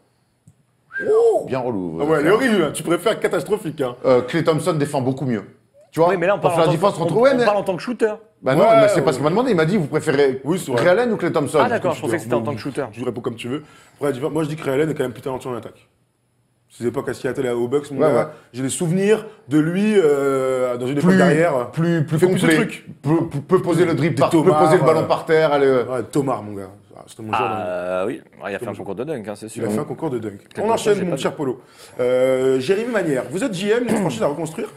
Bien relou. Ah ouais, elle est horrible, hein. Tu préfères catastrophique, hein. Euh, Klay Thompson défend beaucoup mieux. Tu vois, Oui, mais là on pour parle, faire en la tant, différence on- entre on ouais, mais- parle en tant que shooter. Bah non, Ouais, mais c'est pas ouais. ce qu'il m'a demandé. Il m'a dit, vous préférez Oui, c'est vrai. Ray Allen ou Klay Thompson? Ah d'accord, je pensais que c'était en Bon, tant que shooter. Je réponds comme tu veux. Après, dis- moi, je dis que Ray Allen est quand même plus talentueux en attaque. Ces époques à Seattle et aux Bucks, mon Ouais, gars, ouais. j'ai des souvenirs de lui euh, dans une époque plus, derrière. plus, plus Il fait plus de complet, trucs. peut, peut- peut poser le dribble, Des par- peut tomards, poser le ballon euh, par terre. aller, euh, Ouais, Thomas, mon gars. Ah, C'était mon joueur. dans- Ah oui, il a fait un concours de dunk, hein, c'est Il sûr. a fait un concours de dunk. Quel On concours, enchaîne, j'ai mon pas cher Polo. Euh, Jérémy Manière, vous êtes G M d'une franchise à reconstruire.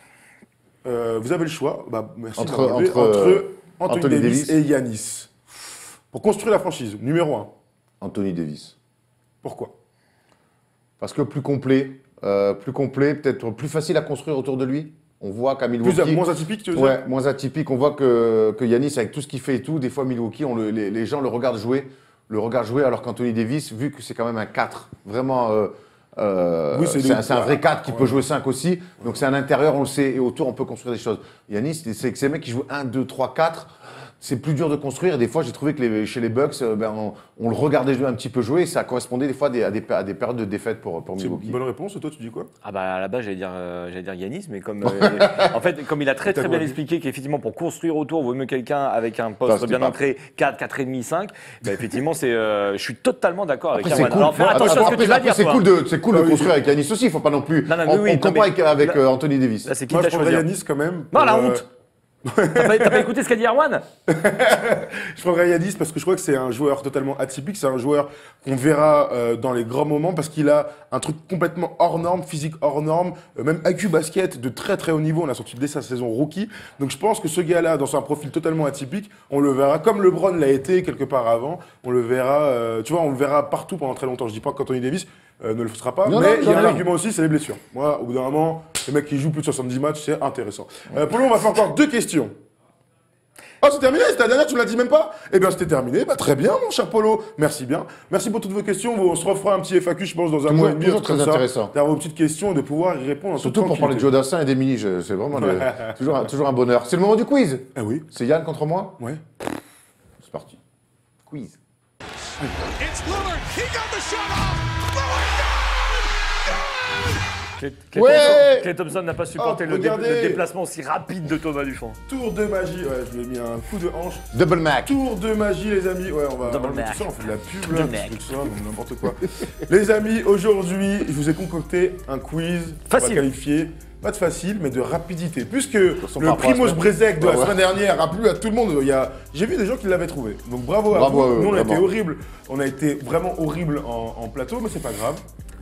Euh, vous avez le choix. Bah, merci Entre- de m'avoir rappelé. entre, entre euh, Anthony, Anthony Davis, Davis. et Yanis. Pour construire la franchise, numéro un. Anthony Davis. Pourquoi? Parce que plus complet, euh, plus complet, peut-être plus facile à construire autour de lui. On voit qu'à Plus Milwaukee. moins atypique, tu veux Ouais, dire? moins atypique. On voit que, que Yanis, avec tout ce qu'il fait et tout, des fois Milwaukee, on le- les, les gens le regardent jouer, le regardent jouer, alors qu'Anthony Davis, vu que c'est quand même un quatre, vraiment, euh, euh, Oui, c'est c'est des- un, c'est un vrai quatre qui Ouais. peut jouer cinq aussi. Donc c'est un intérieur, on le sait, et autour, on peut construire des choses. Yanis, c'est c'est que ces mecs qui jouent un, deux, trois, quatre, c'est plus dur de construire. Des fois, j'ai trouvé que les- chez les Bucks, euh, ben, on, on le regardait jouer un petit peu jouer, et ça correspondait des fois à des, à des, à des périodes de défaite pour, pour C'est une Milwaukee. bonne réponse. Et toi, tu dis quoi? Ah bah à la base j'allais dire euh, j'allais dire Yanis, mais comme euh, en fait comme il a très T'as très bien quoi expliqué qu'effectivement pour construire autour vaut mieux quelqu'un avec un Ça, poste c'était bien pas- ancré quatre, quatre et demi, cinq. Bah effectivement c'est euh, je suis totalement d'accord avec Après, c'est Erwan. cool. Alors fais Après, attention à ce que après, tu vas après, dire c'est toi. cool de, c'est cool Ah de oui. construire avec Yanis aussi. Il faut pas non plus. Non, non, mais on oui, on non, comprend mais avec, avec là- euh, Anthony Davis. Là c'est qui Moi, t'a je prendrais choisi. Yanis quand même. Non la pour, euh, honte. T'as pas, t'as pas écouté ce qu'a dit Erwan? Je prendrais Yanis parce que je crois que c'est un joueur totalement atypique. C'est un joueur qu'on verra euh, dans les grands moments parce qu'il a un truc complètement hors norme, physique hors norme, euh, même I Q basket de très très haut niveau. On l'a sorti dès sa saison rookie. Donc je pense que ce gars-là, dans un profil totalement atypique, on le verra comme LeBron l'a été quelque part avant. On le verra, euh, tu vois, on le verra partout pendant très longtemps. Je dis pas qu'Anthony Davis euh, ne le fera pas, Non, mais non, il y a non, un non. argument aussi, c'est les blessures. Moi, au bout d'un moment, les mecs qui jouent plus de soixante-dix matchs, c'est intéressant. Euh, pour nous, on va faire encore deux questions. Oh, c'est terminé, c'était la dernière, tu me l'as dit même pas? Eh bien, c'était terminé. Bah, très bien, mon cher Polo. Merci bien. Merci pour toutes vos questions. On se refera un petit F A Q, je pense, dans un Toujours- mois et demi. toujours un truc très comme ça, intéressant. d'avoir vos petites questions et de pouvoir y répondre en Surtout toute pour parler de tranquillité. Joe Dassin et des mini, je- c'est vraiment le- toujours, un- toujours un bonheur. C'est le moment du quiz. Ah oui, C'est Yann contre moi. ouais. C'est parti. Quiz. It's Lillard. He got the shot off. Lillard, Clay- Clay Ouais. Thompson- Clay Thompson n'a pas supporté Oh, le, dé- regardez. le déplacement aussi rapide de Thomas Dufont. Tour de magie. Ouais, je lui ai mis un coup de hanche. Double Mac. Tour de magie, les amis. Ouais, on va, Double on va mettre Mac. tout ça, on fait de la pub, Double là, Mac. tout ça, donc n'importe quoi. Les amis, aujourd'hui, je vous ai concocté un quiz. Facile. On va qualifier, pas de facile, mais de rapidité. Puisque façon, le par rapport à la Primoz semaine. Brezek de Ouais, la ouais. semaine dernière a plu à tout le monde. Il y a... J'ai vu des gens qui l'avaient trouvé. Donc bravo, Bravo à à vous. eux, Nous, on a vraiment. été horrible. On a été vraiment horrible en, en plateau, mais c'est pas grave.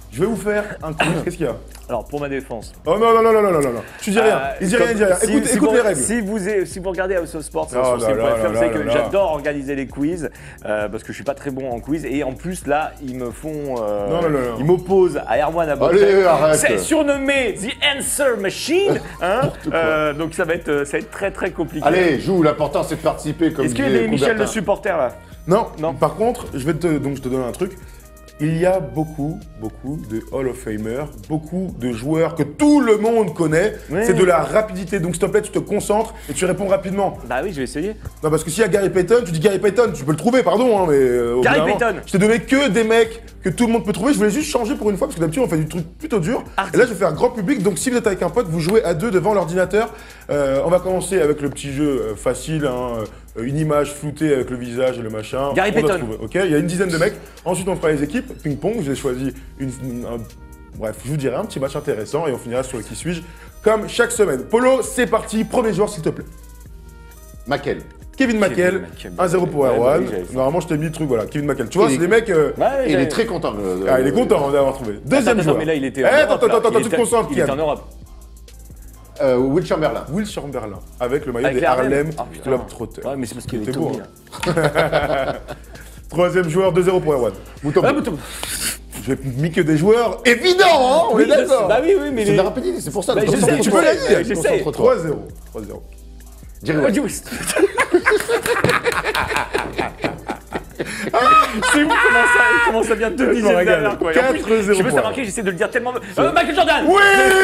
Je vais vous faire un quiz. Qu'est-ce qu'il y a? Alors, pour ma défense. Oh non, non, non, non, non, non, non. Tu dis rien. Euh, Il dit rien, il dit rien. si- Écoute, si écoute vous, les règles. Si vous, si vous regardez House of Sports, Oh sur là C là F M, vous là savez là que là. j'adore organiser les quiz euh, parce que je suis pas très bon en quiz et en plus là ils me font, euh, Non, non, non, non. ils m'opposent à Erwan Allez, Aboukhleb. arrête. C'est surnommé The Answer Machine, hein, euh, donc ça va être, ça va être très très compliqué. Allez, joue, l'important c'est de participer comme Est-ce qu'il y a disait des Michel le Coubertin. supporter là? Non, Non. Par contre, je vais te, donc je te donne un truc. Il y a beaucoup, beaucoup de Hall of Famers, beaucoup de joueurs que tout le monde connaît. Ouais. C'est de la rapidité. Donc s'il te plaît, tu te concentres et tu réponds rapidement. Bah oui, je vais essayer. Non, parce que s'il y a Gary Payton, tu dis Gary Payton, tu peux le trouver, pardon, hein, mais. euh, au Gary bout d'un Payton. moment, je t'ai donné que des mecs que tout le monde peut trouver. Je voulais juste changer pour une fois, parce que d'habitude on fait du truc plutôt dur. Artiste. Et là, je vais faire un grand public. Donc si vous êtes avec un pote, vous jouez à deux devant l'ordinateur. Euh, on va commencer avec le petit jeu euh, facile, hein, euh, une image floutée avec le visage et le machin. Gary On doit Payton. trouver, ok, il y a une dizaine de mecs. Ensuite, on fera les équipes. Ping-pong, j'ai choisi une. une- un- Bref, je vous dirai un petit match intéressant et on finira sur le qui suis-je, comme chaque semaine. Polo, c'est parti. Premier joueur, s'il te plaît. Maquel. Kevin McHale, McHale. un zéro pour Ouais, bah Erwan. oui, j'avais fait. Normalement, je t'ai mis le truc, voilà, Kevin McHale. Tu vois, Il c'est est- des mecs. euh, Ouais, Et il j'avais- est très content. euh, Ah, il est euh, content d'avoir trouvé. Deuxième Attends, joueur. mais là il était Eh, en attends, Europe, attends, là. attends, Il tu te était- concentres, Il était en Kian. Europe. euh, Will Chamberlain. Will Chamberlain, avec le maillot Avec des les Harlem. Harlem Ah, putain. Globetrotters. Ouais, mais c'est parce qu'il C'était est beau, Tommy, hein. là. Troisième joueur, deux zéro pour Erwan. Mutombo. Ah, mais Tom- Je vais mis que des joueurs évidents, hein, on Oui, est je sais. d'accord. Bah oui, oui, mais C'est les- de la rapidité, c'est pour ça. Bah, donc je sais, concentre-toi. tu peux la dire. J'essaie. Concentre-toi. trois zéro. trois zéro. Jerry Oh, West. Dieu, oui. C'est ouf comment ça, comment ça vient de deux dizaines régale. derrière quoi. Et en plus, quatre zéro Je sais pas pour ça marqué, j'essaie de le dire tellement. Euh, Michael Jordan. Oui.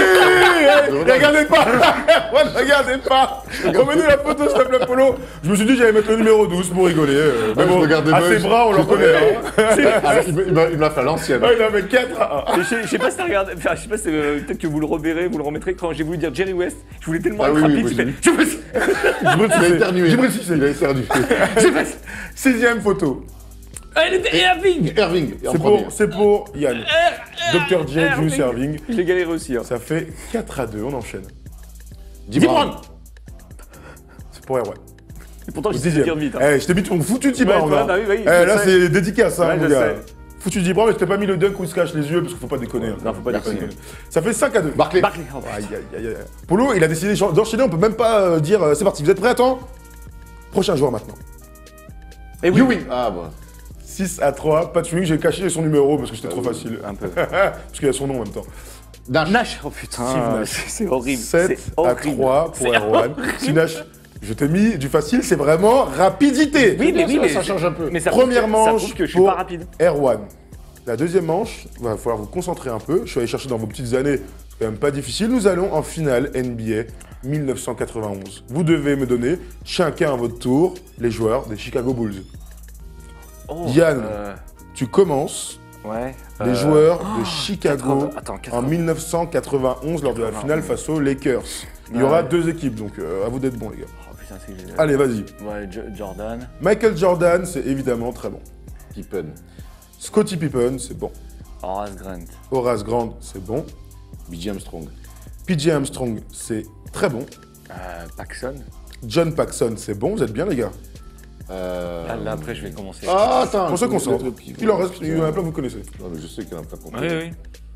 Eh, Regardez pas. Erwan, regardez pas. Remets-nous la photo, s'il te plaît, Polo. Je me suis dit que j'allais mettre le numéro douze pour rigoler. euh, Mais je bon, regardais à pas, ses je- bras, on le reconnaît. hein. Ah, il me- il me il me l'a fait à l'ancienne. Ah, il avait quatre à un. Et Je sais- je sais pas si t'as regardé, enfin, je sais pas si euh, peut-être que vous le reverrez, vous le remettrez. Quand j'ai voulu dire Jerry West, je voulais tellement Ah être oui, oui, rapide. moi, j'ai j'ai fait, vu. je me suis- Djibril Il a Cissé. éternué. Djibril Cissé. Il a éternué. j'ai pas- Sixième photo. Ah, il était Irving. Irving, en C'est premier. pour, c'est pour Yann. docteur J, Irving. Juice Irving. Je l'ai galéré aussi. Hein. Ça fait quatre à deux, on enchaîne. Jim Jim Brown. Brown. C'est pour Erwan. Et pourtant, Au je sais dixième. dire vite. hein. Eh, je t'ai mis ton foutu Jim Ouais, Brown. toi, là. bah oui, oui, Eh, je là, sais. c'est dédicace, hein, Ouais, mon je gars. sais. Foutu Jim Brown, mais je t'ai pas mis le dunk où il se cache les yeux parce qu'il faut pas déconner. hein. Non, faut pas déconner. Ça fait cinq à deux. Barclay. Barkley. Oh, Aïe, aïe, aïe, aïe. Polo, il a décidé d'enchaîner, on peut même pas euh, dire euh, c'est parti, vous êtes prêts, attends. Prochain joueur maintenant. Et oui. Ewing. Ah, bah. six à trois, pas de swing, j'ai caché son numéro parce que c'était trop oui. facile. Un peu. Parce qu'il y a son nom en même temps. Nash. Nash. Oh putain. Steve Nash. C'est c'est horrible. sept c'est à horrible. trois pour C'est Erwan. horrible. Si Nash, je t'ai mis du facile, c'est vraiment rapidité. Oui, mais oui, Ça, mais ça change un peu. Mais ça Première prouve que- ça manche prouve que je suis pour pas rapide. Erwan. La deuxième manche, il va falloir vous concentrer un peu. Je suis allé chercher dans vos petites années, c'est quand même pas difficile. Nous allons en finale N B A mille neuf cent quatre-vingt-onze. Vous devez me donner, chacun à votre tour, les joueurs des Chicago Bulls. Oh, Yann. euh, Tu commences Ouais. les euh, joueurs de Chicago quatre-vingts Attends, en quatre-vingts mille neuf cent quatre-vingt-onze lors de la finale face aux Lakers. Il y Ouais. aura deux équipes, donc euh, à vous d'être bons, les gars. Oh putain, c'est que j'ai- Allez, vas-y. Ouais, Jo- Jordan. Michael Jordan, c'est évidemment très bon. Pippen. Scottie Pippen, c'est bon. Horace Grant. Horace Grant, c'est bon. B J Armstrong. P J Armstrong, c'est très bon. Euh, Paxson. John Paxson, c'est bon. Vous êtes bien, les gars. Euh... Là, là, après, je vais commencer. Ah, attends. On se concentre. le- le- le- Il en reste, il y en a plein que vous connaissez. Non, mais je sais qu'il y en a plein qu'on Oui, connaît. oui.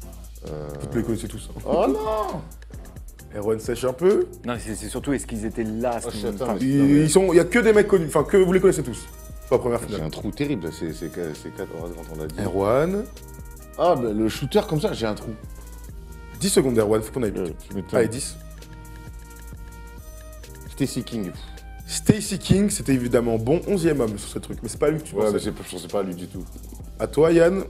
Vous les connaissez tous. hein. Oh non. Erwan sèche un peu. Non, c'est c'est surtout, est-ce qu'ils étaient là à ce Oh, je moment- attends, enfin, mais- Ils, ils sont, il y a que des mecs connus, enfin que vous les connaissez tous. Sur la première J'ai finale. un trou terrible, c'est c'est que- c'est quatre horas quand on l'a dit. Erwan. Ah, bah, le shooter comme ça, j'ai un trou. dix secondes, Erwan, faut qu'on aille vite. Euh, tu m'étonnes. Allez, dix. Stacy King. Stacey King, c'était évidemment bon. onzième homme sur ce truc, mais c'est pas lui que tu Ouais, pensais. mais c'est pas- je pensais pas à lui du tout. À toi, Yann.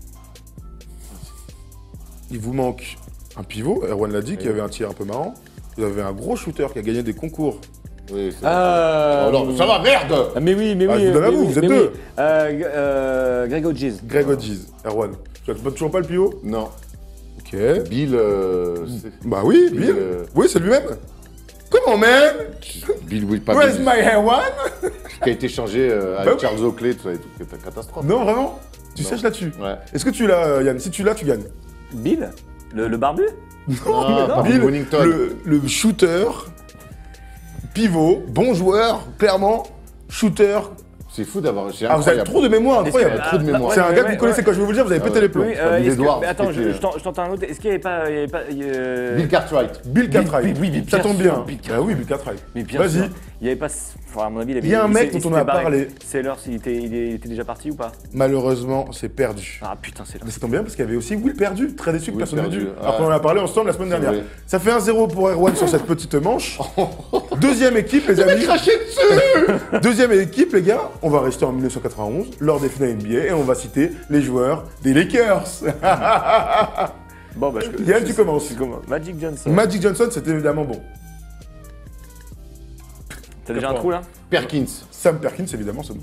Il vous manque un pivot. Erwan l'a dit, qu'il y avait un tir un peu marrant. Vous avez un gros shooter qui a gagné des concours. Oui, c'est Euh, Oh non, ça va, merde. Ah, mais oui, mais Ah, oui. je vous donne à mais vous, oui, vous êtes mais deux. oui. Euh, G- euh, Greg Hodges. Greg Hodges. Erwan. Tu as toujours pas le pivot? Non. Ok. Bill. euh, c'est- Bah oui, Bill, Bill. euh, Oui, c'est lui-même. Comment, man? Bill Will pas Where's Bill, my Erwan? qui a été changé euh, Bah avec oui. Charles Oakley, tout ça et tout. C'est une catastrophe. Non, vraiment? Tu Non. sèches là-dessus? Ouais. Est-ce que tu l'as, euh, Yann? Si tu l'as, tu gagnes. Bill le, le barbu Ah, pas Bill, Bill Wellington. le, le shooter, pivot, bon joueur, clairement. Shooter, C'est fou d'avoir. C'est Ah, vous avez incroyable. trop de mémoire, incroyable. que- trop de mémoire. C'est un Ouais, gars que ouais, vous connaissez ouais. quand je vais vous le dire, vous avez Ah pété ouais. les plombs. Oui, euh, Comme est-ce que- Edouard, mais attends, je, c'était- je t'en- je t'entends un autre. Est-ce qu'il n'y avait pas. il y avait pas euh, Bill Cartwright. Bill Cartwright. Bill- oui, mais ça bien tombe sûr, bien. Bill Bah oui, Bill Cartwright. Mais bien Vas-y. sûr. Il n'y avait pas. Enfin, à mon avis, il avait. Il y a un mec s'est- dont on s'était a barré. parlé. Sellers, il était, il était déjà parti ou pas? Malheureusement, c'est perdu. Ah putain, Sellers. Mais ça tombe bien parce qu'il y avait aussi Will perdu, très déçu que Will personne n'a perdu, dû. ah. Après, on en a parlé ensemble la semaine C'est dernière. vrai. Ça fait un zéro pour Erwan sur cette petite manche. Deuxième équipe, les amis. Craché dessus. Deuxième équipe, les gars. On va rester en mille neuf cent quatre-vingt-onze, lors des finales N B A, et on va citer les joueurs des Lakers. Bon, bah, je, Yann, je- tu commences. tu commences. Magic Johnson. Magic Johnson, c'était évidemment bon. T'as déjà un trou là? Perkins. Sam Perkins, évidemment, c'est bon.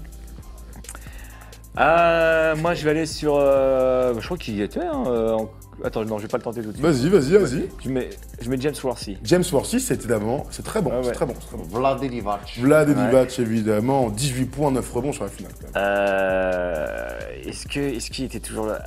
Euh, moi, je vais aller sur. euh, je crois qu'il y était. Hein, euh, en- Attends, non, je vais pas le tenter tout de suite. Vas-y, vas-y, vas-y. Je mets, je mets James Worthy. James Worthy, c'est évidemment, c'est très bon, Ah ouais. c'est très bon, c'est très bon. Vlad Divac. Vlad Ouais. Divac, évidemment, dix-huit points, neuf rebonds sur la finale. quand même. Euh, est-ce que, est-ce qu'il était toujours là?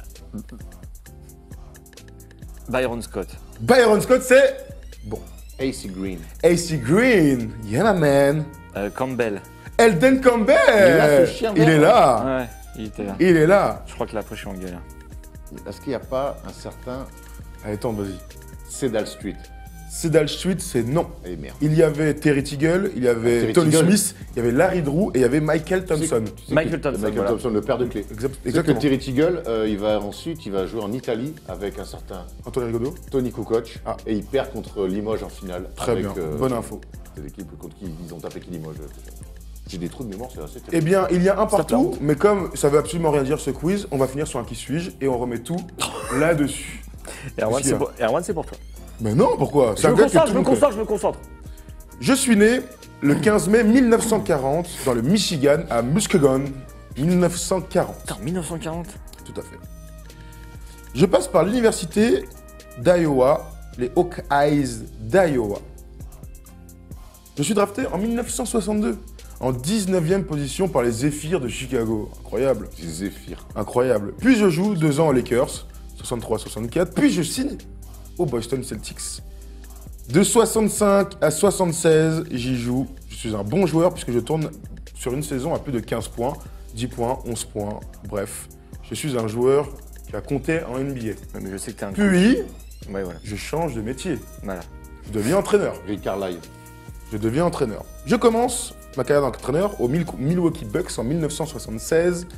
Byron Scott. Byron Scott, c'est bon. A C Green. A C Green, yeah my man. Euh, Campbell. Elden Campbell, Il est là, ce chien il vert, est là, Ouais, il était là. il est là. Je crois que là, après, je suis en galère. Est-ce qu'il n'y a pas un certain Allez, tente, vas-y. Cedal Street? Cedal Street, c'est non. Eh merde. Il y avait Terry Tiggle, il y avait Terry Tony Tiggle. Smith, il y avait Larry Drew et il y avait Michael Thompson. Tu sais Michael que- Thompson, Michael voilà. Thompson, le père de clé. Exact- Tu sais que exactement. Terry Tiggle, euh, il va ensuite, il va jouer en Italie avec un certain Anthony Rigaudot. Tony Kukoc. Ah. Et il perd contre Limoges en finale. Très avec, bien, euh, bonne info. C'est l'équipe contre qui ils ont tapé qui Limoges. euh, J'ai des trous de mémoire, c'est assez Eh terrible. bien, il y a un Ça partout, perd. mais comme ça veut absolument rien dire ce quiz, on va finir sur un qui suis-je et on remet tout là-dessus. Erwan, Qui, c'est hein pour, Erwan, c'est pour toi. Mais non, pourquoi? Je C'est un me gars que concentre, tout je le me monde connaît. concentre, je me concentre. Je suis né le quinze mai mille neuf cent quarante dans le Michigan à Muskegon. mille neuf cent quarante, Putain, mille neuf cent quarante. tout à fait. Je passe par l'université d'Iowa, les Hawkeyes d'Iowa. Je suis drafté en mille neuf cent soixante-deux, en dix-neuvième position par les Zephyrs de Chicago. Incroyable. Zephyr. Incroyable. Puis je joue deux ans aux Lakers, soixante-trois soixante-quatre, puis je signe aux Boston Celtics. De soixante-cinq à soixante-seize, j'y joue. Je suis un bon joueur puisque je tourne sur une saison à plus de quinze points, dix points, onze points, bref. Je suis un joueur qui a compté en N B A. Mais je sais que t'es un. Puis, Ouais, voilà. je change de métier. Voilà. Je deviens entraîneur. Rick Carlisle. Je deviens entraîneur. Je commence ma carrière d'entraîneur au Mil- Milwaukee Bucks en mille neuf cent soixante-seize,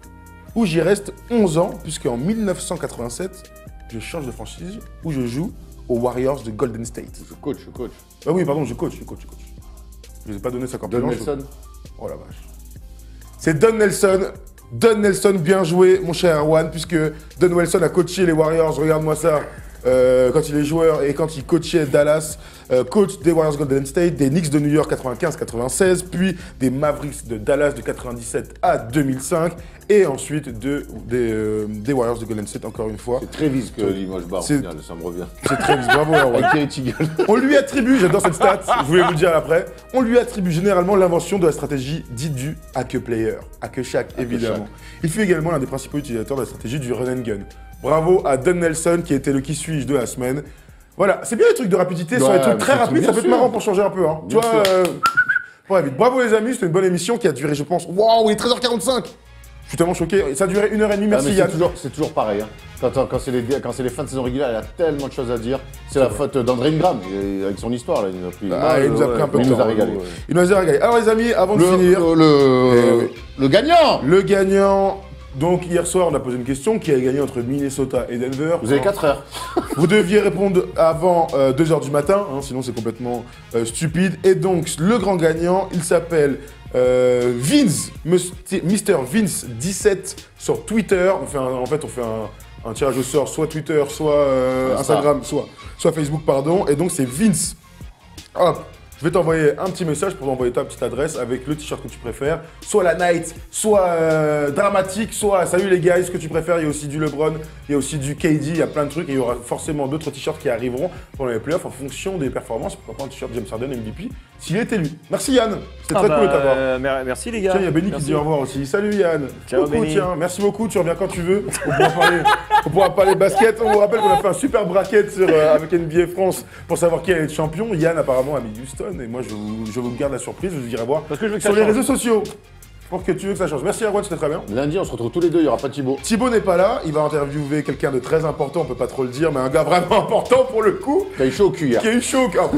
où j'y reste onze ans, puisqu'en mille neuf cent quatre-vingt-sept, je change de franchise, où je joue aux Warriors de Golden State. Je coach, je coach. Ah oui, pardon, je coach, je coach, je coach. Je ne ai pas donné sa Don compétence. Nelson. Oh la vache. C'est Don Nelson. Don Nelson, bien joué, mon cher Erwan, puisque Don Nelson a coaché les Warriors, regarde-moi ça, euh, quand il est joueur et quand il coachait Dallas, euh, coach des Warriors Golden State, des Knicks de New York quatre-vingt-quinze quatre-vingt-seize, puis des Mavericks de Dallas de quatre-vingt-dix-sept à deux mille cinq, et ensuite de, des, euh, des Warriors de Golden State, encore une fois. C'est Trévis que Limoges bat en C'est- finale, ça me revient. C'est très bravo Erwan. Avec Terry Tiggle. On lui attribue, j'adore cette stat, je voulais vous le dire après, on lui attribue généralement l'invention de la stratégie dite du hack player, hack shack évidemment. Il fut également l'un des principaux utilisateurs de la stratégie du run and gun. Bravo à Don Nelson qui était le qui suis-je de la semaine. Voilà, c'est bien les trucs de rapidité, sur Ouais, les trucs mais très c'est- rapides, bien ça peut être sûr. marrant pour changer un peu. Hein. Tu Bien vois, sûr. euh, ouais, vite. Bravo les amis, c'était une bonne émission qui a duré, je pense, waouh, il est treize heures quarante-cinq. Je suis tellement choqué, ça a duré une heure et demie, Ah, merci mais c'est Yann. toujours, c'est toujours pareil. Hein. Quand, quand c'est les, quand c'est les fins de saison régulière, il y a tellement de choses à dire. C'est la faute d'André Ingram, et avec son histoire. Là, il, nous a pris- Ah, il nous a pris un peu de il nous temps. a régalé. Il nous a régalé. Alors les amis, avant de Le, finir, le, le- Eh oui. le gagnant. le gagnant. Donc hier soir, on a posé une question qui a gagné entre Minnesota et Denver. Vous avez quatre heures. Vous deviez répondre avant euh, deux heures du matin, hein, sinon c'est complètement euh, stupide. Et donc, le grand gagnant, il s'appelle euh, Vince, Mister Vince dix-sept sur Twitter. On fait un- en fait, on fait un, un tirage au sort, soit Twitter, soit euh, Insta. Instagram, soit, soit Facebook, pardon. Et donc, c'est Vince. Hop, je vais t'envoyer un petit message pour t'envoyer ta petite adresse avec le t-shirt que tu préfères. Soit la night, soit euh, dramatique, soit salut les gars, ce que tu préfères. Il y a aussi du LeBron, il y a aussi du K D, il y a plein de trucs. Et il y aura forcément d'autres t-shirts qui arriveront pendant les playoffs en fonction des performances. Pourquoi pas un t-shirt James Harden M V P s'il est élu. Merci Yann, c'était Ah très bah, cool de t'avoir. euh, mer- merci les gars. Tiens, il y a Benny qui Merci. dit au revoir aussi. Salut Yann. Ciao, Coucou, Benny. tiens, merci beaucoup, tu reviens quand tu veux. On pourra parler, on pourra parler basket. On vous rappelle qu'on a fait un super bracket sur, euh, avec N B A France pour savoir qui allait être champion. Yann apparemment a mis Houston et moi je vous, je vous garde la surprise, je vous dirai voir Parce que je veux que sur ça les change. réseaux sociaux. pour que tu veux que ça change. Merci Erwan, c'était très bien. Lundi, on se retrouve tous les deux, il n'y aura pas Thibaut. Thibaut n'est pas là, il va interviewer quelqu'un de très important, on peut pas trop le dire, mais un gars vraiment important pour le coup. T'as eu chaud au cul hier. Qui a eu chaud au cœur.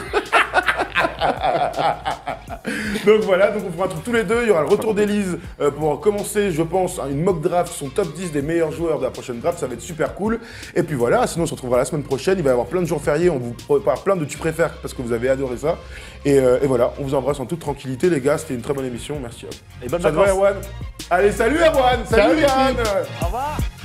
Donc voilà, donc on fera un truc tous les deux. Il y aura le retour d'Élise euh, pour commencer, je pense, une mock draft, son top dix des meilleurs joueurs de la prochaine draft. Ça va être super cool. Et puis voilà, sinon on se retrouvera la semaine prochaine. Il va y avoir plein de jours fériés. On vous prépare plein de tu préfères parce que vous avez adoré ça. Et, euh, et voilà, on vous embrasse en toute tranquillité, les gars. C'était une très bonne émission. Merci à vous. Et bonnes Ça te va, vacances. Erwan. Allez, salut Erwan. Salut, Salut, Yann. Au revoir.